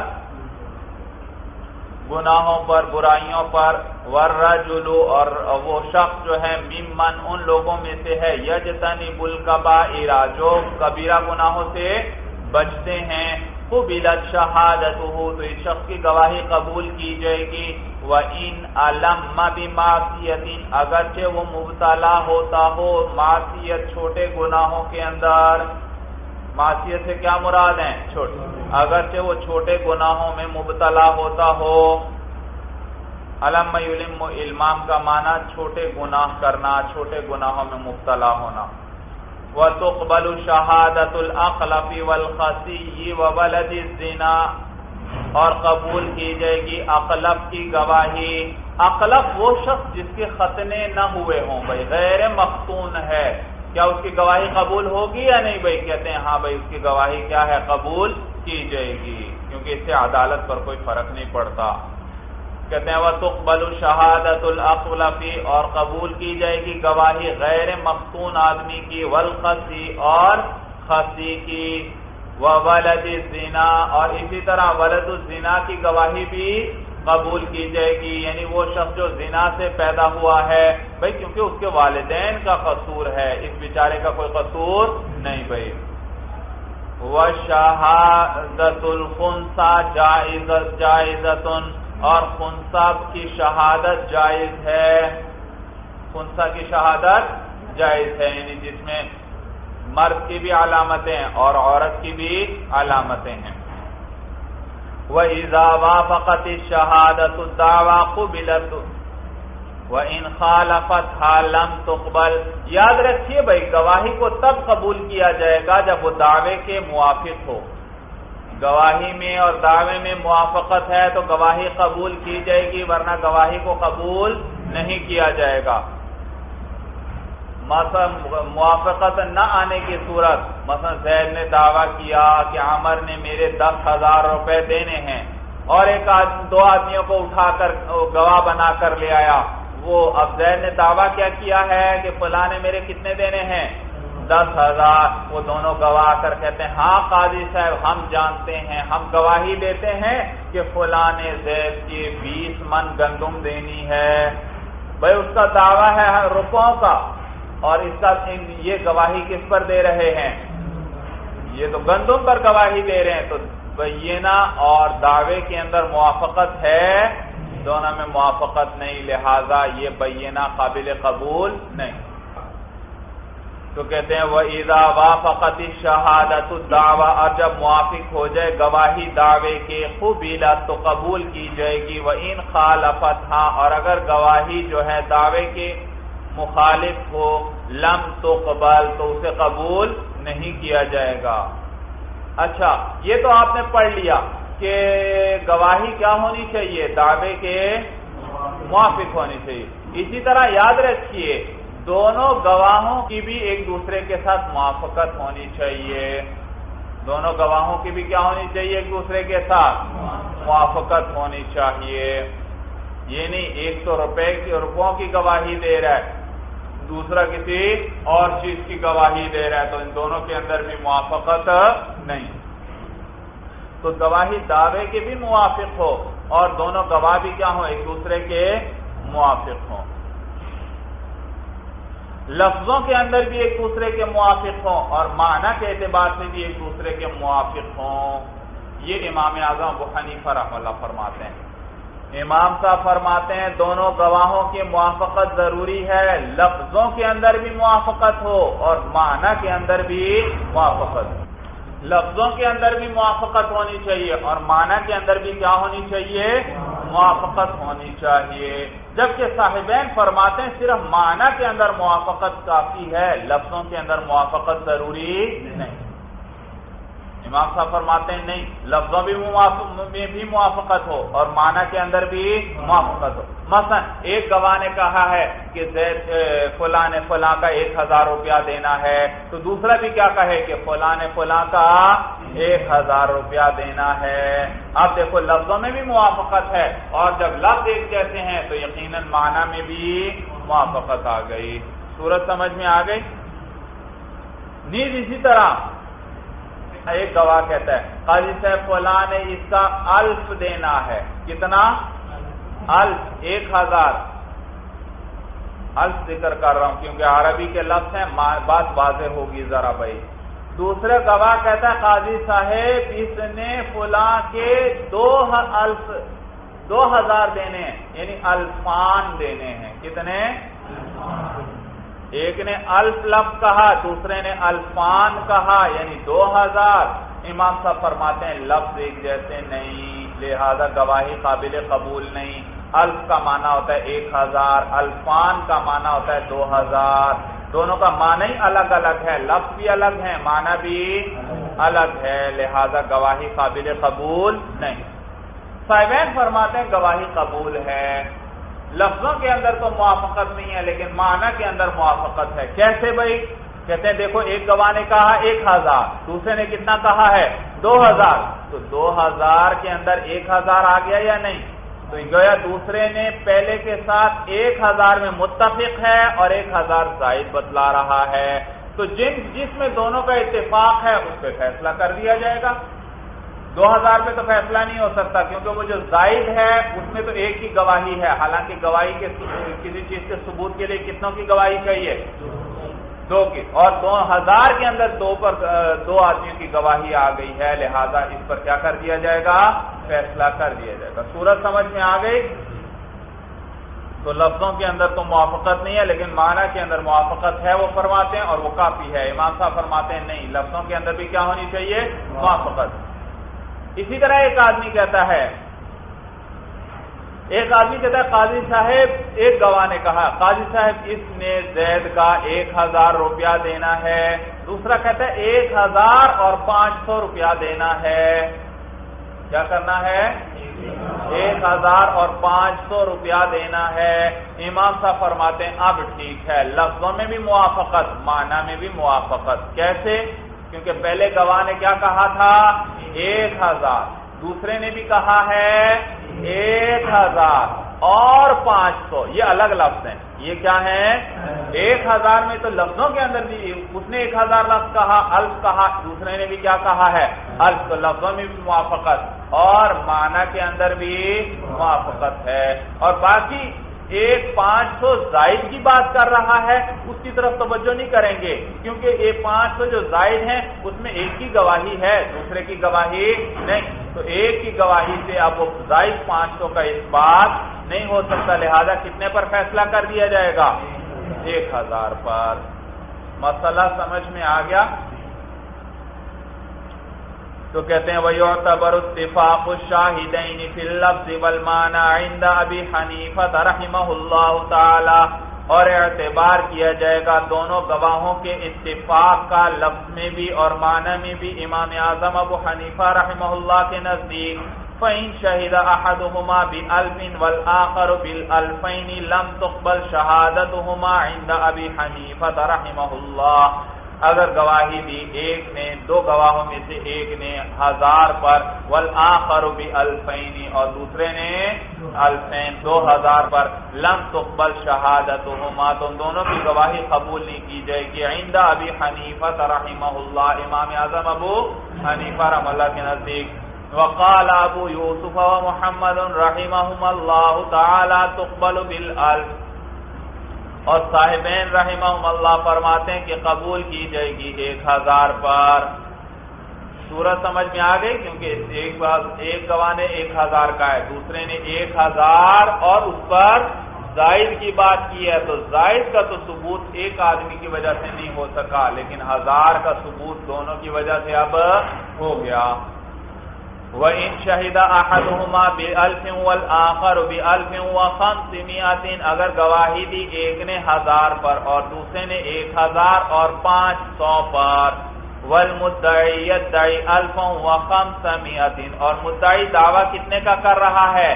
S1: گناہوں پر، برائیوں پر، وَالرَّجُلُ، اور وہ شخص جو ہے ممن ان لوگوں میں سے ہے یجتنب الکبائر، جو کبیرہ گناہوں سے بچتے ہیں، قبلت شہادتہ، تو اس شخص کی گواہی قبول کی جائے گی، وَإِنْ أَلَمَّ بِمَعْصِيَةٍ، اگرچہ وہ مبتلا ہوتا ہو معصیت چھوٹے گناہوں کے اندر، معصیت سے کیا مراد ہیں؟ چھوٹے، اگرچہ وہ چھوٹے گناہوں میں مبتلا ہوتا ہو۔ علم یلم، المام کا معنی چھوٹے گناہ کرنا، چھوٹے گناہوں میں مبتلا ہونا۔ وَتُقْبَلُ شَهَادَةُ الْأَقْلَفِ وَالْخَصِيِّ وَوَلَدِ الزِّنَا، اور قبول کی جائے گی اقلف کی گواہی۔ اقلف وہ شخص جس کے ختنے نہ ہوئے ہوں بھائی، غیر مختون ہے، کیا اس کی گواہی قبول ہوگی یا نہیں بھائی؟ کہتے ہیں ہاں بھائی، اس کی گواہی کیا ہے؟ قبول کی جائے گی، کیونکہ اس سے عدالت پر کوئی فرق نہیں پڑتا۔ کہتے ہیں وَتُقْبَلُ شَهَادَةُ الْأَقْلَفِ، اور قبول کی جائے گی گواہی غیر مختون آدمی کی، وَالْخَصِي، اور خصی کی، وَوَلَدِ الزِّنَا، اور اسی طرح ولد الزنا کی گواہی بھی قبول کی جائے گی، یعنی وہ شخص جو زنا سے پیدا ہوا ہے بھائی، کیونکہ اس کے والدین کا قصور ہے، اس بیچارے کا کوئی قصور نہیں بھائی۔ وَشَهَادَةُ الْخُنْثَى جَائِزَةٌ، اور خنثی کی شہادت جائز ہے، خنثی کی شہادت جائز ہے، یعنی جس میں مرد کی بھی علامتیں اور عورت کی بھی علامتیں ہیں۔ وَإِذَا وَافَقَتِ الشَّهَادَةُ الدَّعْوَى قُبِلَتْ وَإِنْ خَالَفَتْهَا لَمْ تُقْبَلْ۔ یاد رکھیے بھائی، گواہی کو تب قبول کیا جائے گا جب وہ دعوے کے موافق ہو، گواہی میں اور دعوے میں موافقت ہے تو گواہی قبول کی جائے گی، ورنہ گواہی کو قبول نہیں کیا جائے گا۔ مثلا موافقت نہ آنے کی صورت، مثلا زید نے دعویٰ کیا کہ عمر نے میرے 10,000 روپے دینے ہیں، اور دو آدمیوں کو اٹھا کر گواہ بنا کر لے آیا، وہ اب زید نے دعویٰ کیا کیا ہے کہ فلاں نے میرے کتنے دینے ہیں 10,000، وہ دونوں گواہ کر کہتے ہیں ہاں قاضی صاحب ہم جانتے ہیں، ہم گواہی دیتے ہیں کہ فلاں نے زید کی 20 من گندم دینی ہے، بھائی اس کا دعویٰ ہے روپوں کا، اور اس کا یہ گواہی کس پر دے رہے ہیں، یہ تو گندم پر گواہی دے رہے ہیں، تو بینہ اور دعوے کے اندر موافقت ہے، دونوں میں موافقت نہیں، لہذا یہ بینہ قابل قبول نہیں۔ تو کہتے ہیں وَإِذَا وَافَقَتِ الشَّهَادَةُ الدَّعْوَى، اور جب موافق ہو جائے گواہی دعوے کے، قُبِلَت تو قبول کی جائے گی، وَإِنْ خَالَفَتْهَا، اور اگر گواہی جو ہے دعوے کے مخالف ہو، لم تقبل تو اسے قبول نہیں کیا جائے گا۔ اچھا، یہ تو آپ نے پڑھ لیا کہ گواہی کیا ہونی چاہیے، دعوے کے موافق ہونی چاہیے۔ اسی طرح یاد رکھیے دونوں گواہوں کی بھی ایک دوسرے کے ساتھ موافقت ہونی چاہیے، دونوں گواہوں کی بھی کیا ہونی چاہیے، ایک دوسرے کے ساتھ موافقت ہونی چاہیے، یہ نہیں ایک تو روپوں کی گواہی دے رہا ہے، دوسرا کسی اور چیز کی گواہی دے رہا ہے، تو ان دونوں کے اندر بھی موافقت نہیں۔ تو گواہی دعوے کے بھی موافق ہو اور دونوں گواہ بھی کیا ہوں، ایک دوسرے کے موافق ہوں، لفظوں کے اندر بھی ایک دوسرے کے موافق ہوں اور معنی کے اعتبار سے بھی ایک دوسرے کے موافق ہوں۔ یہ امام اعظم ابو حنیفہ رحمہ اللہ فرماتے ہیں۔ امام صاحب فرماتے ہیں دونوں گواہوں کی موافقت ضروری ہے، لفظوں کے اندر بھی موافقت ہو اور معنی کے اندر بھی موافقت، لفظوں کے اندر بھی موافقت ہونی چاہیے اور معنی کے اندر بھی کیا ہونی چاہیے، موافقت ہونی چاہیے، جبکہ صاحبین فرماتے ہیں صرف معنی کے اندر موافقت کافی ہے، لفظوں کے اندر موافقت ضروری نہیں۔ امام صاحب فرماتے ہیں نہیں، لفظوں میں بھی موافقت ہو اور معنی کے اندر بھی موافقت ہو۔ مثلا ایک گواہ نے کہا ہے کہ زید فلاں نے فلاں کا 1,000 روپیہ دینا ہے، تو دوسرا بھی کیا کہے کہ فلاں نے فلاں کا 1,000 روپیہ دینا ہے۔ اب دیکھو لفظوں میں بھی موافقت ہے اور جب لفظ ایک جیسے ہیں تو یقیناً معنی میں بھی موافقت آ گئی۔ صورت سمجھ میں آ گئی؟ نیز اسی طرح ایک گواہ کہتا ہے قاضی صاحب فلاں نے اس کا 1,000 دینا ہے، کتنا 1,000، 1,000 ذکر کر رہا ہوں کیونکہ عربی کے لفظ ہیں، بات واضح ہوگی ذرا بھائی۔ دوسرے گواہ کہتا ہے قاضی صاحب اس نے فلاں کے 2,000 دینے ہیں، یعنی الفان دینے ہیں، کتنے؟ ایک نے 1,000 لفظ کہا، دوسرے نے الفان کہا، یعنی 2,000۔ امام صاحب فرماتے ہیں لفظ ایک جیسے نہیں، لہذا گواہی قابل قبول نہیں۔ 1,000 کا معنی ہوتا ہے 1,000، الفان کا معنی ہوتا ہے 2,000، دونوں کا معنی ہی الگ الگ ہے، لفظ بھی الگ ہے، معنی بھی الگ ہے، لہذا گواہی قابل قبول نہیں۔ صاحبین فرماتے ہیں گواہی قبول ہے، لفظوں کے اندر تو موافقت نہیں ہے لیکن معنی کے اندر موافقت ہے۔ کیسے بھائی؟ کہتے ہیں دیکھو ایک گواہ نے کہا 1,000، دوسرے نے کتنا کہا ہے 2,000، تو 2,000 کے اندر 1,000 آ گیا یا نہیں؟ تو گویا دوسرے نے پہلے کے ساتھ 1,000 میں متفق ہے اور 1,000 زائد بتلا رہا ہے، تو جس میں دونوں کا اتفاق ہے اس پہ فیصلہ کر دیا جائے گا۔ 2000 پہ تو فیصلہ نہیں ہو سکتا، کیونکہ وہ جو زائد ہے اس میں تو ایک کی گواہی ہے، حالانکہ گواہی کے کسی چیز کے ثبوت کے لیے کتنوں کی گواہی چاہیے؟ 2 کی، اور 2000 کے اندر 2 آدمیوں کی گواہی آ گئی ہے، لہذا اس پر کیا کر دیا جائے گا؟ فیصلہ کر دیا جائے گا۔ صورت سمجھ میں آ گئی؟ تو لفظوں کے اندر تو موافقت نہیں ہے، لیکن معنی کے اندر موافقت ہے، وہ فرماتے ہیں، اور وہ کافی ہے۔ امام صاحب فرماتے ہیں نہیں، لفظوں کے اندر بھی کیا ہونی چاہیے؟ موافقت۔ اسی طرح ایک آدمی کہتا ہے قاضی صاحب، ایک گواہ نے کہا قاضی صاحب اس نے زید کا 1000 روپیہ دینا ہے، دوسرا کہتا ہے 1000 اور 500 روپیہ دینا ہے۔ کیا کرنا ہے؟ 1000 اور 500 روپیہ دینا ہے۔ امام صاحب فرماتے ہیں اب ٹھیک ہے، لفظوں میں بھی موافقت، معنی میں بھی موافقت۔ کیسے؟ کیونکہ پہلے گواہ نے کیا کہا تھا؟ 1000، دوسرے نے بھی کہا ہے 1000 اور 500، یہ الگ لفظ ہیں۔ یہ کیا ہے؟ 1000 میں تو لفظوں کے اندر بھی اس نے 1000 لفظ کہا، الف کہا، دوسرے نے بھی کیا کہا ہے؟ الف، تو لفظوں میں بھی موافقت اور معنی کے اندر بھی موافقت ہے۔ اور باقی 500 زائد کی بات کر رہا ہے، اس کی طرف توجہ نہیں کریں گے، کیونکہ 500 جو زائد ہیں اس میں ایک کی گواہی ہے، دوسرے کی گواہی نہیں، تو ایک کی گواہی سے اب وہ زائد 500 کا اس بات نہیں ہو سکتا، لہذا کتنے پر فیصلہ کر دیا جائے گا؟ 1000 پر۔ مسئلہ سمجھ میں آ گیا؟ تو کہتے ہیں وَيُعْتَبَرُ اتِّفَاقُ الشَّاهِدَيْنِ فِي اللَّفْظِ وَالْمَعْنَى عِنْدَ أَبِي حَنِيفَةَ رَحِمَهُ اللَّهُ تَعَالَى، اور اعتبار کیا جائے گا دونوں گواہوں کے اتفاق کا لفظ میں بھی اور معنی میں بھی امام اعظم ابو حنیفہ رحمہ اللہ کے نزدیک۔ فَإِن شَهِدَ أَحَدُهُمَا بِأَلْفٍ وَالْآخَرُ بِالْأَلْفَيْنِ لَمْ تُقْبَلْ شَهَادَتُهُمَا عِنْدَ أَبِي حَنِيفَةَ رحمہ اللہ۔ اگر گواہی دی ایک نے، 2 گواہوں میں سے ایک نے 1000 پر، والآخر بِأَلْفَيْنِ اور دوسرے نے 2000 پر، لم تقبل شہادتهما تو ان دونوں کی گواہی قبول نہیں کی جائے گی عند ابی حنیفہ رحمہ اللہ، امام اعظم ابو حنیفہ رحمہ اللہ کے نزدیک۔ وقال ابو یوسف ومحمد رحمہم اللہ تعالی تقبل بالالف، اور صاحبین رحمہم اللہ فرماتے ہیں کہ قبول کی جائے گی 1000 پر۔ صورت سمجھ میں آ گئی؟ کیونکہ ایک گواہ نے 1000 کا ہے، دوسرے نے 1000 اور اس پر زائد کی بات کی ہے، تو زائد کا تو ثبوت ایک آدمی کی وجہ سے نہیں ہو سکا، لیکن 1000 کا ثبوت دونوں کی وجہ سے اب ہو گیا۔ وَإِن شَهِدَ أَحَدُهُمَا بِأَلْفٍ وَالْآخَرُ بِأَلْفٍ وَخَمْسِمِائَةٍ اگر گواہی دی ایک نے 1000 پر اور دوسرے نے 1000 اور 500 پر، وَالْمُدَّعِي يَدَّعِي أَلْفًا وَخَمْسَمِائَةٍ اور مدعی دعویٰ کتنے کا کر رہا ہے؟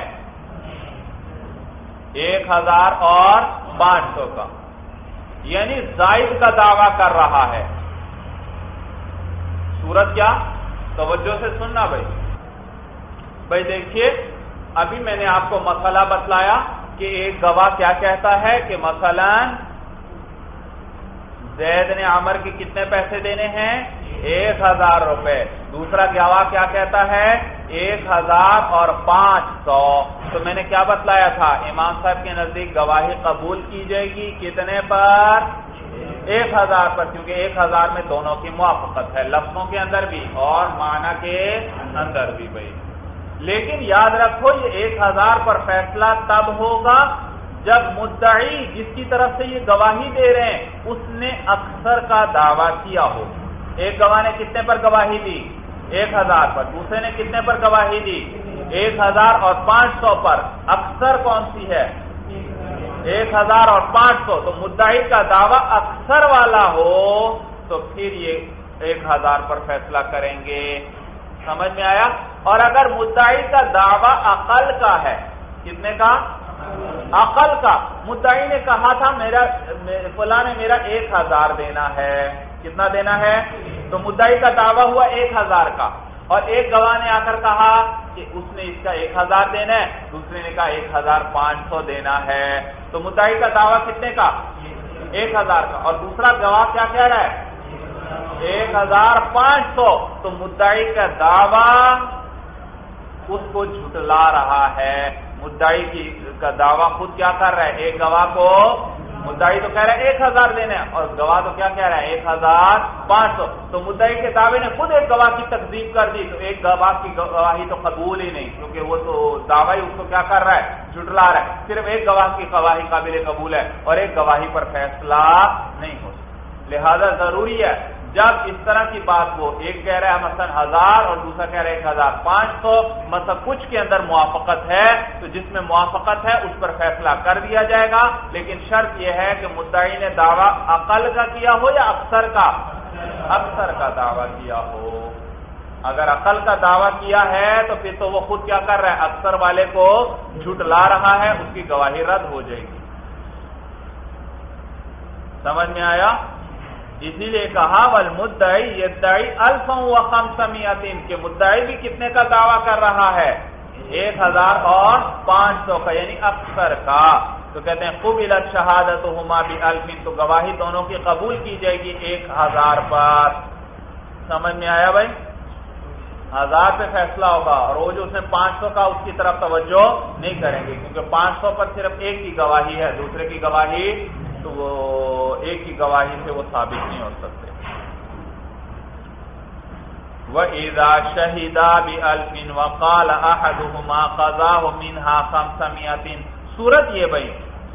S1: 1000 اور 500 کا، یعنی زائد کا دعویٰ کر رہا ہے۔ صورت کیا؟ توجہ سے سننا بھائی دیکھیے، ابھی میں نے آپ کو مسئلہ بتلایا کہ ایک گواہ کیا کہتا ہے کہ مثلا زید نے عمر کے کتنے پیسے دینے ہیں؟ 1000 روپے۔ دوسرا گواہ کیا کہتا ہے؟ 1000 اور 500۔ تو میں نے کیا بتلایا تھا؟ امام صاحب کے نزدیک گواہی قبول کی جائے گی کتنے پر؟ 1000 پر، کیونکہ 1000 میں دونوں کی موافقت ہے، لفظوں کے اندر بھی اور معنی کے اندر بھی بھائی۔ لیکن یاد رکھو یہ 1000 پر فیصلہ تب ہوگا جب مدعی جس کی طرف سے یہ گواہی دے رہے ہیں اس نے اکثر کا دعویٰ کیا ہو۔ ایک گواہ نے کتنے پر گواہی دی؟ 1000 پر، دوسرے نے کتنے پر گواہی دی؟ 1000 اور 500 پر۔ اکثر کون سی ہے؟ 1000 اور 500۔ تو مدعی کا دعویٰ اکثر والا ہو تو پھر یہ 1000 پر فیصلہ کریں گے۔ سمجھ میں آیا؟ اور اگر مدعی کا دعویٰ اقل کا ہے، کتنے کا؟ اقل کا۔ مدعی نے کہا تھا فلاں نے میرا 1000 دینا ہے، کتنا دینا ہے؟ تو مدعی کا دعویٰ ہوا 1000 کا، اور ایک گواہ نے آ کر کہا کہ اس نے اس کا 1000 دینا ہے، دوسرے نے کہا 1500 دینا ہے، تو مدعی کا دعویٰ کتنے کا؟ 1000 کا، اور دوسرا گواہ کیا کہہ رہا ہے؟ 1500۔ تو مدعی کا دعویٰ اس کو جھٹلا رہا ہے. مدعی کا دعویٰ خود کیا کر رہا ہے؟ ایک گواہ کو مدعی تو کہہ رہا ہے 1000 دینے اور گواہ تو کیا کہہ رہا ہے 1500. تو مدعی کے دعوے نے خود ایک گواہ کی تکذیب کر دی تو ایک گواہ کی گواہی تو قبول ہی نہیں، کیونکہ وہ تو دعوی اس کو کیا کر رہا ہے؟ جھٹلا رہا ہے. صرف ایک گواہ کی گواہی قابل قبول ہے اور ایک گواہی پر فیصلہ نہیں ہو سکتا. لہذا ضروری ہے جب اس طرح کی بات ہو، ایک کہہ رہا ہے مثلا 1000 اور دوسرا کہہ رہا ہے 1500، مثلا کچھ کے اندر موافقت ہے تو جس میں موافقت ہے اس پر فیصلہ کر دیا جائے گا، لیکن شرط یہ ہے کہ مدعی نے دعویٰ اقل کا کیا ہو یا اکثر کا دعویٰ کیا ہو. اگر اقل کا دعویٰ کیا ہے تو پھر تو وہ خود کیا کر رہا ہے؟ اکثر والے کو جھٹلا رہا ہے، اس کی گواہی رد ہو جائے گی. سمجھ میں آیا؟ اسی لیے کہا والمدعی یدعی 1500 کہ مدعی بھی کتنے کا دعویٰ کر رہا ہے؟ 1500 کا، یعنی اکثر کا. تو کہتے ہیں قبلت شہادتہما ب1000، تو گواہی دونوں کی قبول کی جائے گی 1000 پر. سمجھ میں آیا بھائی؟ 1000 پہ فیصلہ ہوگا اور وہ جو اس نے 500 کا اس کی طرف توجہ نہیں کریں گے، کیونکہ 500 پر صرف ایک کی گواہی ہے، دوسرے کی گواہی تو وہ ایک کی گواہی سے وہ ثابت نہیں ہو سکتے. وَإِذَا شَهِدَا ب1000 وَقَالَ أَحَدُهُمَا قَضَاهُ مِنْهَا 500. صورت یہ بھائی،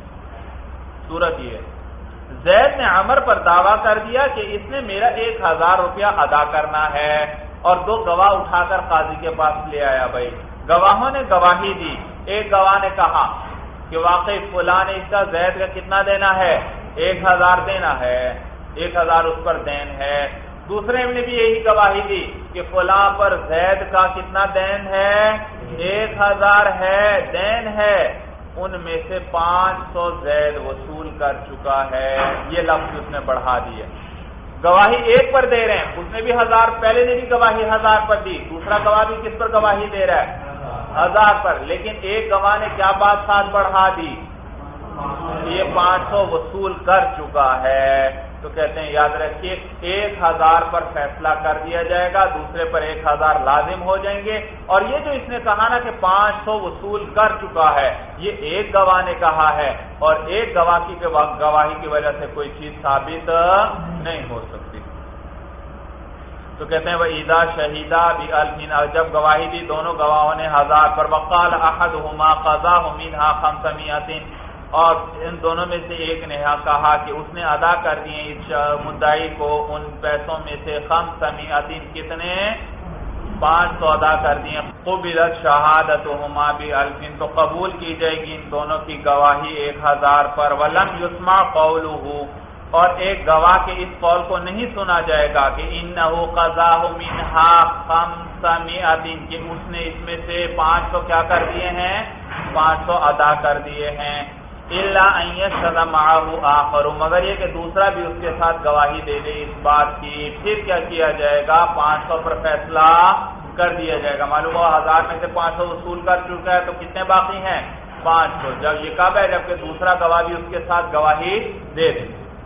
S1: صورت یہ زید نے عمر پر دعویٰ کر دیا کہ اس نے میرا 1000 روپیہ ادا کرنا ہے اور 2 گواہ اٹھا کر قاضی کے پاس لے آیا. بھائی گواہوں نے گواہی دی، ایک گواہ نے کہا کہ واقعی فلاں نے اس کا زید کا کتنا دینا ہے؟ 1000 دینا ہے، 1000 اس پر دین ہے. دوسرے نے بھی یہی گواہی دی کہ فلاں پر زید کا کتنا دین ہے؟ 1000 ہے، دین ہے. ان میں سے 500 زید وصول کر چکا ہے. یہ لفظ اس نے بڑھا دیے. گواہی ایک پر دے رہے ہیں، اس نے بھی 1000، پہلے نے بھی گواہی 1000 پر دی، دوسرا گواہ بھی کس پر گواہی دے رہا ہے؟ 1000 پر. لیکن ایک گواہ نے کیا بات ساتھ بڑھا دی؟ یہ 500 وصول کر چکا ہے. تو کہتے ہیں یاد رکھیے 1000 پر فیصلہ کر دیا جائے گا، دوسرے پر 1000 لازم ہو جائیں گے. اور یہ جو اس نے کہا نا کہ 500 وصول کر چکا ہے، یہ ایک گواہ نے کہا ہے اور ایک گواہ کی گواہی کی وجہ سے کوئی چیز ثابت نہیں ہو سکتی. تو کہتے ہیں وَإِذَا شَهِدَا ب1000، جب گواہی دی دونوں گواہوں نے 1000 پر، وَقَالَ أَحَدُهُمَا قَضَاهُ مِنْهَا 500، اور ان دونوں میں سے ایک نے کہا کہ اس نے ادا کر دیے اس مدعی کو ان پیسوں میں سے 500، کتنے؟ 500 ادا کر دیے. قبلت شہادتہما ب1000، تو قبول کی جائے گی ان دونوں کی گواہی 1000 پر. وَلَمْ يُسْمَعْ قَوْلُهُ، اور ایک گواہ کے اس قول کو نہیں سنا جائے گا کہ انہو قضاہ منہا 500، کہ اس نے اس میں سے 500 کیا کر دیے ہیں؟ 500 ادا کر دیے ہیں. الا ان یشهد معه آخر، مگر یہ کہ دوسرا بھی اس کے ساتھ گواہی دے دے اس بات کی. پھر کیا کیا جائے گا؟ 500 پر فیصلہ کر دیا جائے گا. معلوم ہوا 1000 میں سے 500 وصول کر چکا ہے تو کتنے باقی ہیں؟ 500. جب یہ کب ہے؟ جبکہ دوسرا گواہ بھی اس کے ساتھ گواہی دے دے.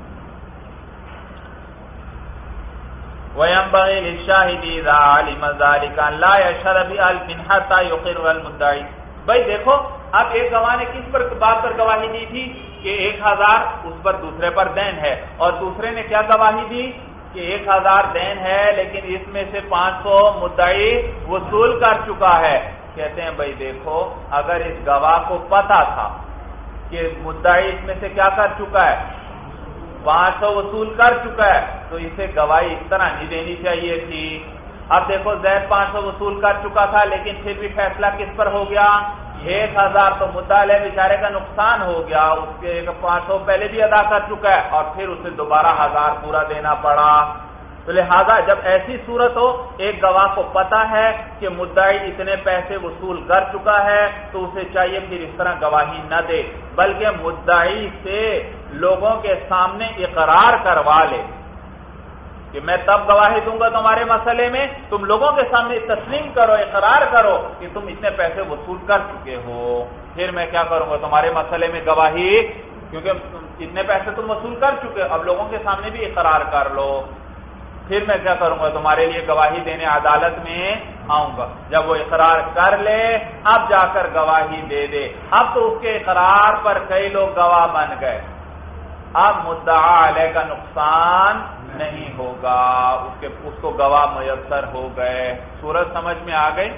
S1: وَيَنبَغِي لِلشَّاهِدِ إِذَا عَلِمَ ذَلِكَ أَن لَّا يَشْهَدَ ب1000 حَتَّى يُقِرَّ الْمُدَّعِي. بھائی دیکھو اب ایک گواہ نے کس پر بات پر گواہی دی تھی کہ 1000 اس پر دوسرے پر دین ہے، اور دوسرے نے کیا گواہی دی کہ 1000 دین ہے لیکن اس میں سے 500 مدعی وصول کر چکا ہے. کہتے ہیں بھائی دیکھو اگر اس گواہ کو پتا تھا کہ مدعی اس میں سے کیا کر چکا ہے؟ 500 وصول کر چکا ہے، تو اسے گواہی اس طرح نہیں دینی چاہیے تھی. اب دیکھو زید 500 وصول کر چکا تھا لیکن پھر بھی فیصلہ کس پر ہو گیا؟ 1000. تو مدعی بیچارے کا نقصان ہو گیا، اس کے 500 پہلے بھی ادا کر چکا ہے اور پھر اسے دوبارہ 1000 پورا دینا پڑا. تو لہذا جب ایسی صورت ہو، ایک گواہ کو پتا ہے کہ مدعی اتنے پیسے وصول کر چکا ہے، تو اسے چاہیے پھر اس طرح گواہی نہ دے، بلکہ مدعی سے لوگوں کے سامنے اقرار کروا لے کہ میں تب گواہی دوں گا تمہارے مسئلے میں، تم لوگوں کے سامنے تسلیم کرو، اقرار کرو کہ تم اتنے پیسے وصول کر چکے ہو، پھر میں کیا کروں گا تمہارے مسئلے میں گواہی، کیونکہ اتنے پیسے تم وصول کر چکے، اب لوگوں کے سامنے بھی اقرار کر لو، پھر میں کیا کروں گا تمہارے لیے گواہی دینے عدالت میں آؤں گا. جب وہ اقرار کر لے اب جا کر گواہی دے دے. اب تو اس کے اقرار پر کئی لوگ گواہ بن گئے، اب مدعا علیہ کا نقصان نہیں ہوگا، اس کو گواہ میسر ہو گئے. صورت سمجھ میں آ گئی؟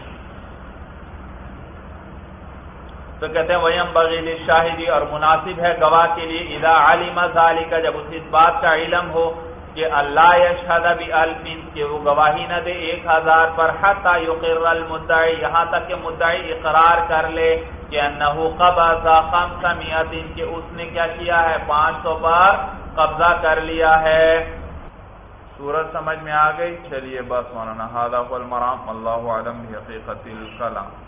S1: تو کہتے ہیں وَيَنبَغِي لِلشَّاهِدِ، اور مناسب ہے گواہ کے لیے اذا علم ذلك، جب اس بات کا علم ہو کہ اللہ یشہد بِألف، کہ وہ گواہی نہ دے 1000 پر، حتی یقر المدعی، یہاں تک کہ مدعی اقرار کر لے کہ انہ قبض 500، کہ اس نے کیا کیا ہے 500 پر قبضہ کر لیا ہے. صورت سمجھ میں آ گئی؟ چلیے بس مولانا، ھذا هو المرام، اللہ اعلم بحقیقت الکلام.